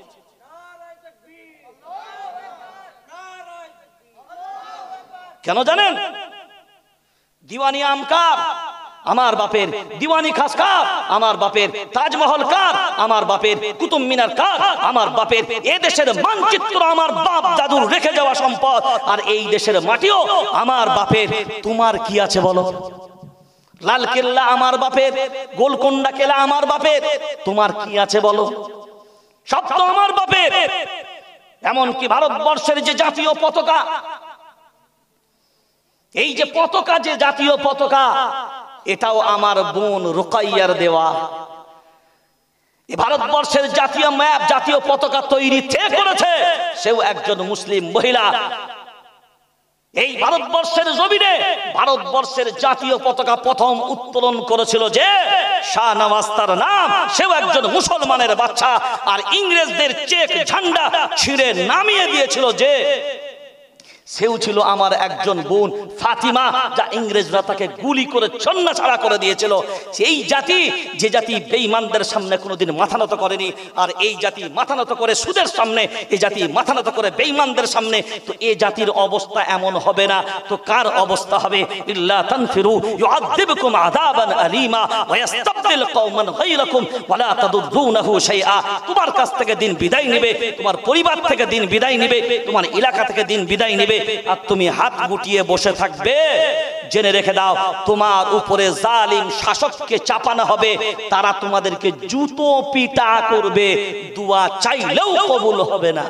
কেন জানেন? দিওয়ানি আম কার? আমার বাপের। দিওয়ানি খাস কার? আমার বাপের। তাজমহল কার? আমার বাপের। কুতুব মিনার কার? আমার বাপের। এই দেশের মানচিত্র আমার বাপ দাদুর রেখে যাওয়া সম্পদ, আর এই দেশের মাটিও আমার বাপের। তোমার কি আছে বলো? লাল কেল্লা আমার বাপের, গোলকোন্ডা কেল্লা আমার বাপের, তোমার কি আছে বলো? সব তো আমার বাপের। এমনকি ভারতবর্ষের যে জাতীয় পতাকা, এই যে পতাকা, যে জাতীয় পতাকা, এটাও আমার বোন রুকাইয়ার দেওয়া। এই ভারতবর্ষের জাতীয় ম্যাপ, জাতীয় পতাকা তৈরি কে করেছে? সেও একজন মুসলিম মহিলা। এই ভারতবর্ষের জমিনে ভারতবর্ষের জাতীয় পতাকা প্রথম উত্তোলন করেছিল যে শাহনওয়াজ তার নাম, সেও একজন মুসলমানের বাচ্চা। আর ইংরেজদের চেক ঝান্ডা ছিঁড়ে নামিয়ে দিয়েছিল যে, সেও ছিল আমার একজন বোন ফাতিমা, যা ইংরেজরা তাকে গুলি করে ছন্নছাড়া করে দিয়েছিল। সেই জাতি, যে জাতি বেঈমানদের সামনে কোনোদিন মাথা নত করেনি, আর এই জাতি মাথা নত করে সুদের সামনে, এই জাতি মাথা নত করে বেঈমানদের সামনে, তো এই জাতির অবস্থা এমন হবে না তো কার অবস্থা হবে? ইল্লা তানফিরু ইউআযিবকুম আযাবান আলীমা ওয়া ইস্তাবদিল কওমান গায়রাকুম ওয়া লা তাদুররুনাহু শাইআ। তোমার কাছ থেকে দিন বিদায় নেবে, তোমার পরিবার থেকে দিন বিদায় নেবে, তোমার এলাকা থেকে দিন বিদায় নেবে, আর তুমি হাত গুটিয়ে বসে থাকবে। জেনে রেখে দাও, তোমার উপরে জালিম শাসককে চাপানো হবে, তারা তোমাদেরকে জুতো পিটা করবে, দোয়া চাইলেও কবুল হবে না।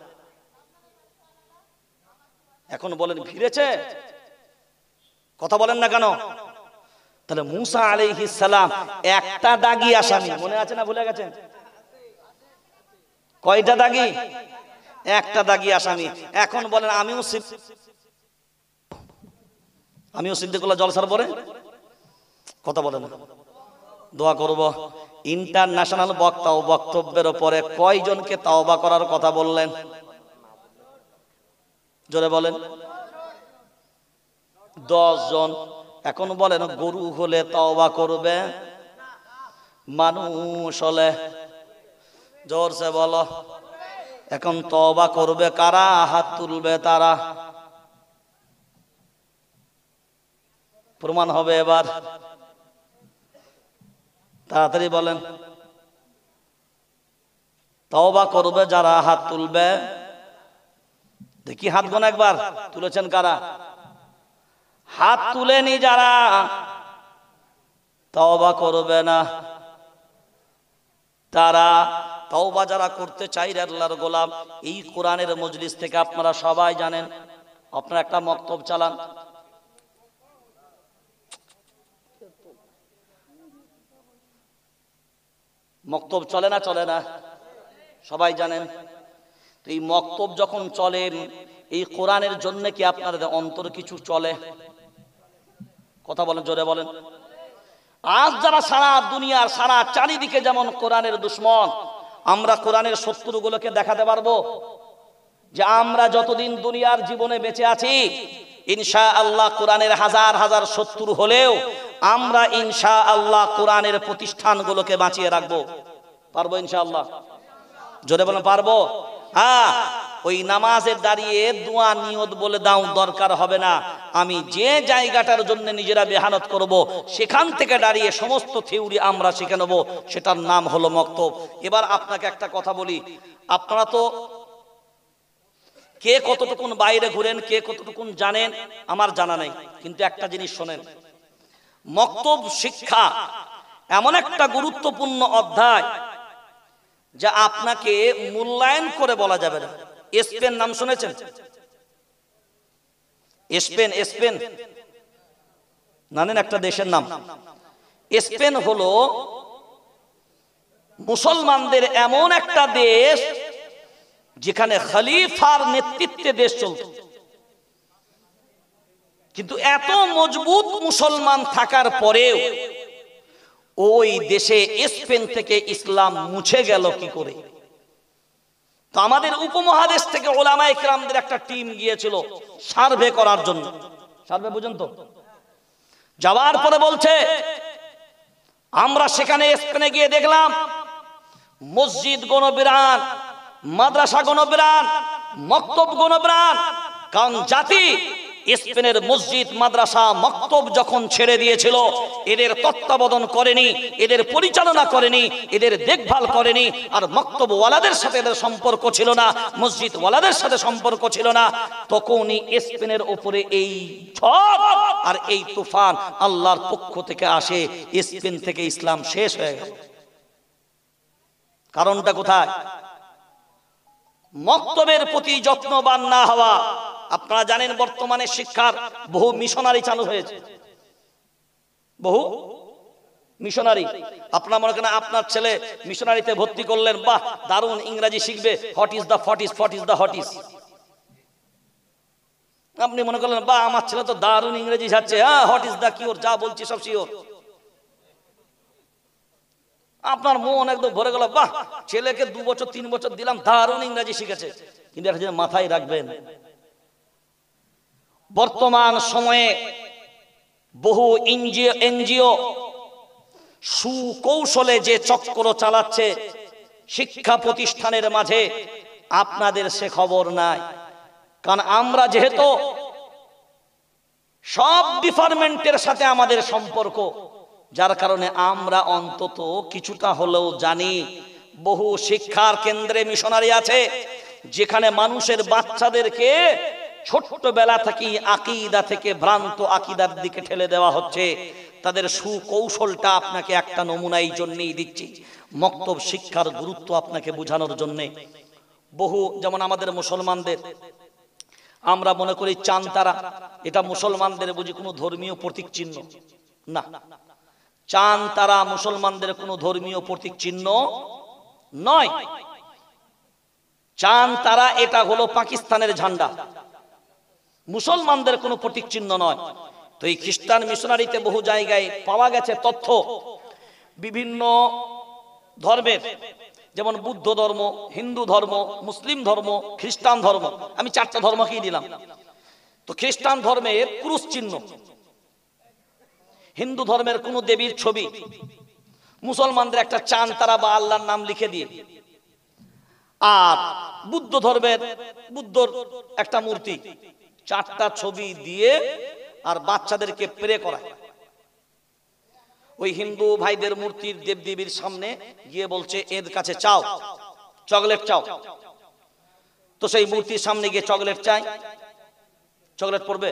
এখন বলেন ভিড়েছে? কথা বলেন না কেন? তাহলে মুসা আলাইহিস সালাম একটা দাগি আসামি, মনে আছে না ভুলে গেছেন? কয়টা দাগি? একটা দাগি আসামি। এখন বলেন আমিও সিদ্দিকুল্লাহ জলসার পরে কথা বলেন, দোয়া করব। ইন্টারন্যাশনাল বক্তা ও বক্তব্যের পরে কয়জনকে তাওবা করার কথা বললেন? জোরে বলেন। 10 জন। এখন বলেন, গরু হলে তাওবা করবে, মানুষ হলে? জোরসে বলো। এখন তওবা করবে কারা? হাত তুলবে তারা। প্রমাণ হবে এবার, তাড়াতাড়ি বলেন। তওবা করবে যারা, হাত তুলবে। দেখি হাত গোনা একবার, তুলেছেন কারা? হাত তুলেনি যারা, তওবা করবে না তারা। তওবা যারা করতে চাই রে আল্লাহর গোলাম, এই কোরআনের মজলিস থেকে আপনারা সবাই জানেন, আপনারা একটা মক্তব চালান, মক্তব চলে না চলে না, সবাই জানেন। তো এই মক্তব যখন চলেন, এই কোরআনের জন্য কি আপনাদের অন্তর কিছু চলে? কথা বলেন, জোরে বলেন। আজ যারা সারা দুনিয়ার সারা চারিদিকে যেমন কোরআনের দুশ্মন, আমরা কোরআনের শত্রুগুলোকে দেখাতে পারবো যে আমরা যতদিন দুনিয়ার জীবনে বেঁচে আছি ইনশাআল্লাহ কোরআনের হাজার হাজার শত্রু হলেও আমরা ইনশাআল্লাহ কোরআনের প্রতিষ্ঠানগুলোকে বাঁচিয়ে রাখবো। পারবো ইনশাআল্লাহ? জোরে বলেন পারবো। হ্যাঁ, ওই নামাজে দাঁড়িয়ে দোয়া নিয়ত বলে দাও দরকার হবে না। আমি যে জায়গাটার জন্য নিজেরা মেহনত করব সেখান থেকে দাঁড়িয়ে সমস্ত থিওরি আমরা শিখে নেব, সেটার নাম হলো মক্তব। এবার আপনাকে একটা কথা বলি, আপনারা তো কে কতটুকুন বাইরে ঘুরেন, কে কতটুকুন জানেন আমার জানা নেই, কিন্তু একটা জিনিস শোনেন, মক্তব শিক্ষা এমন একটা গুরুত্বপূর্ণ অধ্যায় যা আপনাকে মূল্যায়ন করে বলা যাবে না। স্পেন নাম শুনেছেন? স্পেন, স্পেন জানেন একটা দেশের নাম? স্পেন হলো মুসলমানদের এমন একটা দেশ যেখানে খলিফার নেতৃত্বে দেশ চলত, কিন্তু এত মজবুত মুসলমান থাকার পরেও ওই দেশে স্পেন থেকে ইসলাম মুছে গেল কি করে? তো আমাদের উপমহাদেশ থেকে ওলামায়ে কেরামদের একটা টিম গিয়েছিল সার্ভে করার জন্য। সার্ভে বুঝেন তো? যাওয়ার পরে বলছে আমরা সেখানে স্পেনে গিয়ে দেখলাম মসজিদ গণবিরান, মাদ্রাসা গণবিরান, মক্তব গণবিরান। কারণ জাতি স্পেনের মসজিদ মাদ্রাসা মক্তব যখন ছেড়ে দিয়েছিল, এদের তত্ত্বাবধান করেনি, এদের পরিচালনা করেনি, এদের দেখভাল করেনি, আর মক্তব ওয়ালাদের সাথে এদের সম্পর্ক ছিল না, মসজিদ ওয়ালাদের সাথে সম্পর্ক ছিল না, তখনই স্পেনের উপরে এই ঝড় আর এই তুফান আল্লাহর পক্ষ থেকে আসে, স্পেন থেকে ইসলাম শেষ হয়ে গেল। কারণটা কোথায়? মক্তবের প্রতি যত্নবান না হওয়া। আপনারা জানেন বর্তমানে শিক্ষার বহু মিশনারি চালু হয়েছে, বহু মিশনারি। আপনার মনে করেন আপনার ছেলে মিশনারিতে ভর্তি করলেন, বাহ দারুণ ইংরেজি শিখবে, হোয়াট ইজ দা ফট ইজ দা হট ইজ। আপনি মনে করলেন বাহ আমার ছেলে তো দারুণ ইংরেজি যাচ্ছে, হ্যাঁ হোয়াট ইজ দা কিওর, যা বলছি সব শিওর। আপনার মন একদম ভরে গেল, বাহ ছেলেকে 2 বছর 3 বছর দিলাম, দারুণ ইংরেজি শিখেছে। কিন্তু একটা জিনিস মাথায় রাখবেন, বর্তমান সময়ে বহু এনজিও সুকৌশলে যে চক্র চালাচ্ছে শিক্ষা প্রতিষ্ঠানের মাঝে, আপনাদের সে খবর নাই। কারণ আমরা যেহেতু সব ডিপার্টমেন্টের সাথে আমাদের সম্পর্ক, যার কারণে আমরা অন্তত কিছুটা হলেও জানি। বহু শিক্ষার কেন্দ্রে মিশনারি আছে যেখানে মানুষের বাচ্চাদেরকে ছোট্টবেলা থেকে আকীদা থেকে ভ্রান্ত আকীদার দিকে ঠেলে দেওয়া হচ্ছে। তাদের সুকৌশলটা আপনাকে একটা নমুনাই জন্যই দিচ্ছি, মক্তব শিক্ষার গুরুত্ব আপনাকে বোঝানোর জন্য। বহু যেমন আমাদের মুসলমানদের আমরা মনে করি চাঁদ তারা, এটা মুসলমানদের বুঝি কোনো ধর্মীয় প্রতীক চিহ্ন না। চাঁদ তারা মুসলমানদের কোনো ধর্মীয় প্রতীক চিহ্ন নয়। চাঁদ তারা এটা হলো পাকিস্তানের ঝান্ডা, মুসলমানদের কোনো প্রতীক চিহ্ন নয়। তো এই খ্রিস্টান মিশনারিতে বহু জায়গায় পাওয়া গেছে তথ্য বিভিন্ন ধর্মের, যেমন বুদ্ধ ধর্ম, হিন্দু ধর্ম, মুসলিম ধর্ম, খ্রিস্টান ধর্ম, আমি 4টা ধর্মকেই দিলাম। তো খ্রিস্টান ধর্মের ক্রুশ চিহ্ন, হিন্দু ধর্মের কোন দেবীর ছবি, মুসলমানদের একটা চাঁদ তারা বা আল্লাহর নাম লিখে দিয়ে, আর বুদ্ধ ধর্মের বুদ্ধর একটা মূর্তি, 4টা ছবি দিয়ে আর বাচ্চাদেরকে প্রে করায়। ওই হিন্দু ভাইদের মূর্তির দেবদেবীর সামনে গিয়ে বলছে এর কাছে চাও, চকলেট চাও। তো সেই মূর্তির সামনে গিয়ে চকলেট চাই, চকলেট পড়বে?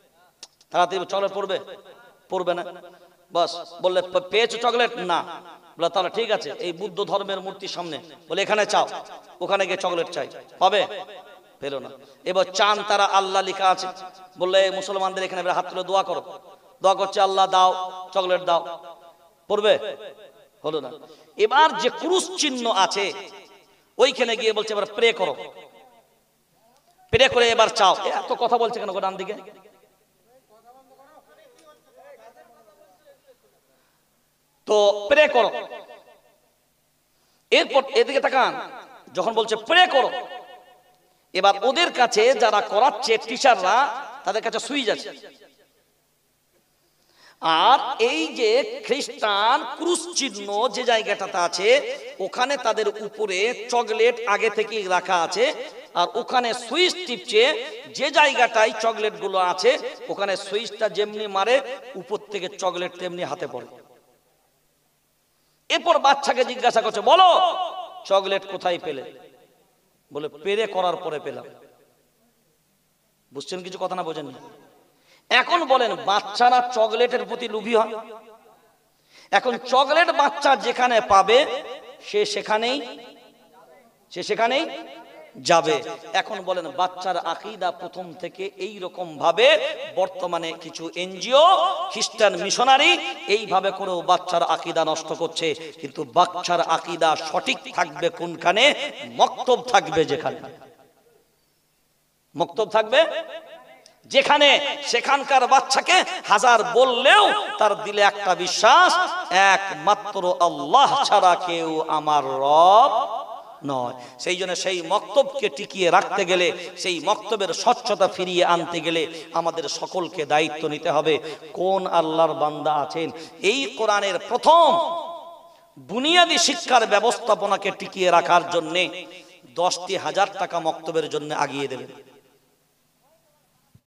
তাড়াতাড়ি চকলেট পড়বে? পড়বে না। বাস বললে পেয়েছো চকলেট? না। বলে তাহলে ঠিক আছে, এই বুদ্ধ ধর্মের মূর্তির সামনে, বলে এখানে চাও, ওখানে গিয়ে চকলেট চাই, হবে? পেল না। এবার চান তারা আল্লাহ লেখা আছে, বললে মুসলমানদের এখানে হাত তুলে দোয়া করো, দোয়া করছে আল্লাহ দাও চকলেট দাও, পড়বে? হলো না। এবার যে ক্রুশ চিহ্ন আছে ওইখানে গিয়ে বলছে এবার প্রে করো, প্রে করে এবার চাও। এত কথা বলছে কেন ডান দিকে? তো প্রে করো, এরপর এদিকে তাকান, যখন বলছে প্রে করো, এবার ওদের কাছে যারা করাচ্ছে টিচাররা, তাদের কাছে সুইচ আছে, আর এই যে খ্রিস্টান ক্রুশ চিহ্ন যে জায়গাটাতে আছে ওখানে তাদের উপরে চকলেট আগে থেকেই রাখা আছে, আর ওখানে সুইচ টিপছে, যে জায়গাটায় চকলেট গুলো আছে ওখানে সুইচটা যেমনি মারে উপর থেকে চকলেট তেমনি হাতে পড়ে। এরপর বাচ্চাকে জিজ্ঞাসা করছে, বলো চকলেট কোথায় পেলে? বলে পেরে করার পরে পেলাম। বুঝছেন কিছু কথা না বোঝেননি? এখন বলেন বাচ্চারা চকলেটের প্রতি লোভী হয়। এখন চকলেট বাচ্চা যেখানে পাবে সে সেখানেই যাবে। এখন বলেন বাচ্চার আকীদা প্রথম থেকে এই রকম ভাবে, বর্তমানে কিছু এনজিও খ্রিস্টান মিশনারি এইভাবে করেও বাচ্চার আকীদা নষ্ট করছে। কিন্তু বাচ্চার আকীদা সঠিক থাকবে কোনখানে? মক্তব থাকবে যেখানে, মক্তব থাকবে যেখানে, সেখানকার বাচ্চাকে হাজার বললেও তার দিলে একটা বিশ্বাস, একমাত্র আল্লাহ ছাড়া কেউ আমার রব নয়। সেই জন্য সেই মক্তবকে টিকিয়ে রাখতে গেলে, সেই মক্তবের স্বচ্ছতা ফিরিয়ে আনতে গেলে আমাদের সকলকে দায়িত্ব নিতে হবে। কোন আল্লাহর বান্দা আছেন এই কোরআনের প্রথম বুনিয়াদী শিক্ষার ব্যবস্থাপনাকে টিকিয়ে রাখার জন্য 10,000 টাকা মক্তবের জন্য আগিয়ে দেবেন?